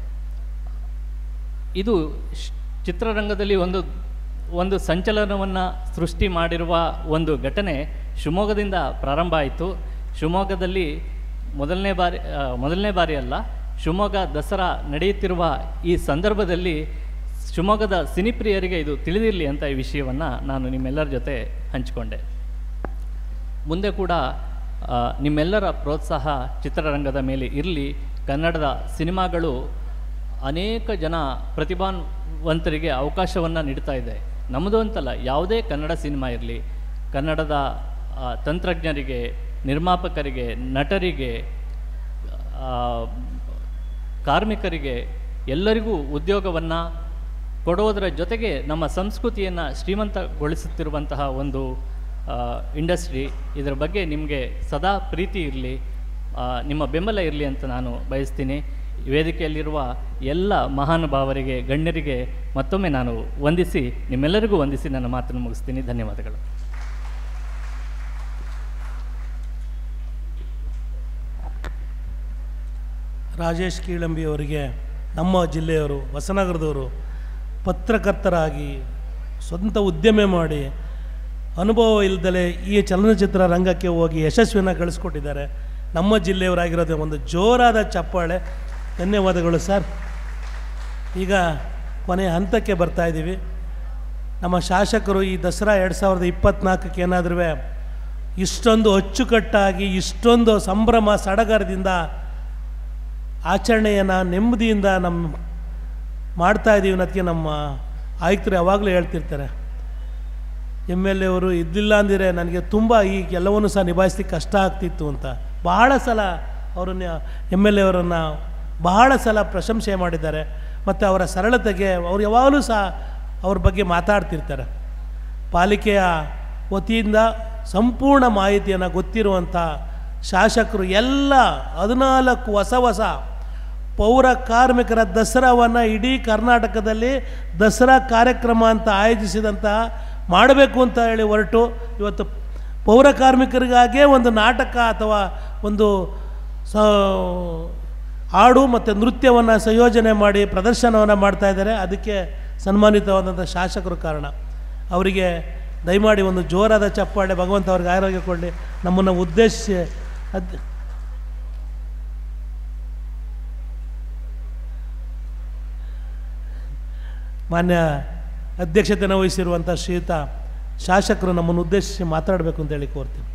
ಇದು ಚಿತ್ರರಂಗದಲ್ಲಿ ಒಂದು ಒಂದು ಸಂಚಲನವನ್ನು ಸೃಷ್ಟಿ ಮಾಡಿರುವ ಒಂದು ಘಟನೆ ಶಿವಮೊಗ್ಗದಿಂದ ಪ್ರಾರಂಭ ಆಯಿತು. ಶಿವಮೊಗ್ಗದಲ್ಲಿ ಮೊದಲನೇ ಬಾರಿ ಮೊದಲನೇ ಬಾರಿ ಅಲ್ಲ, ಶಿವಮೊಗ್ಗ ದಸರಾ ನಡೆಯುತ್ತಿರುವ ಈ ಸಂದರ್ಭದಲ್ಲಿ ಶಿವಮೊಗ್ಗದ ಸಿನಿಪ್ರಿಯರಿಗೆ ಇದು ತಿಳಿದಿರಲಿ ಅಂತ ಈ ವಿಷಯವನ್ನು ನಾನು ನಿಮ್ಮೆಲ್ಲರ ಜೊತೆ ಹಂಚಿಕೊಂಡೆ. ಮುಂದೆ ಕೂಡ ನಿಮ್ಮೆಲ್ಲರ ಪ್ರೋತ್ಸಾಹ ಚಿತ್ರರಂಗದ ಮೇಲೆ ಇರಲಿ. ಕನ್ನಡದ ಸಿನಿಮಾಗಳು ಅನೇಕ ಜನ ಪ್ರತಿಭಾವಂತರಿಗೆ ಅವಕಾಶವನ್ನು ನೀಡ್ತಾ ಇದೆ. ನಮ್ಮದು ಅಂತಲ್ಲ, ಯಾವುದೇ ಕನ್ನಡ ಸಿನಿಮಾ ಇರಲಿ, ಕನ್ನಡದ ತಂತ್ರಜ್ಞರಿಗೆ, ನಿರ್ಮಾಪಕರಿಗೆ, ನಟರಿಗೆ, ಕಾರ್ಮಿಕರಿಗೆ ಎಲ್ಲರಿಗೂ ಉದ್ಯೋಗವನ್ನು ಕೊಡುವುದರ ಜೊತೆಗೆ ನಮ್ಮ ಸಂಸ್ಕೃತಿಯನ್ನು ಶ್ರೀಮಂತಗೊಳಿಸುತ್ತಿರುವಂತಹ ಒಂದು ಇಂಡಸ್ಟ್ರಿ. ಇದರ ಬಗ್ಗೆ ನಿಮಗೆ ಸದಾ ಪ್ರೀತಿ ಇರಲಿ, ನಿಮ್ಮ ಬೆಂಬಲ ಇರಲಿ ಅಂತ ನಾನು ಬಯಸ್ತೀನಿ. ವೇದಿಕೆಯಲ್ಲಿರುವ ಎಲ್ಲ ಮಹಾನುಭಾವರಿಗೆ, ಗಣ್ಯರಿಗೆ ಮತ್ತೊಮ್ಮೆ ನಾನು ವಂದಿಸಿ, ನಿಮ್ಮೆಲ್ಲರಿಗೂ ವಂದಿಸಿ ನನ್ನ ಮಾತನ್ನು ಮುಗಿಸ್ತೀನಿ. ಧನ್ಯವಾದಗಳು. ರಾಜೇಶ್ ಕೀಳಂಬಿ ಅವರಿಗೆ ನಮ್ಮ ಜಿಲ್ಲೆಯವರು, ಹೊಸನಗರದವರು, ಪತ್ರಕರ್ತರಾಗಿ ಸ್ವಂತ ಉದ್ಯಮ ಮಾಡಿ ಅನುಭವ ಇಲ್ಲದಲೇ ಈ ಚಲನಚಿತ್ರ ರಂಗಕ್ಕೆ ಹೋಗಿ ಯಶಸ್ವಿನ ಗಳಿಸ್ಕೊಟ್ಟಿದ್ದಾರೆ. ನಮ್ಮ ಜಿಲ್ಲೆಯವರಾಗಿರೋದು ಒಂದು ಜೋರಾದ ಚಪ್ಪಾಳೆ. ಧನ್ಯವಾದಗಳು ಸರ್. ಈಗ ಕೊನೆಯ ಹಂತಕ್ಕೆ ಬರ್ತಾ ಇದ್ದೀವಿ. ನಮ್ಮ ಶಾಸಕರು ಈ ದಸರಾ ಎರಡು ಸಾವಿರದ ಇಪ್ಪತ್ತ್ನಾಲ್ಕಕ್ಕೆ ಏನಾದರೂ ಇಷ್ಟೊಂದು ಅಚ್ಚುಕಟ್ಟಾಗಿ, ಇಷ್ಟೊಂದು ಸಂಭ್ರಮ ಸಡಗರದಿಂದ ಆಚರಣೆಯನ್ನು ನೆಮ್ಮದಿಯಿಂದ ನಮ್ಮ ಮಾಡ್ತಾಯಿದ್ದೀವಿ ಅನ್ನೋದಕ್ಕೆ ನಮ್ಮ ಆಯುಕ್ತರು ಯಾವಾಗಲೂ ಹೇಳ್ತಿರ್ತಾರೆ. ಎಮ್ ಎಲ್ ಎ ಅವರು ಇದ್ದಿಲ್ಲ ಅಂದಿರೆ ನನಗೆ ತುಂಬ ಈ ಎಲ್ಲವನ್ನೂ ಸಹ ನಿಭಾಯಿಸ್ಲಿಕ್ಕೆ ಕಷ್ಟ ಆಗ್ತಿತ್ತು ಅಂತ ಬಹಳ ಸಲ ಅವರನ್ನ ಎಮ್ ಎಲ್ ಎ ಅವರನ್ನು ಬಹಳ ಸಲ ಪ್ರಶಂಸೆ ಮಾಡಿದ್ದಾರೆ. ಮತ್ತು ಅವರ ಸರಳತೆಗೆ ಅವ್ರು ಯಾವಾಗಲೂ ಸಹ ಅವ್ರ ಬಗ್ಗೆ ಮಾತಾಡ್ತಿರ್ತಾರೆ. ಪಾಲಿಕೆಯ ವತಿಯಿಂದ ಸಂಪೂರ್ಣ ಮಾಹಿತಿಯನ್ನು ಗೊತ್ತಿರುವಂಥ ಶಾಸಕರು ಎಲ್ಲ ಹದಿನಾಲ್ಕು ಹೊಸ ಹೊಸ ಪೌರ ಕಾರ್ಮಿಕರ ದಸರಾವನ್ನು ಇಡೀ ಕರ್ನಾಟಕದಲ್ಲಿ ದಸರಾ ಕಾರ್ಯಕ್ರಮ ಅಂತ ಆಯೋಜಿಸಿದಂಥ ಮಾಡಬೇಕು ಅಂತ ಹೇಳಿ ಹೊರಟು ಇವತ್ತು ಪೌರ ಕಾರ್ಮಿಕರಿಗಾಗೇ ಒಂದು ನಾಟಕ ಅಥವಾ ಒಂದು ಸ ಹಾಡು ಮತ್ತು ನೃತ್ಯವನ್ನು ಸಂಯೋಜನೆ ಮಾಡಿ ಪ್ರದರ್ಶನವನ್ನು ಮಾಡ್ತಾಯಿದ್ದಾರೆ. ಅದಕ್ಕೆ ಸನ್ಮಾನಿತವಾದಂಥ ಶಾಸಕರು ಕಾರಣ. ಅವರಿಗೆ ದಯಮಾಡಿ ಒಂದು ಜೋರಾದ ಚಪ್ಪಾಳೆ. ಭಗವಂತ ಅವ್ರಿಗೆ ಆರೋಗ್ಯ ಕೊಡಲಿ. ನಮ್ಮನ್ನು ಉದ್ದೇಶಿಸಿ ಅದ್ ಮಾನ್ಯ ಅಧ್ಯಕ್ಷತೆಯನ್ನು ವಹಿಸಿರುವಂಥ ಶ್ರೀಯುತ ಶಾಸಕರು ನಮ್ಮನ್ನು ಉದ್ದೇಶಿಸಿ ಮಾತಾಡಬೇಕು ಅಂತೇಳಿ ಕೋರ್ತೀನಿ.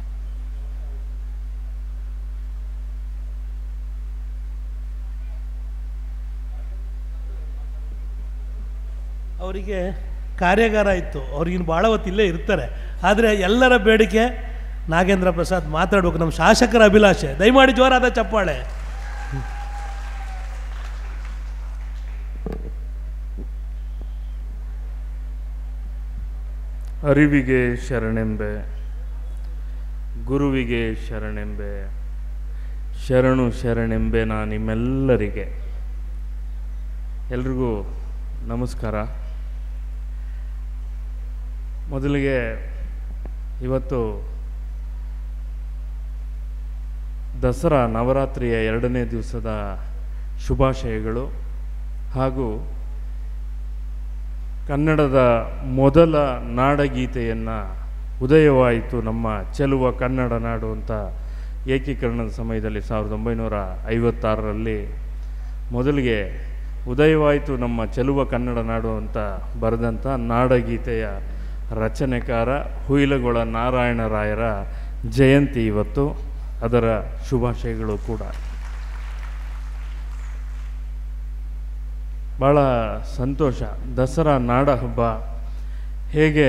ಅವರಿಗೆ ಕಾರ್ಯಾಗಾರ ಇತ್ತು, ಅವ್ರಿಗಿನ್ನು ಭಾಳ ಹೊತ್ತು ಇಲ್ಲೇ ಇರ್ತಾರೆ. ಆದರೆ ಎಲ್ಲರ ಬೇಡಿಕೆ ನಾಗೇಂದ್ರ ಪ್ರಸಾದ್ ಮಾತಾಡಬೇಕು, ನಮ್ಮ ಶಾಸಕರ ಅಭಿಲಾಷೆ. ದಯಮಾಡಿ ಜೋರಾದ ಚಪ್ಪಾಳೆ. ಅರಿವಿಗೆ ಶರಣೆಂಬೆ, ಗುರುವಿಗೆ ಶರಣೆಂಬೆ, ಶರಣು ಶರಣೆಂಬೆ ನಾ ನಿಮ್ಮೆಲ್ಲರಿಗೆ. ಎಲ್ರಿಗೂ ನಮಸ್ಕಾರ. ಮೊದಲಿಗೆ ಇವತ್ತು ದಸರಾ ನವರಾತ್ರಿಯ ಎರಡನೇ ದಿವಸದ ಶುಭಾಶಯಗಳು ಹಾಗೂ ಕನ್ನಡದ ಮೊದಲ ನಾಡಗೀತೆಯನ್ನು ಉದಯವಾಯಿತು ನಮ್ಮ ಚೆಲುವ ಕನ್ನಡ ನಾಡು ಅಂತ ಏಕೀಕರಣದ ಸಮಯದಲ್ಲಿ ಸಾವಿರದ ಒಂಬೈನೂರ ಐವತ್ತಾರರಲ್ಲಿ ಮೊದಲಿಗೆ ಉದಯವಾಯಿತು ನಮ್ಮ ಚೆಲುವ ಕನ್ನಡ ನಾಡು ಅಂತ ಬರೆದಂಥ ನಾಡಗೀತೆಯ ರಚನೆಕಾರ ಹುಯಿಲಗೊಳ ನಾರಾಯಣರಾಯರ ಜಯಂತಿ ಇವತ್ತು. ಅದರ ಶುಭಾಶಯಗಳು ಕೂಡ. ಭಾಳ ಸಂತೋಷ. ದಸರಾ ನಾಡ ಹಬ್ಬ ಹೇಗೆ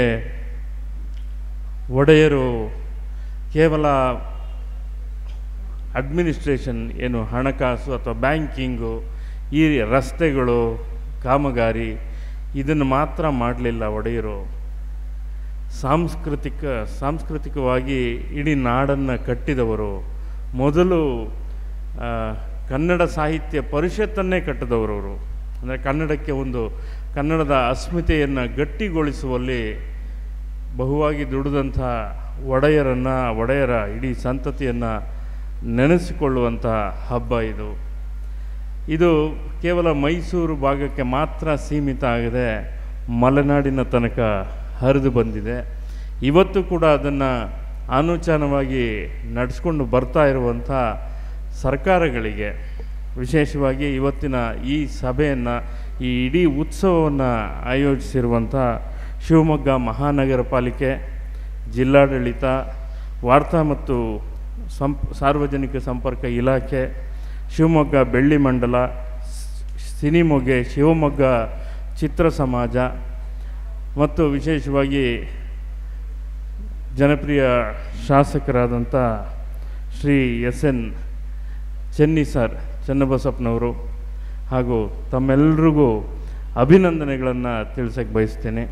ಒಡೆಯರು ಕೇವಲ ಅಡ್ಮಿನಿಸ್ಟ್ರೇಷನ್ ಏನು ಹಣಕಾಸು ಅಥವಾ ಬ್ಯಾಂಕಿಂಗು, ಈ ರಸ್ತೆಗಳು, ಕಾಮಗಾರಿ ಇದನ್ನು ಮಾತ್ರ ಮಾಡಲಿಲ್ಲ ಒಡೆಯರು. ಸಾಂಸ್ಕೃತಿಕ ಸಾಂಸ್ಕೃತಿಕವಾಗಿ ಇಡೀ ನಾಡನ್ನು ಕಟ್ಟಿದವರು. ಮೊದಲು ಕನ್ನಡ ಸಾಹಿತ್ಯ ಪರಿಷತ್ತನ್ನೇ ಕಟ್ಟಿದವರವರು. ಅಂದರೆ ಕನ್ನಡಕ್ಕೆ ಒಂದು ಕನ್ನಡದ ಅಸ್ಮಿತೆಯನ್ನು ಗಟ್ಟಿಗೊಳಿಸುವಲ್ಲಿ ಬಹುವಾಗಿ ದುಡಿದಂಥ ಒಡೆಯರನ್ನು, ಒಡೆಯರ ಇಡೀ ಸಂತತಿಯನ್ನು ನೆನೆಸಿಕೊಳ್ಳುವಂಥ ಹಬ್ಬ ಇದು. ಇದು ಕೇವಲ ಮೈಸೂರು ಭಾಗಕ್ಕೆ ಮಾತ್ರ ಸೀಮಿತ ಆಗದೆ ಮಲೆನಾಡಿನ ತನಕ ಹರಿದು ಬಂದಿದೆ. ಇವತ್ತು ಕೂಡ ಅದನ್ನು ಅನುಚಾನವಾಗಿ ನಡೆಸ್ಕೊಂಡು ಬರ್ತಾ ಇರುವಂಥ ಸರ್ಕಾರಗಳಿಗೆ, ವಿಶೇಷವಾಗಿ ಇವತ್ತಿನ ಈ ಸಭೆಯನ್ನು, ಈ ಇಡೀ ಉತ್ಸವವನ್ನು ಆಯೋಜಿಸಿರುವಂಥ ಶಿವಮೊಗ್ಗ ಮಹಾನಗರ ಪಾಲಿಕೆ, ಜಿಲ್ಲಾಡಳಿತ, ವಾರ್ತಾ ಮತ್ತು ಸಂಪ್ ಸಾರ್ವಜನಿಕ ಸಂಪರ್ಕ ಇಲಾಖೆ, ಶಿವಮೊಗ್ಗ ಬೆಳ್ಳಿ ಮಂಡಲ, ಸಿನಿಮೊಗೆ, ಶಿವಮೊಗ್ಗ ಚಿತ್ರ ಸಮಾಜ ಮತ್ತು ವಿಶೇಷವಾಗಿ ಜನಪ್ರಿಯ ಶಾಸಕರಾದಂಥ Shri S N Chenni sir ಚನ್ನಬಸಪ್ಪನವರು ಹಾಗೂ ತಮ್ಮೆಲ್ಲರಿಗೂ ಅಭಿನಂದನೆಗಳನ್ನು ತಿಳಿಸಕ್ಕೆ ಬಯಸ್ತೇನೆ.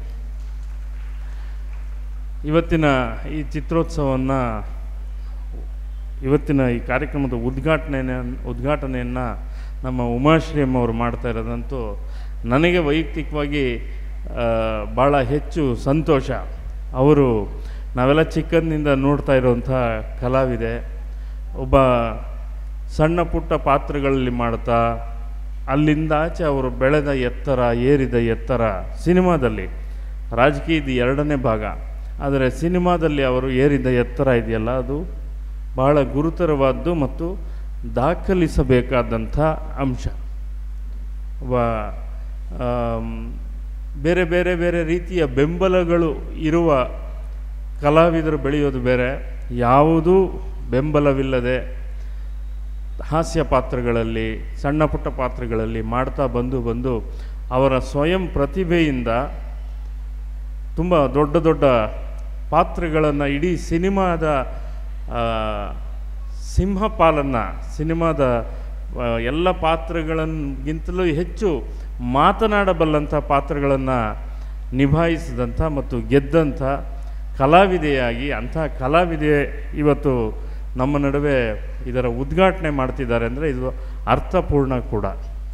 ಇವತ್ತಿನ ಈ ಚಿತ್ರೋತ್ಸವವನ್ನು, ಇವತ್ತಿನ ಈ ಕಾರ್ಯಕ್ರಮದ ಉದ್ಘಾಟನೆ ಉದ್ಘಾಟನೆಯನ್ನು ನಮ್ಮ ಉಮಾಶ್ರೀ ಅಮ್ಮವರು ಮಾಡ್ತಾ ಇರೋದಂತೂ ನನಗೆ ವೈಯಕ್ತಿಕವಾಗಿ ಭಾಳ ಹೆಚ್ಚು ಸಂತೋಷ. ಅವರು ನಾವೆಲ್ಲ ಚಿಕ್ಕಂದಿನಿಂದ ನೋಡ್ತಾ ಇರುವಂಥ ಕಲಾವಿದೆ. ಒಬ್ಬ ಸಣ್ಣ ಪುಟ್ಟ ಪಾತ್ರಗಳಲ್ಲಿ ಮಾಡ್ತಾ ಅಲ್ಲಿಂದ ಆಚೆ ಅವರು ಬೆಳೆದ ಎತ್ತರ, ಏರಿದ ಎತ್ತರ ಸಿನಿಮಾದಲ್ಲಿ, ರಾಜಕೀಯದ ಎರಡನೇ ಭಾಗ, ಆದರೆ ಸಿನಿಮಾದಲ್ಲಿ ಅವರು ಏರಿದ ಎತ್ತರ ಇದೆಯಲ್ಲ, ಅದು ಬಹಳ ಗುರುತರವಾದ್ದು ಮತ್ತು ದಾಖಲಿಸಬೇಕಾದಂಥ ಅಂಶ. ಒಬ್ಬ ಬೇರೆ ಬೇರೆ ಬೇರೆ ರೀತಿಯ ಬೆಂಬಲಗಳು ಇರುವ ಕಲಾವಿದರು ಬೆಳೆಯೋದು ಬೇರೆ. ಯಾವುದೂ ಬೆಂಬಲವಿಲ್ಲದೆ ಹಾಸ್ಯ ಪಾತ್ರಗಳಲ್ಲಿ, ಸಣ್ಣ ಪುಟ್ಟ ಪಾತ್ರಗಳಲ್ಲಿ ಮಾಡ್ತಾ ಬಂದು ಬಂದು ಅವರ ಸ್ವಯಂ ಪ್ರತಿಭೆಯಿಂದ ತುಂಬ ದೊಡ್ಡ ದೊಡ್ಡ ಪಾತ್ರಗಳನ್ನು, ಇಡೀ ಸಿನಿಮಾದ ಸಿಂಹಪಾಲನ್ನು, ಸಿನಿಮಾದ ಎಲ್ಲ ಪಾತ್ರಗಳನ್ಗಿಂತಲೂ ಹೆಚ್ಚು ಮಾತನಾಡಬಲ್ಲಂಥ ಪಾತ್ರಗಳನ್ನು ನಿಭಾಯಿಸಿದಂಥ ಮತ್ತು ಗೆದ್ದಂಥ ಕಲಾವಿದೆಯಾಗಿ, ಅಂಥ ಕಲಾವಿದೆ ಇವತ್ತು ನಮ್ಮ ನಡುವೆ ಇದರ ಉದ್ಘಾಟನೆ ಮಾಡ್ತಿದ್ದಾರೆ ಅಂದರೆ ಇದು ಅರ್ಥಪೂರ್ಣ ಕೂಡ.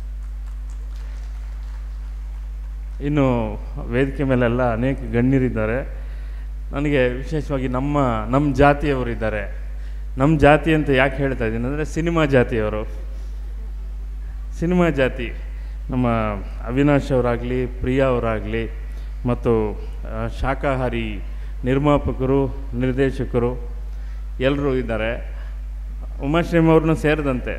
ಇನ್ನು ವೇದಿಕೆ ಮೇಲೆಲ್ಲ ಅನೇಕ ಗಣ್ಯರಿದ್ದಾರೆ. ನನಗೆ ವಿಶೇಷವಾಗಿ ನಮ್ಮ ನಮ್ಮ ಜಾತಿಯವರಿದ್ದಾರೆ. ನಮ್ಮ ಜಾತಿ ಅಂತ ಯಾಕೆ ಹೇಳ್ತಾ ಇದ್ದೀನಿ ಅಂದರೆ ಸಿನಿಮಾ ಜಾತಿಯವರು. ಸಿನಿಮಾ ಜಾತಿ ನಮ್ಮ ಅವಿನಾಶ್ ಅವರಾಗಲಿ, ಪ್ರಿಯಾ ಅವರಾಗಲಿ ಮತ್ತು ಶಾಕಾಹಾರಿ ನಿರ್ಮಾಪಕರು, ನಿರ್ದೇಶಕರು ಎಲ್ಲರೂ ಇದ್ದಾರೆ, ಉಮಾಶ್ರೀ ಅವ್ರನ್ನೂ ಸೇರಿದಂತೆ.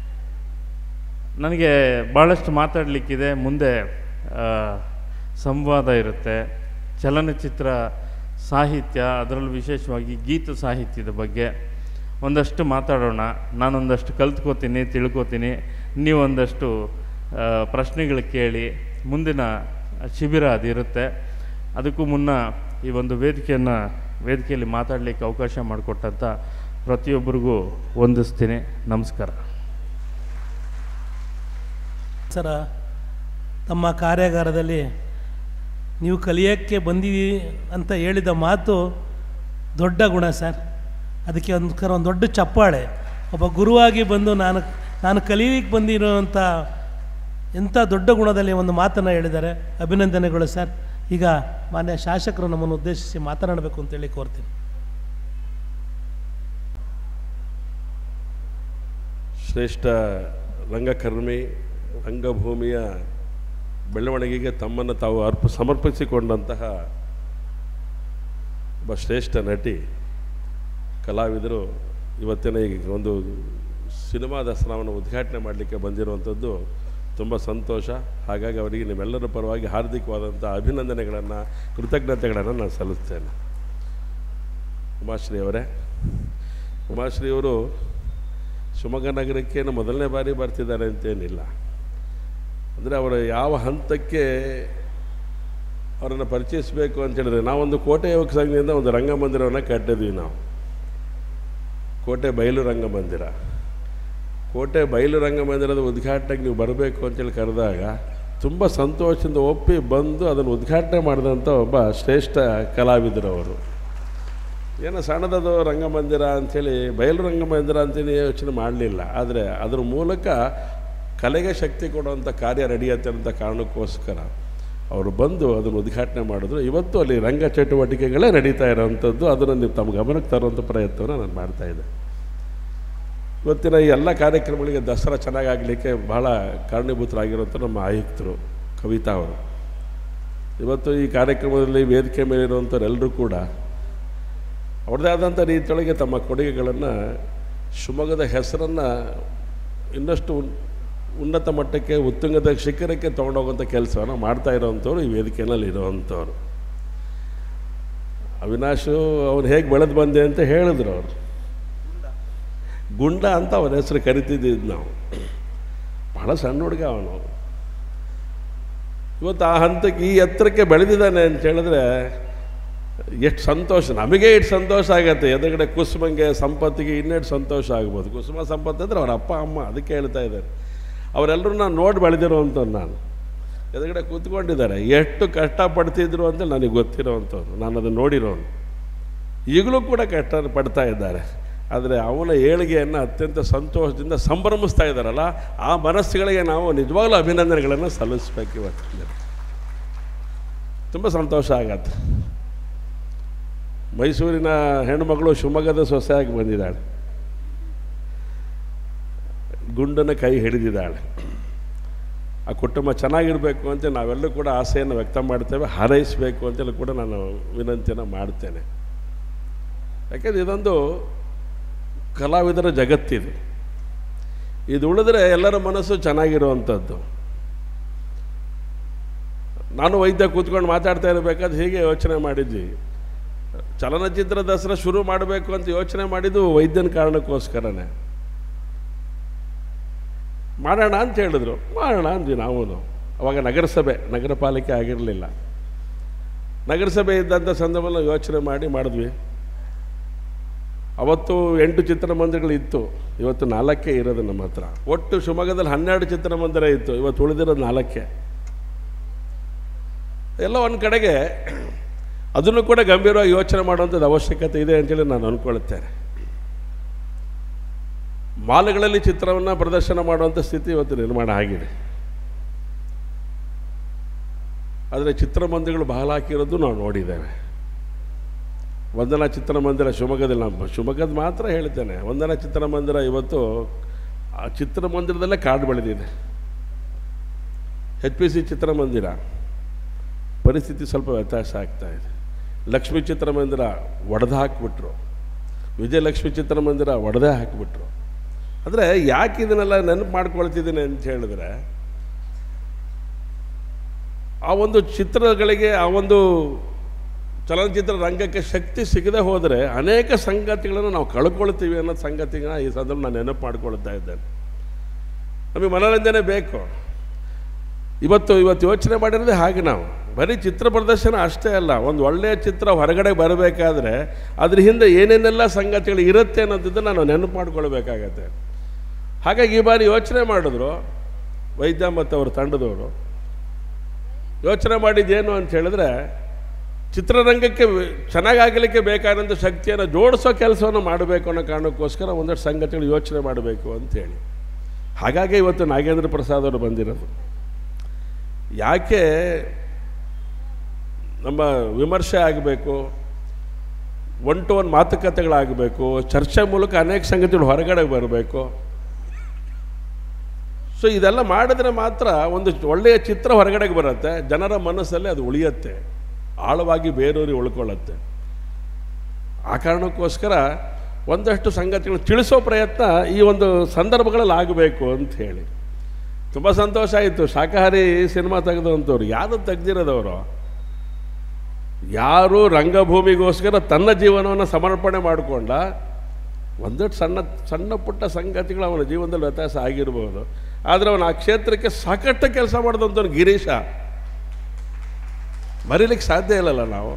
ನನಗೆ ಭಾಳಷ್ಟು ಮಾತಾಡಲಿಕ್ಕಿದೆ. ಮುಂದೆ ಸಂವಾದ ಇರುತ್ತೆ, ಚಲನಚಿತ್ರ ಸಾಹಿತ್ಯ, ಅದರಲ್ಲೂ ವಿಶೇಷವಾಗಿ ಗೀತ ಸಾಹಿತ್ಯದ ಬಗ್ಗೆ ಒಂದಷ್ಟು ಮಾತಾಡೋಣ. ನಾನೊಂದಷ್ಟು ಕಲ್ತ್ಕೋತೀನಿ, ತಿಳ್ಕೊತೀನಿ, ನೀವೊಂದಷ್ಟು ಪ್ರಶ್ನೆಗಳು ಕೇಳಿ. ಮುಂದಿನ ಶಿಬಿರ ಅದಿರುತ್ತೆ. ಅದಕ್ಕೂ ಮುನ್ನ ಈ ಒಂದು ವೇದಿಕೆಯನ್ನು ವೇದಿಕೆಯಲ್ಲಿ ಮಾತಾಡಲಿಕ್ಕೆ ಅವಕಾಶ ಮಾಡಿಕೊಟ್ಟಂಥ ಪ್ರತಿಯೊಬ್ಬರಿಗೂ ವಂದಿಸ್ತೀನಿ. ನಮಸ್ಕಾರ ಸರ. ತಮ್ಮ ಕಾರ್ಯಾಗಾರದಲ್ಲಿ ನೀವು ಕಲಿಯೋಕ್ಕೆ ಬಂದಿದ್ದೀವಿ ಅಂತ ಹೇಳಿದ ಮಾತು ದೊಡ್ಡ ಗುಣ ಸರ್. ಅದಕ್ಕೆ ಒಂದ್ಕರ ಒಂದು ದೊಡ್ಡ ಚಪ್ಪಾಳೆ. ಒಬ್ಬ ಗುರುವಾಗಿ ಬಂದು ನಾನು ನಾನು ಕಲಿಯಲಿಕ್ಕೆ ಬಂದಿರುವಂಥ ಎಂಥ ದೊಡ್ಡ ಗುಣದಲ್ಲಿ ಒಂದು ಮಾತನ್ನು ಹೇಳಿದ್ದಾರೆ. ಅಭಿನಂದನೆಗಳು ಸರ್. ಈಗ ಮಾನ್ಯ ಶಾಸಕರು ನಮ್ಮನ್ನು ಉದ್ದೇಶಿಸಿ ಮಾತನಾಡಬೇಕು ಅಂತೇಳಿ ಕೋರ್ತೀನಿ. ಶ್ರೇಷ್ಠ ರಂಗಕರ್ಮಿ, ರಂಗಭೂಮಿಯ ಬೆಳವಣಿಗೆಗೆ ತಮ್ಮನ್ನು ತಾವು ಅರ್ಪ ಸಮರ್ಪಿಸಿಕೊಂಡಂತಹ ಒಬ್ಬ ಶ್ರೇಷ್ಠ ನಟಿ, ಕಲಾವಿದರು ಇವತ್ತಿನ ಈ ಒಂದು ಸಿನಿಮಾ ದಸರಾವನ್ನು ಉದ್ಘಾಟನೆ ಮಾಡಲಿಕ್ಕೆ ಬಂದಿರುವಂಥದ್ದು ತುಂಬ ಸಂತೋಷ. ಹಾಗಾಗಿ ಅವರಿಗೆ ನಿಮ್ಮೆಲ್ಲರ ಪರವಾಗಿ ಹಾರ್ದಿಕವಾದಂಥ ಅಭಿನಂದನೆಗಳನ್ನು, ಕೃತಜ್ಞತೆಗಳನ್ನು ನಾನು ಸಲ್ಲಿಸ್ತೇನೆ. ಉಮಾಶ್ರೀ ಅವರೇ, ಉಮಾಶ್ರೀಯವರು ಶಿವಮೊಗ್ಗ ನಗರಕ್ಕೆ ಮೊದಲನೇ ಬಾರಿ ಬರ್ತಿದ್ದಾರೆ ಅಂತೇನಿಲ್ಲ. ಅಂದರೆ ಅವರು ಯಾವ ಹಂತಕ್ಕೆ ಅವರನ್ನು ಪರಿಚಯಿಸಬೇಕು ಅಂತ ಹೇಳಿದ್ರೆ, ನಾವೊಂದು ಕೋಟೆ ಯುವಕ ಸಂಘದಿಂದ ಒಂದು ರಂಗಮಂದಿರವನ್ನು ಕಟ್ಟಿದ್ವಿ. ನಾವು ಕೋಟೆ ಬಯಲು ರಂಗಮಂದಿರ, ಕೋಟೆ ಬಯಲು ರಂಗಮಂದಿರದ ಉದ್ಘಾಟನೆಗೆ ನೀವು ಬರಬೇಕು ಅಂತೇಳಿ ಕರೆದಾಗ ತುಂಬ ಸಂತೋಷದಿಂದ ಒಪ್ಪಿ ಬಂದು ಅದನ್ನು ಉದ್ಘಾಟನೆ ಮಾಡಿದಂಥ ಒಬ್ಬ ಶ್ರೇಷ್ಠ ಕಲಾವಿದರವರು. ಏನೋ ಸಣ್ಣದದು ರಂಗಮಂದಿರ ಅಂಥೇಳಿ, ಬಯಲು ರಂಗಮಂದಿರ ಅಂತೇಳಿ ಯೋಚನೆ ಮಾಡಲಿಲ್ಲ. ಆದರೆ ಅದರ ಮೂಲಕ ಕಲೆಗೆ ಶಕ್ತಿ ಕೊಡುವಂಥ ಕಾರ್ಯ ನಡೆಯುತ್ತೆ ಅಂತ ಕಾರಣಕ್ಕೋಸ್ಕರ ಅವರು ಬಂದು ಅದನ್ನು ಉದ್ಘಾಟನೆ ಮಾಡಿದ್ರು. ಇವತ್ತು ಅಲ್ಲಿ ರಂಗ ಚಟುವಟಿಕೆಗಳೇ ನಡೀತಾ ಇರೋವಂಥದ್ದು, ಅದನ್ನು ನೀವು ತಮ್ಮ ಗಮನಕ್ಕೆ ತರುವಂಥ ಪ್ರಯತ್ನವನ್ನು ನಾನು ಮಾಡ್ತಾಯಿದ್ದೆ. ಇವತ್ತಿನ ಈ ಎಲ್ಲ ಕಾರ್ಯಕ್ರಮಗಳಿಗೆ ದಸರಾ ಚೆನ್ನಾಗಾಗಲಿಕ್ಕೆ ಬಹಳ ಕಾರಣೀಭೂತರಾಗಿರುವಂಥ ನಮ್ಮ ಆಯುಕ್ತರು ಕವಿತಾ ಅವರು. ಇವತ್ತು ಈ ಕಾರ್ಯಕ್ರಮದಲ್ಲಿ ವೇದಿಕೆ ಮೇಲಿರುವಂಥವ್ರೆಲ್ಲರೂ ಕೂಡ ಅವ್ರದ್ದೇ ಆದಂಥ ರೀತಿಯೊಳಗೆ ತಮ್ಮ ಕೊಡುಗೆಗಳನ್ನು, ಶಿವಮೊಗ್ಗದ ಹೆಸರನ್ನು ಇನ್ನಷ್ಟು ಉನ್ನತ ಮಟ್ಟಕ್ಕೆ, ಉತ್ತುಂಗದ ಶಿಖರಕ್ಕೆ ತೊಗೊಂಡೋಗುವಂಥ ಕೆಲಸವನ್ನು ಮಾಡ್ತಾ ಇರೋವಂಥವ್ರು ಈ ವೇದಿಕೆಯಲ್ಲಿ ಇರೋವಂಥವ್ರು. ಅವಿನಾಶು ಅವನು ಹೇಗೆ ಬೆಳೆದು ಬಂದೆ ಅಂತ ಹೇಳಿದ್ರು. ಅವರು ಗುಂಡ ಅಂತ ಅವನ ಹೆಸರು ಕರಿತಿದ್ದಿದ್ದು ನಾವು. ಬಹಳ ಸಣ್ಣ ಹುಡುಗ ಅವನು. ಇವತ್ತು ಆ ಹಂತಕ್ಕೆ, ಈ ಎತ್ತರಕ್ಕೆ ಬೆಳೆದಿದ್ದಾನೆ ಅಂತ ಹೇಳಿದ್ರೆ ಎಷ್ಟು ಸಂತೋಷ. ನಮಗೆ ಎಷ್ಟು ಸಂತೋಷ ಆಗತ್ತೆ. ಎದುರುಗಡೆ ಕುಸುಮಂಗೆ, ಸಂಪತ್ತಿಗೆ ಇನ್ನೆಷ್ಟು ಸಂತೋಷ ಆಗ್ಬೋದು. ಕುಸುಮ, ಸಂಪತ್ತು ಅಂದರೆ ಅವ್ರ ಅಪ್ಪ ಅಮ್ಮ, ಅದಕ್ಕೆ ಹೇಳ್ತಾ ಇದ್ದಾರೆ. ಅವರೆಲ್ಲರೂ ನಾನು ನೋಡಿ ಬೆಳೆದಿರೋವಂಥವ್ರು. ನಾನು ಎದುರುಗಡೆ ಕೂತ್ಕೊಂಡಿದ್ದಾರೆ. ಎಷ್ಟು ಕಷ್ಟಪಡ್ತಿದ್ರು ಅಂತ ನನಗೆ ಗೊತ್ತಿರೋವಂಥವ್ರು, ನಾನು ಅದನ್ನು ನೋಡಿರೋನು. ಈಗಲೂ ಕೂಡ ಕಷ್ಟ ಪಡ್ತಾ ಇದ್ದಾರೆ. ಆದರೆ ಅವನ ಏಳಿಗೆಯನ್ನು ಅತ್ಯಂತ ಸಂತೋಷದಿಂದ ಸಂಭ್ರಮಿಸ್ತಾ ಇದ್ದಾರಲ್ಲ, ಆ ಮನಸ್ಸುಗಳಿಗೆ ನಾವು ನಿಜವಾಗ್ಲೂ ಅಭಿನಂದನೆಗಳನ್ನು ಸಲ್ಲಿಸಬೇಕು. ಇವತ್ತು ತುಂಬ ಸಂತೋಷ ಆಗತ್ತೆ. ಮೈಸೂರಿನ ಹೆಣ್ಣುಮಗಳು ಶಿವಮೊಗ್ಗದ ಸೊಸೆಯಾಗಿ ಬಂದಿದ್ದಾಳೆ. ಗುಂಡನ ಕೈ ಹಿಡಿದಿದ್ದಾಳೆ. ಆ ಕುಟುಂಬ ಚೆನ್ನಾಗಿರಬೇಕು ಅಂತ ನಾವೆಲ್ಲರೂ ಕೂಡ ಆಸೆಯನ್ನು ವ್ಯಕ್ತ ಮಾಡ್ತೇವೆ, ಹಾರೈಸಬೇಕು ಅಂತೇಳಿ ಕೂಡ ನಾನು ವಿನಂತಿಯನ್ನು ಮಾಡ್ತೇನೆ. ಯಾಕೆಂದರೆ ಇದೊಂದು ಕಲಾವಿದರ ಜಗತ್ತಿದು. ಇದು ಉಳಿದ್ರೆ ಎಲ್ಲರ ಮನಸ್ಸು ಚೆನ್ನಾಗಿರುವಂಥದ್ದು. ನಾನು ವೈದ್ಯ ಕೂತ್ಕೊಂಡು ಮಾತಾಡ್ತಾ ಇರಬೇಕಾದ್ರೆ ಹೀಗೆ ಯೋಚನೆ ಮಾಡಿದ್ವಿ. ಚಲನಚಿತ್ರ ದಸರಾ ಶುರು ಮಾಡಬೇಕು ಅಂತ ಯೋಚನೆ ಮಾಡಿದ್ದು ವೈದ್ಯನ ಕಾರಣಕ್ಕೋಸ್ಕರನೇ. ಮಾಡೋಣ ಅಂತ ಹೇಳಿದ್ರು, ಮಾಡೋಣ ಅಂದ್ವಿ ನಾವು. ಅವಾಗ ನಗರಸಭೆ, ನಗರ ಪಾಲಿಕೆ ಆಗಿರಲಿಲ್ಲ. ನಗರಸಭೆ ಇದ್ದಂಥ ಸಂದರ್ಭದಲ್ಲಿ ಯೋಚನೆ ಮಾಡಿ ಮಾಡಿದ್ವಿ. ಅವತ್ತು ಎಂಟು ಚಿತ್ರಮಂದಿರಗಳಿತ್ತು, ಇವತ್ತು ನಾಲ್ಕೇ ಇರೋದು ನಮ್ಮ ಹತ್ರ. ಒಟ್ಟು ಶಿವಮೊಗ್ಗದಲ್ಲಿ ಹನ್ನೆರಡು ಚಿತ್ರಮಂದಿರ ಇತ್ತು, ಇವತ್ತು ಉಳಿದಿರೋದು ನಾಲ್ಕೇ. ಎಲ್ಲ ಒಂದು ಕಡೆಗೆ ಅದನ್ನು ಕೂಡ ಗಂಭೀರವಾಗಿ ಯೋಚನೆ ಮಾಡುವಂಥದ್ದು ಅವಶ್ಯಕತೆ ಇದೆ ಅಂತೇಳಿ ನಾನು ಅಂದ್ಕೊಳ್ತೇನೆ. ಮಾಲ್ಗಳಲ್ಲಿ ಚಿತ್ರವನ್ನು ಪ್ರದರ್ಶನ ಮಾಡುವಂಥ ಸ್ಥಿತಿ ಇವತ್ತು ನಿರ್ಮಾಣ ಆಗಿದೆ. ಆದರೆ ಚಿತ್ರಮಂದಿರಗಳು ಬಹಳ ಹಾಕಿರೋದು ನಾವು ನೋಡಿದ್ದೇವೆ. ವಂದನಾ ಚಿತ್ರಮಂದಿರ ಶಿವಮೊಗ್ಗದಲ್ಲಿ, ನಾನು ಶಿವಮೊಗ್ಗದ ಮಾತ್ರ ಹೇಳ್ತೇನೆ, ವಂದನಾ ಚಿತ್ರಮಂದಿರ ಇವತ್ತು ಆ ಚಿತ್ರಮಂದಿರದಲ್ಲೇ ಕಾಡು ಬೆಳೆದಿದೆ. ಎಚ್ ಪಿ ಸಿ ಚಿತ್ರಮಂದಿರ ಪರಿಸ್ಥಿತಿ ಸ್ವಲ್ಪ ವ್ಯತ್ಯಾಸ ಆಗ್ತಾ ಇದೆ. ಲಕ್ಷ್ಮೀ ಚಿತ್ರಮಂದಿರ ಒಡೆದು ಹಾಕಿಬಿಟ್ರು, ವಿಜಯಲಕ್ಷ್ಮಿ ಚಿತ್ರಮಂದಿರ ಒಡೆದೇ ಹಾಕಿಬಿಟ್ರು. ಅಂದರೆ ಯಾಕೆ ಇದನ್ನೆಲ್ಲ ನೆನಪು ಮಾಡ್ಕೊಳ್ತಿದ್ದೀನಿ ಅಂತ ಹೇಳಿದ್ರೆ, ಆ ಒಂದು ಚಿತ್ರಗಳಿಗೆ, ಆ ಒಂದು ಚಲನಚಿತ್ರ ರಂಗಕ್ಕೆ ಶಕ್ತಿ ಸಿಗದೆ ಹೋದರೆ ಅನೇಕ ಸಂಗತಿಗಳನ್ನು ನಾವು ಕಳ್ಕೊಳ್ತೀವಿ ಅನ್ನೋ ಸಂಗತಿನ ಈ ಸಂದರ್ಭ ನಾನು ನೆನಪು ಮಾಡ್ಕೊಳ್ತಾ ಇದ್ದೇನೆ. ನಮಗೆ ಮನೋರಂಜನೆ ಬೇಕು. ಇವತ್ತು ಇವತ್ತು ಯೋಚನೆ ಮಾಡಿರೋದೇ ಹಾಗೆ. ನಾವು ಬರೀ ಚಿತ್ರ ಪ್ರದರ್ಶನ ಅಷ್ಟೇ ಅಲ್ಲ, ಒಂದು ಒಳ್ಳೆಯ ಚಿತ್ರ ಹೊರಗಡೆ ಬರಬೇಕಾದ್ರೆ ಅದ್ರ ಹಿಂದೆ ಏನೇನೆಲ್ಲ ಸಂಗತಿಗಳು ಇರುತ್ತೆ ಅನ್ನೋದನ್ನು ನಾವು ನೆನಪು ಮಾಡ್ಕೊಳ್ಬೇಕಾಗತ್ತೆ. ಹಾಗಾಗಿ ಈ ಬಾರಿ ಯೋಚನೆ ಮಾಡಿದ್ರು ವೈದ್ಯ ಮತ್ತು ಅವ್ರ ತಂಡದವರು. ಯೋಚನೆ ಮಾಡಿದ್ದೇನು ಅಂತ ಹೇಳಿದ್ರೆ, ಚಿತ್ರರಂಗಕ್ಕೆ ಚೆನ್ನಾಗಾಗಲಿಕ್ಕೆ ಬೇಕಾದಂಥ ಶಕ್ತಿಯನ್ನು ಜೋಡಿಸೋ ಕೆಲಸವನ್ನು ಮಾಡಬೇಕು ಅನ್ನೋ ಕಾರಣಕ್ಕೋಸ್ಕರ ಒಂದಷ್ಟು ಸಂಗತಿಗಳು ಯೋಚನೆ ಮಾಡಬೇಕು ಅಂಥೇಳಿ. ಹಾಗಾಗಿ ಇವತ್ತು ನಾಗೇಂದ್ರ ಪ್ರಸಾದ್ ಅವರು ಬಂದಿರೋದು. ಯಾಕೆ ನಮ್ಮ ವಿಮರ್ಶೆ ಆಗಬೇಕು, ಒನ್ ಟು ಒನ್ ಮಾತುಕತೆಗಳಾಗಬೇಕು, ಚರ್ಚೆ ಮೂಲಕ ಅನೇಕ ಸಂಗತಿಗಳು ಹೊರಗಡೆ ಬರಬೇಕು. ಸೊ ಇದೆಲ್ಲ ಮಾಡಿದ್ರೆ ಮಾತ್ರ ಒಂದು ಒಳ್ಳೆಯ ಚಿತ್ರ ಹೊರಗಡೆಗೆ ಬರುತ್ತೆ, ಜನರ ಮನಸ್ಸಲ್ಲಿ ಅದು ಉಳಿಯುತ್ತೆ, ಆಳವಾಗಿ ಬೇರೂರಿ ಉಳ್ಕೊಳ್ಳುತ್ತೆ. ಆ ಕಾರಣಕ್ಕೋಸ್ಕರ ಒಂದಷ್ಟು ಸಂಗತಿಗಳು ತಿಳಿಸೋ ಪ್ರಯತ್ನ ಈ ಒಂದು ಸಂದರ್ಭಗಳಲ್ಲಿ ಆಗಬೇಕು ಅಂತ ಹೇಳಿ. ತುಂಬ ಸಂತೋಷ ಆಯಿತು. ಶಾಕಾಹಾರಿ ಸಿನಿಮಾ ತೆಗೆದಂಥವ್ರು ಯಾರು ತೆಗೆದಿರೋದವರು, ಯಾರು ರಂಗಭೂಮಿಗೋಸ್ಕರ ತನ್ನ ಜೀವನವನ್ನು ಸಮರ್ಪಣೆ ಮಾಡಿಕೊಂಡ. ಒಂದಷ್ಟು ಸಣ್ಣ ಸಣ್ಣ ಪುಟ್ಟ ಸಂಗತಿಗಳು ಅವನ ಜೀವನದಲ್ಲಿ ವ್ಯತ್ಯಾಸ ಆಗಿರ್ಬೋದು, ಆದರೆ ಅವನು ಆ ಕ್ಷೇತ್ರಕ್ಕೆ ಸಾಕಷ್ಟು ಕೆಲಸ ಮಾಡಿದಂಥವ್ನು ಗಿರೀಶ. ಮರೀಲಿಕ್ಕೆ ಸಾಧ್ಯ ಇಲ್ಲಲ್ಲ ನಾವು.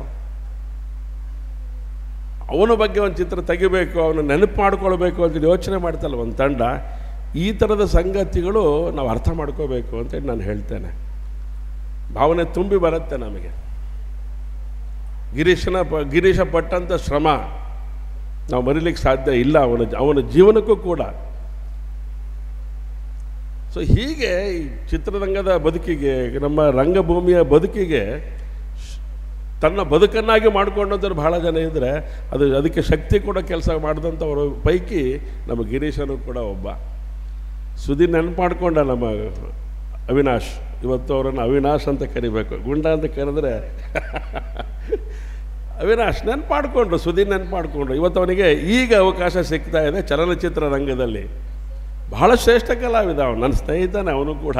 ಅವನ ಬಗ್ಗೆ ಒಂದು ಚಿತ್ರ ತೆಗಿಬೇಕು, ಅವನು ನೆನಪು ಮಾಡ್ಕೊಳ್ಬೇಕು ಅಂತ ಯೋಚನೆ ಮಾಡ್ತಲ್ಲ ಒಂದು ತಂಡ. ಈ ಥರದ ಸಂಗತಿಗಳು ನಾವು ಅರ್ಥ ಮಾಡ್ಕೋಬೇಕು ಅಂತೇಳಿ ನಾನು ಹೇಳ್ತೇನೆ. ಭಾವನೆ ತುಂಬಿ ಬರುತ್ತೆ ನಮಗೆ. ಗಿರೀಶನ ಪ ಗಿರೀಶ ಪಟ್ಟಂಥ ಶ್ರಮ ನಾವು ಮರೀಲಿಕ್ಕೆ ಸಾಧ್ಯ ಇಲ್ಲ, ಅವನ ಅವನ ಜೀವನಕ್ಕೂ ಕೂಡ. ಸೊ ಹೀಗೆ ಈ ಚಿತ್ರರಂಗದ ಬದುಕಿಗೆ, ನಮ್ಮ ರಂಗಭೂಮಿಯ ಬದುಕಿಗೆ ತನ್ನ ಬದುಕನ್ನಾಗಿ ಮಾಡ್ಕೊಂಡಂಥವ್ರು ಭಾಳ ಜನ ಇದ್ದರೆ ಅದು ಅದಕ್ಕೆ ಶಕ್ತಿ ಕೂಡ ಕೆಲಸ ಮಾಡಿದಂಥವ್ರ ಪೈಕಿ ನಮ್ಮ ಗಿರೀಶನು ಕೂಡ ಒಬ್ಬ. ಸುದ್ದಿ ನೆನಪು ಮಾಡ್ಕೊಂಡ ನಮ್ಮ ಅವಿನಾಶ್. ಇವತ್ತು ಅವರನ್ನು ಅವಿನಾಶ್ ಅಂತ ಕರಿಬೇಕು, ಗುಂಡ ಅಂತ ಕರೆದ್ರೆ ಅವಿನಾಶ್ ನೆನಪು ಮಾಡಿಕೊಂಡ್ರು, ಸುದ್ದಿ ನೆನಪು ಮಾಡಿಕೊಂಡ್ರು. ಇವತ್ತು ಅವನಿಗೆ ಈಗ ಅವಕಾಶ ಸಿಗ್ತಾ ಇದೆ ಚಲನಚಿತ್ರ ರಂಗದಲ್ಲಿ. ಬಹಳ ಶ್ರೇಷ್ಠ ಕಲಾವಿದ ಅವನು, ನನ್ನ ಸ್ನೇಹಿತನೇ ಅವನು ಕೂಡ.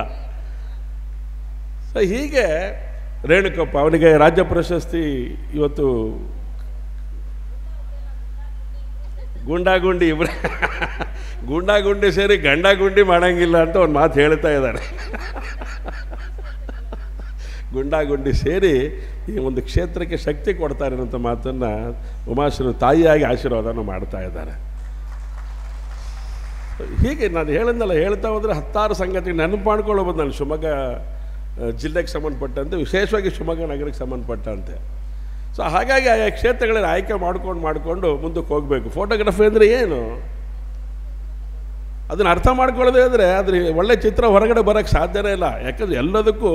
ಸೊ ಹೀಗೆ ರೇಣುಕಪ್ಪ ಅವನಿಗೆ ರಾಜ್ಯ ಪ್ರಶಸ್ತಿ ಇವತ್ತು ಗುಂಡಾಗುಂಡಿ ಇಬ್ಬರೇ ಗುಂಡಾಗುಂಡಿ ಸೇರಿ ಗಂಡಾಗುಂಡಿ ಮಾಡೋಂಗಿಲ್ಲ ಅಂತ ಒಂದು ಮಾತು ಹೇಳ್ತಾ ಇದ್ದಾರೆ. ಗುಂಡಾಗುಂಡಿ ಸೇರಿ ಈ ಒಂದು ಕ್ಷೇತ್ರಕ್ಕೆ ಶಕ್ತಿ ಕೊಡ್ತಾರೆ ಅನ್ನೋಂಥ ಮಾತನ್ನು ಉಮಾಶ್ರೀ ತಾಯಿಯಾಗಿ ಆಶೀರ್ವಾದನ ಮಾಡ್ತಾ ಇದ್ದಾರೆ. ಹೀಗೆ ನಾನು ಹೇಳಿದ್ನಲ್ಲ, ಹೇಳ್ತಾ ಹೋದರೆ ಹತ್ತಾರು ಸಂಗತಿ ನೆನಪು ಮಾಡ್ಕೊಳ್ಳೋಬೋದು. ನಾನು ಶಿವಮೊಗ್ಗ ಜಿಲ್ಲೆಗೆ ಸಂಬಂಧಪಟ್ಟಂತೆ, ವಿಶೇಷವಾಗಿ ಶಿವಮೊಗ್ಗ ನಗರಕ್ಕೆ ಸಂಬಂಧಪಟ್ಟಂತೆ. ಸೊ ಹಾಗಾಗಿ ಆ ಕ್ಷೇತ್ರಗಳಲ್ಲಿ ಆಯ್ಕೆ ಮಾಡ್ಕೊಂಡು ಮಾಡಿಕೊಂಡು ಮುಂದಕ್ಕೆ ಹೋಗಬೇಕು. ಫೋಟೋಗ್ರಫಿ ಅಂದರೆ ಏನು, ಅದನ್ನು ಅರ್ಥ ಮಾಡ್ಕೊಳ್ಳೋದೇ ಅಂದರೆ ಅದ್ರ ಒಳ್ಳೆ ಚಿತ್ರ ಹೊರಗಡೆ ಬರೋಕ್ಕೆ ಸಾಧ್ಯನೇ ಇಲ್ಲ. ಯಾಕಂದರೆ ಎಲ್ಲದಕ್ಕೂ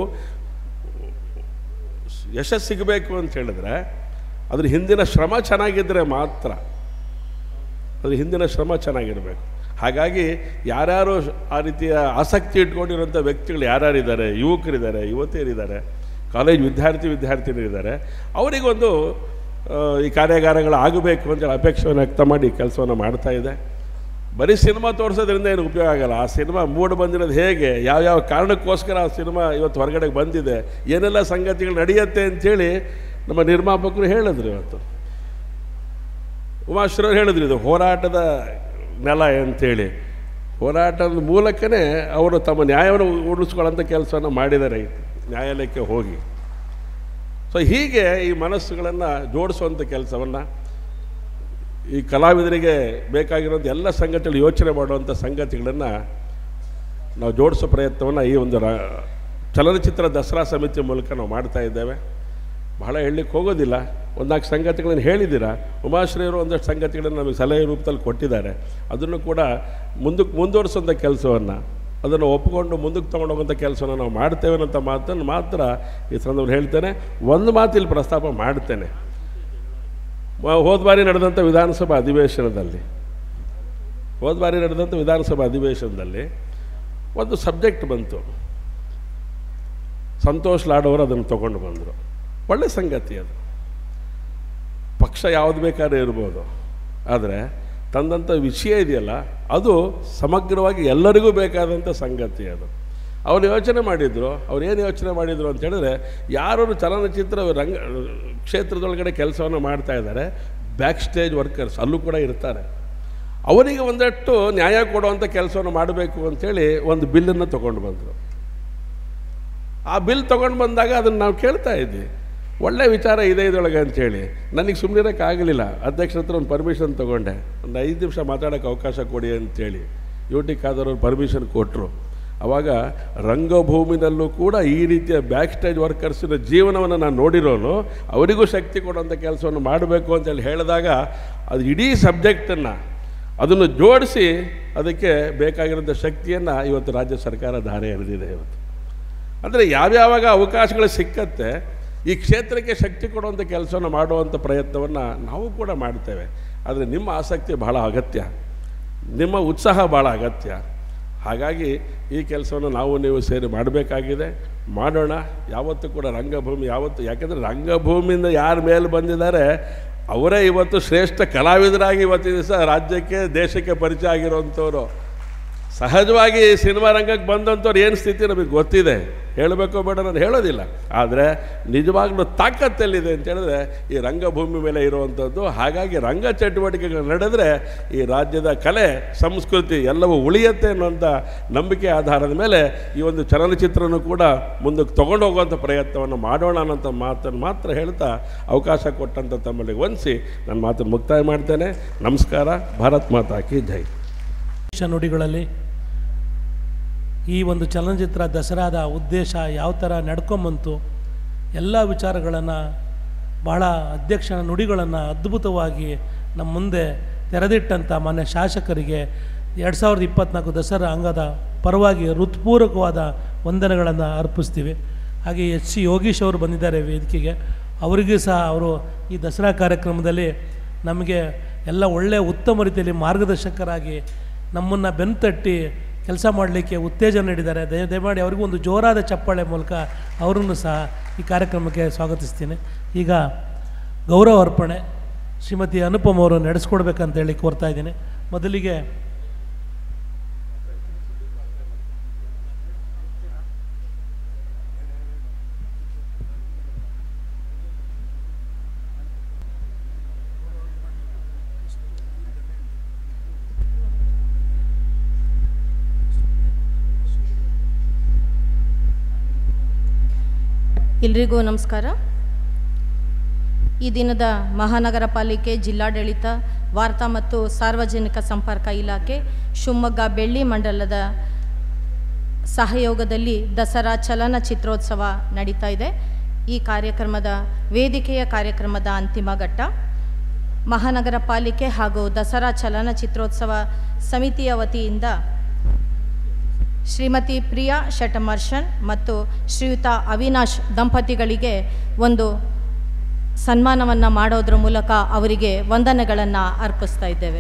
ಯಶಸ್ಸು ಸಿಗಬೇಕು ಅಂತ ಹೇಳಿದ್ರೆ ಅದ್ರ ಹಿಂದಿನ ಶ್ರಮ ಚೆನ್ನಾಗಿದ್ದರೆ ಮಾತ್ರ. ಅದ್ರ ಹಿಂದಿನ ಶ್ರಮ ಚೆನ್ನಾಗಿರಬೇಕು. ಹಾಗಾಗಿ ಯಾರ್ಯಾರು ಆ ರೀತಿಯ ಆಸಕ್ತಿ ಇಟ್ಕೊಂಡಿರೋಂಥ ವ್ಯಕ್ತಿಗಳು ಯಾರ್ಯಾರಿದ್ದಾರೆ, ಯುವಕರಿದ್ದಾರೆ, ಯುವತಿಯರಿದ್ದಾರೆ, ಕಾಲೇಜ್ ವಿದ್ಯಾರ್ಥಿ ವಿದ್ಯಾರ್ಥಿನಿದ್ದಾರೆ, ಅವರಿಗೊಂದು ಈ ಕಾರ್ಯಾಗಾರಗಳು ಆಗಬೇಕು ಅಂತೇಳಿ ಅಪೇಕ್ಷೆಯನ್ನು ವ್ಯಕ್ತ ಮಾಡಿ ಕೆಲಸವನ್ನು ಮಾಡ್ತಾಯಿದೆ. ಬರೀ ಸಿನಿಮಾ ತೋರಿಸೋದ್ರಿಂದ ಏನು ಉಪಯೋಗ ಆಗಲ್ಲ. ಆ ಸಿನಿಮಾ ಮೂಡ್ ಬಂದಿರೋದು ಹೇಗೆ, ಯಾವ್ಯಾವ ಕಾರಣಕ್ಕೋಸ್ಕರ ಆ ಸಿನಿಮಾ ಇವತ್ತು ಹೊರಗಡೆಗೆ ಬಂದಿದೆ, ಏನೆಲ್ಲ ಸಂಗತಿಗಳು ನಡೆಯುತ್ತೆ ಅಂಥೇಳಿ ನಮ್ಮ ನಿರ್ಮಾಪಕರು ಹೇಳಿದ್ರು. ಇವತ್ತು ಉಮಾಶ್ರೀಯವರು ಹೇಳಿದ್ರು, ಇದು ಹೋರಾಟದ ನೆಲ ಅಂಥೇಳಿ. ಹೋರಾಟದ ಮೂಲಕನೇ ಅವರು ತಮ್ಮ ನ್ಯಾಯವನ್ನು ಉಳಿಸ್ಕೊಳ್ಳೋಂಥ ಕೆಲಸವನ್ನು ಮಾಡಿದ್ದಾರೆ ನ್ಯಾಯಾಲಯಕ್ಕೆ ಹೋಗಿ. ಸೊ ಹೀಗೆ ಈ ಮನಸ್ಸುಗಳನ್ನು ಜೋಡಿಸುವಂಥ ಕೆಲಸವನ್ನು, ಈ ಕಲಾವಿದರಿಗೆ ಬೇಕಾಗಿರೋಂಥ ಎಲ್ಲ ಸಂಗತಿಗಳು ಯೋಚನೆ ಮಾಡುವಂಥ ಸಂಗತಿಗಳನ್ನು ನಾವು ಜೋಡಿಸೋ ಪ್ರಯತ್ನವನ್ನು ಈ ಒಂದು ರ ಚಲನಚಿತ್ರ ದಸರಾ ಸಮಿತಿ ಮೂಲಕ ನಾವು ಮಾಡ್ತಾ ಇದ್ದೇವೆ. ಬಹಳ ಹೇಳಲಿಕ್ಕೆ ಹೋಗೋದಿಲ್ಲ, ಒಂದಾಲ್ಕು ಸಂಗತಿಗಳನ್ನು ಹೇಳಿದ್ದೀರಾ. ಉಮಾಶ್ರೀಯವರು ಒಂದಷ್ಟು ಸಂಗತಿಗಳನ್ನು ನಮಗೆ ಸಲಹೆ ರೂಪದಲ್ಲಿ ಕೊಟ್ಟಿದ್ದಾರೆ. ಅದನ್ನು ಕೂಡ ಮುಂದಕ್ಕೆ ಮುಂದುವರಿಸೋಂಥ ಕೆಲಸವನ್ನು, ಅದನ್ನು ಒಪ್ಪಿಕೊಂಡು ಮುಂದಕ್ಕೆ ತೊಗೊಂಡೋಗೋಂಥ ಕೆಲಸವನ್ನು ನಾವು ಮಾಡ್ತೇವೆ ಅನ್ನೋಂಥ ಮಾತನ್ನು ಮಾತ್ರ ಈ ಸಂದರ್ಭದಲ್ಲಿ ಹೇಳ್ತೇನೆ. ಒಂದು ಮಾತು ಇಲ್ಲಿ ಪ್ರಸ್ತಾಪ ಮಾಡ್ತೇನೆ. ಹೋದ ಬಾರಿ ನಡೆದಂಥ ವಿಧಾನಸಭಾ ಅಧಿವೇಶನದಲ್ಲಿ ಹೋದ ಬಾರಿ ನಡೆದಂಥ ವಿಧಾನಸಭಾ ಅಧಿವೇಶನದಲ್ಲಿ ಒಂದು ಸಬ್ಜೆಕ್ಟ್ ಬಂತು. ಸಂತೋಷ್ ಲಾಡ್ ಅವರು ಅದನ್ನು ತೊಗೊಂಡು ಬಂದರು. ಒಳ್ಳೆ ಸಂಗತಿ ಅದು. ಪಕ್ಷ ಯಾವುದು ಬೇಕಾದ್ರೆ ಇರ್ಬೋದು, ಆದರೆ ತಂದಂಥ ವಿಷಯ ಇದೆಯಲ್ಲ ಅದು ಸಮಗ್ರವಾಗಿ ಎಲ್ಲರಿಗೂ ಬೇಕಾದಂಥ ಸಂಗತಿ ಅದು. ಅವ್ರು ಯೋಚನೆ ಮಾಡಿದರು. ಅವ್ರು ಏನು ಯೋಚನೆ ಮಾಡಿದರು ಅಂತ ಹೇಳಿದ್ರೆ, ಯಾರು ಚಲನಚಿತ್ರ ರಂಗ ಕ್ಷೇತ್ರದೊಳಗಡೆ ಕೆಲಸವನ್ನು ಮಾಡ್ತಾ ಇದ್ದಾರೆ, ಬ್ಯಾಕ್ ಸ್ಟೇಜ್ ವರ್ಕರ್ಸ್ ಅಲ್ಲೂ ಕೂಡ ಇರ್ತಾರೆ, ಅವರಿಗೆ ಒಂದಷ್ಟು ನ್ಯಾಯ ಕೊಡುವಂಥ ಕೆಲಸವನ್ನು ಮಾಡಬೇಕು ಅಂಥೇಳಿ ಒಂದು ಬಿಲ್ಲನ್ನು ತೊಗೊಂಡು ಬಂದರು. ಆ ಬಿಲ್ ತೊಗೊಂಡು ಬಂದಾಗ ಅದನ್ನು ನಾವು ಕೇಳ್ತಾ ಇದ್ವಿ, ಒಳ್ಳೆ ವಿಚಾರ ಇದೆ ಇದರೊಳಗೆ ಅಂಥೇಳಿ. ನನಗೆ ಸುಮ್ಮನಿರೋಕ್ಕಾಗಲಿಲ್ಲ. ಅಧ್ಯಕ್ಷರ ಹತ್ರ ಒಂದು ಪರ್ಮಿಷನ್ ತೊಗೊಂಡೆ, ಒಂದು ಐದು ನಿಮಿಷ ಮಾತಾಡೋಕ್ಕೆ ಅವಕಾಶ ಕೊಡಿ ಅಂಥೇಳಿ. ಯು ಟಿ ಖಾದರ್ ಅವ್ರು ಪರ್ಮಿಷನ್ ಕೊಟ್ಟರು. ಆವಾಗ ರಂಗಭೂಮಿನಲ್ಲೂ ಕೂಡ ಈ ರೀತಿಯ ಬ್ಯಾಕ್ ಸ್ಟೇಜ್ ವರ್ಕರ್ಸಿನ ಜೀವನವನ್ನು ನಾನು ನೋಡಿರೋನು, ಅವರಿಗೂ ಶಕ್ತಿ ಕೊಡುವಂಥ ಕೆಲಸವನ್ನು ಮಾಡಬೇಕು ಅಂತೇಳಿ ಹೇಳಿದಾಗ ಅದು ಇಡೀ ಸಬ್ಜೆಕ್ಟನ್ನು ಅದನ್ನು ಜೋಡಿಸಿ ಅದಕ್ಕೆ ಬೇಕಾಗಿರೋಂಥ ಶಕ್ತಿಯನ್ನು ಇವತ್ತು ರಾಜ್ಯ ಸರ್ಕಾರ ಧಾರೆ ಎರೆದಿದೆ. ಇವತ್ತು ಅಂದರೆ ಯಾವ್ಯಾವಾಗ ಅವಕಾಶಗಳು ಸಿಕ್ಕತ್ತೆ ಈ ಕ್ಷೇತ್ರಕ್ಕೆ ಶಕ್ತಿ ಕೊಡುವಂಥ ಕೆಲಸವನ್ನು ಮಾಡುವಂಥ ಪ್ರಯತ್ನವನ್ನು ನಾವು ಕೂಡ ಮಾಡ್ತೇವೆ. ಆದರೆ ನಿಮ್ಮ ಆಸಕ್ತಿ ಬಹಳ ಅಗತ್ಯ, ನಿಮ್ಮ ಉತ್ಸಾಹ ಭಾಳ ಅಗತ್ಯ. ಹಾಗಾಗಿ ಈ ಕೆಲಸವನ್ನು ನಾವು ನೀವು ಸೇರಿ ಮಾಡಬೇಕಾಗಿದೆ, ಮಾಡೋಣ. ಯಾವತ್ತೂ ಕೂಡ ರಂಗಭೂಮಿ ಯಾವತ್ತು, ಯಾಕೆಂದರೆ ರಂಗಭೂಮಿಯಿಂದ ಯಾರ ಮೇಲೆ ಬಂದಿದ್ದಾರೆ ಅವರೇ ಇವತ್ತು ಶ್ರೇಷ್ಠ ಕಲಾವಿದರಾಗಿ ಇವತ್ತಿನ ದಿವಸ ರಾಜ್ಯಕ್ಕೆ ದೇಶಕ್ಕೆ ಪರಿಚಯ ಆಗಿರೋವಂಥವ್ರು. ಸಹಜವಾಗಿ ಸಿನಿಮಾ ರಂಗಕ್ಕೆ ಬಂದಂಥವ್ರು ಏನು ಸ್ಥಿತಿ ನಮಗೆ ಗೊತ್ತಿದೆ, ಹೇಳಬೇಕೋ ಬೇಡ ನಾನು ಹೇಳೋದಿಲ್ಲ. ಆದರೆ ನಿಜವಾಗ್ಲೂ ತಾಕತ್ತಲ್ಲಿದೆ ಅಂತ ಹೇಳಿದ್ರೆ ಈ ರಂಗಭೂಮಿ ಮೇಲೆ ಇರುವಂಥದ್ದು. ಹಾಗಾಗಿ ರಂಗ ಚಟುವಟಿಕೆಗಳು ನಡೆದರೆ ಈ ರಾಜ್ಯದ ಕಲೆ ಸಂಸ್ಕೃತಿ ಎಲ್ಲವೂ ಉಳಿಯುತ್ತೆ ಅನ್ನುವಂಥ ನಂಬಿಕೆ ಆಧಾರದ ಮೇಲೆ ಈ ಒಂದು ಚಲನಚಿತ್ರನೂ ಕೂಡ ಮುಂದಕ್ಕೆ ತೊಗೊಂಡು ಹೋಗುವಂಥ ಪ್ರಯತ್ನವನ್ನು ಮಾಡೋಣ ಅನ್ನೋಂಥ ಮಾತನ್ನು ಮಾತ್ರ ಹೇಳ್ತಾ ಅವಕಾಶ ಕೊಟ್ಟಂಥ ತಮ್ಮಲ್ಲಿ ವಂದಿಸಿ ನನ್ನ ಮಾತನ್ನು ಮುಕ್ತಾಯ ಮಾಡ್ತೇನೆ. ನಮಸ್ಕಾರ. ಭಾರತ್ ಮಾತಾ ಕಿ ಜೈ. ನುಡಿಗಳಲ್ಲಿ ಈ ಒಂದು ಚಲನಚಿತ್ರ ದಸರಾದ ಉದ್ದೇಶ ಯಾವ ಥರ ನಡ್ಕೊಂಬಂತು ಎಲ್ಲ ವಿಚಾರಗಳನ್ನು ಭಾಳ ಅಧ್ಯಕ್ಷನ ನುಡಿಗಳನ್ನು ಅದ್ಭುತವಾಗಿ ನಮ್ಮ ಮುಂದೆ ತೆರೆದಿಟ್ಟಂಥ ಮಾನ್ಯ ಶಾಸಕರಿಗೆ ಎರಡು ಸಾವಿರದ ಇಪ್ಪತ್ತ್ನಾಲ್ಕು ದಸರಾ ಅಂಗದ ಪರವಾಗಿ ಹೃತ್ಪೂರ್ವಕವಾದ ವಂದನೆಗಳನ್ನು ಅರ್ಪಿಸ್ತೀವಿ. ಹಾಗೆ ಎಚ್ ಸಿ ಯೋಗೀಶ್ ಅವರು ಬಂದಿದ್ದಾರೆ ವೇದಿಕೆಗೆ, ಅವರಿಗೂ ಸಹ ಅವರು ಈ ದಸರಾ ಕಾರ್ಯಕ್ರಮದಲ್ಲಿ ನಮಗೆ ಎಲ್ಲ ಒಳ್ಳೆಯ ಉತ್ತಮ ರೀತಿಯಲ್ಲಿ ಮಾರ್ಗದರ್ಶಕರಾಗಿ ನಮ್ಮನ್ನು ಬೆನ್ತಟ್ಟಿ ಕೆಲಸ ಮಾಡಲಿಕ್ಕೆ ಉತ್ತೇಜನ ನೀಡಿದ್ದಾರೆ. ದಯ ದಯಮಾಡಿ ಅವರಿಗೂ ಒಂದು ಜೋರಾದ ಚಪ್ಪಾಳೆ ಮೂಲಕ ಅವರನ್ನು ಸಹ ಈ ಕಾರ್ಯಕ್ರಮಕ್ಕೆ ಸ್ವಾಗತಿಸ್ತೀನಿ. ಈಗ ಗೌರವ ಅರ್ಪಣೆ ಶ್ರೀಮತಿ ಅನುಪಮ್ ಅವರು ನಡೆಸ್ಕೊಡ್ಬೇಕಂತೇಳಿ ಕೋರ್ತಾ ಇದ್ದೀನಿ. ಮೊದಲಿಗೆ ಎಲ್ರಿಗೂ ನಮಸ್ಕಾರ. ಈ ದಿನದ ಮಹಾನಗರ ಪಾಲಿಕೆ, ಜಿಲ್ಲಾಡಳಿತ, ವಾರ್ತಾ ಮತ್ತು ಸಾರ್ವಜನಿಕ ಸಂಪರ್ಕ ಇಲಾಖೆ, ಶಿವಮೊಗ್ಗ ಬೆಳ್ಳಿ ಮಂಡಲದ ಸಹಯೋಗದಲ್ಲಿ ದಸರಾ ಚಲನಚಿತ್ರೋತ್ಸವ ನಡೀತಾ ಇದೆ. ಈ ಕಾರ್ಯಕ್ರಮದ ವೇದಿಕೆಯ ಕಾರ್ಯಕ್ರಮದ ಅಂತಿಮ ಘಟ್ಟ. ಮಹಾನಗರ ಪಾಲಿಕೆ ಹಾಗೂ ದಸರಾ ಚಲನಚಿತ್ರೋತ್ಸವ ಸಮಿತಿಯ ವತಿಯಿಂದ ಶ್ರೀಮತಿ ಪ್ರಿಯಾ ಶಟಮರ್ಷನ್ ಮತ್ತು ಶ್ರೀಯುತ ಅವಿನಾಶ್ ದಂಪತಿಗಳಿಗೆ ಒಂದು ಸನ್ಮಾನವನ್ನು ಮಾಡೋದ್ರ ಮೂಲಕ ಅವರಿಗೆ ವಂದನೆಗಳನ್ನು ಅರ್ಪಿಸ್ತಾ ಇದ್ದೇವೆ.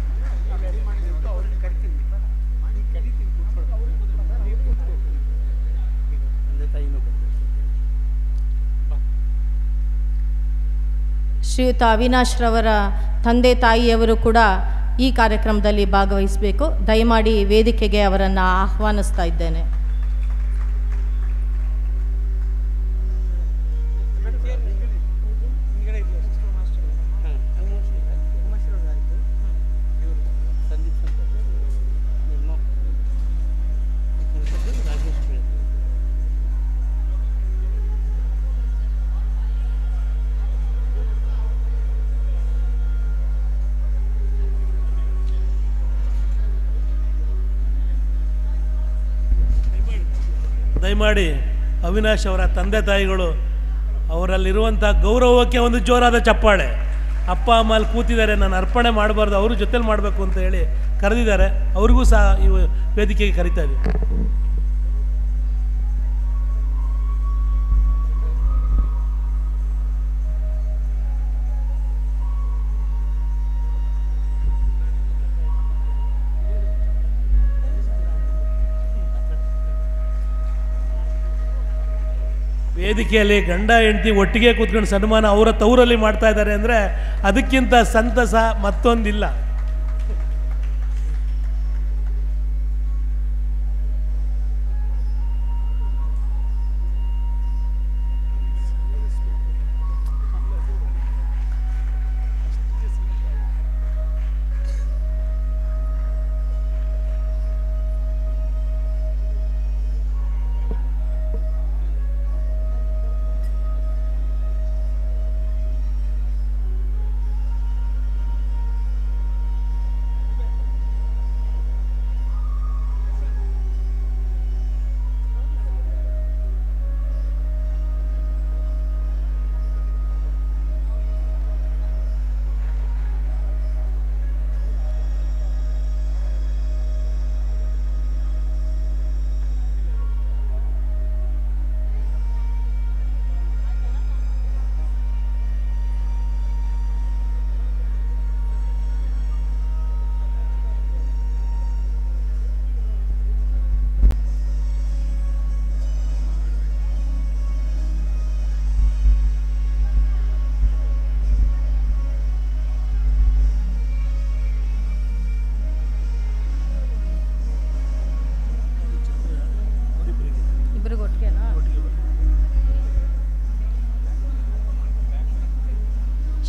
ಶ್ರೀಯುತ ಅವಿನಾಶ್ ರವರ ತಂದೆ ತಾಯಿಯವರು ಕೂಡ ಈ ಕಾರ್ಯಕ್ರಮದಲ್ಲಿ ಭಾಗವಹಿಸಬೇಕು. ದಯಮಾಡಿ ವೇದಿಕೆಗೆ ಅವರನ್ನು ಆಹ್ವಾನಿಸ್ತಾ ಇದ್ದೇನೆ. ದಯಮಾಡಿ ಅವಿನಾಶ್ ಅವರ ತಂದೆ ತಾಯಿಗಳು ಅವರಲ್ಲಿರುವಂಥ ಗೌರವಕ್ಕೆ ಒಂದು ಜೋರಾದ ಚಪ್ಪಾಳೆ. ಅಪ್ಪ ಅಮ್ಮ ಅಲ್ಲಿ ಕೂತಿದ್ದಾರೆ, ನಾನು ಅರ್ಪಣೆ ಮಾಡಬಾರ್ದು, ಅವರು ಜೊತೆಲಿ ಮಾಡಬೇಕು ಅಂತ ಹೇಳಿ ಕರೆದಿದ್ದಾರೆ. ಅವ್ರಿಗೂ ಸಹ ಈ ವೇದಿಕೆಗೆ ಕರೀತಾ ಇದ್ದೀವಿ. ವೇದಿಕೆಯಲ್ಲಿ ಗಂಡ ಹೆಂಡತಿ ಒಟ್ಟಿಗೆ ಕೂತ್ಕೊಂಡು ಸನ್ಮಾನ ಅವರ ತವರಲ್ಲಿ ಮಾಡ್ತಾ ಇದ್ದಾರೆ ಅಂದರೆ ಅದಕ್ಕಿಂತ ಸಂತಸ ಮತ್ತೊಂದಿಲ್ಲ.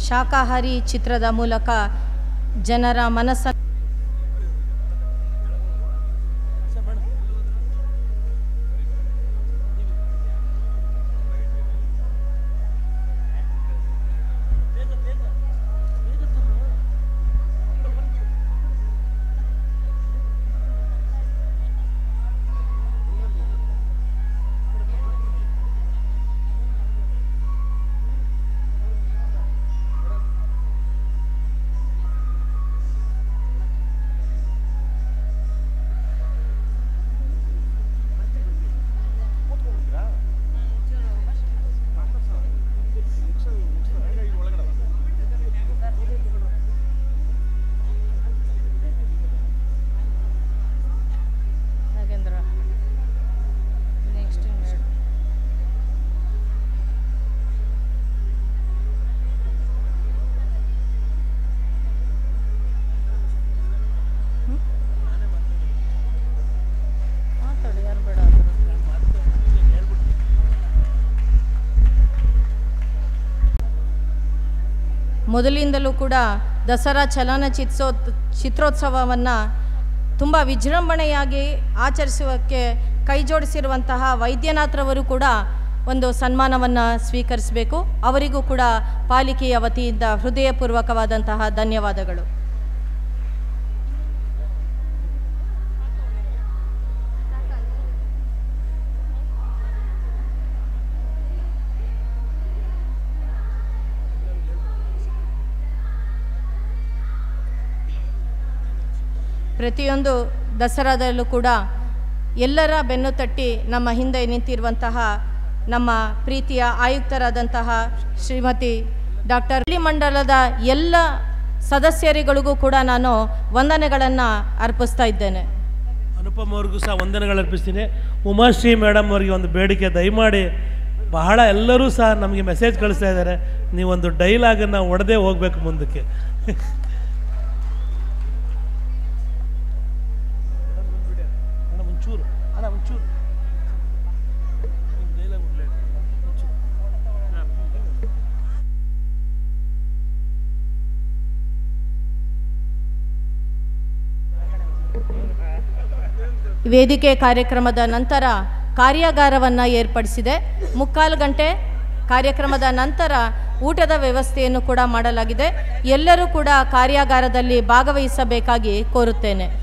ಶಾಕಾಹಾರಿ ಚಿತ್ರದ ಮೂಲಕ ಜನರ ಮನಸ್ಸನ್ನು ಮೊದಲಿಂದಲೂ ಕೂಡ ದಸರಾ ಚಲನಚಿತ್ರೋ ಚಿತ್ರೋತ್ಸವವನ್ನು ತುಂಬ ವಿಜೃಂಭಣೆಯಾಗಿ ಆಚರಿಸುವಕ್ಕೆ ಕೈ ಜೋಡಿಸಿರುವಂತಹ ವೈದ್ಯನಾಥ್ರವರು ಕೂಡ ಒಂದು ಸನ್ಮಾನವನ್ನು ಸ್ವೀಕರಿಸಬೇಕು. ಅವರಿಗೂ ಕೂಡ ಪಾಲಿಕೆಯ ವತಿಯಿಂದ ಹೃದಯಪೂರ್ವಕವಾದಂತಹ ಧನ್ಯವಾದಗಳು. ಪ್ರತಿಯೊಂದು ದಸರಾದಲ್ಲೂ ಕೂಡ ಎಲ್ಲರ ಬೆನ್ನು ತಟ್ಟಿ ನಮ್ಮ ಹಿಂದೆ ನಿಂತಿರುವಂತಹ ನಮ್ಮ ಪ್ರೀತಿಯ ಆಯುಕ್ತರಾದಂತಹ ಶ್ರೀಮತಿ ಡಾಕ್ಟರ್ ಮಂಡಲದ ಎಲ್ಲ ಸದಸ್ಯರಿಗಳಿಗೂ ಕೂಡ ನಾನು ವಂದನೆಗಳನ್ನು ಅರ್ಪಿಸ್ತಾ ಇದ್ದೇನೆ. ಅನುಪಮ ಅವ್ರಿಗೂ ಸಹ ವಂದನೆಗಳು ಅರ್ಪಿಸ್ತೀನಿ. ಉಮಾಶ್ರೀ ಮೇಡಮ್ ಅವರಿಗೆ ಒಂದು ಬೇಡಿಕೆ, ದಯಮಾಡಿ ಬಹಳ ಎಲ್ಲರೂ ಸಹ ನಮಗೆ ಮೆಸೇಜ್ ಕಳಿಸ್ತಾ ಇದ್ದಾರೆ, ನೀವೊಂದು ಡೈಲಾಗನ್ನು ಒಡೆದೇ ಹೋಗಬೇಕು ಮುಂದಕ್ಕೆ. ವೇದಿಕೆ ಕಾರ್ಯಕ್ರಮದ ನಂತರ ಕಾರ್ಯಾಗಾರವನ್ನು ಏರ್ಪಡಿಸಿದೆ. ಮುಕ್ಕಾಲು ಗಂಟೆ ಕಾರ್ಯಕ್ರಮದ ನಂತರ ಊಟದ ವ್ಯವಸ್ಥೆಯನ್ನು ಕೂಡ ಮಾಡಲಾಗಿದೆ. ಎಲ್ಲರೂ ಕೂಡ ಕಾರ್ಯಾಗಾರದಲ್ಲಿ ಭಾಗವಹಿಸಬೇಕಾಗಿ ಕೋರುತ್ತೇನೆ.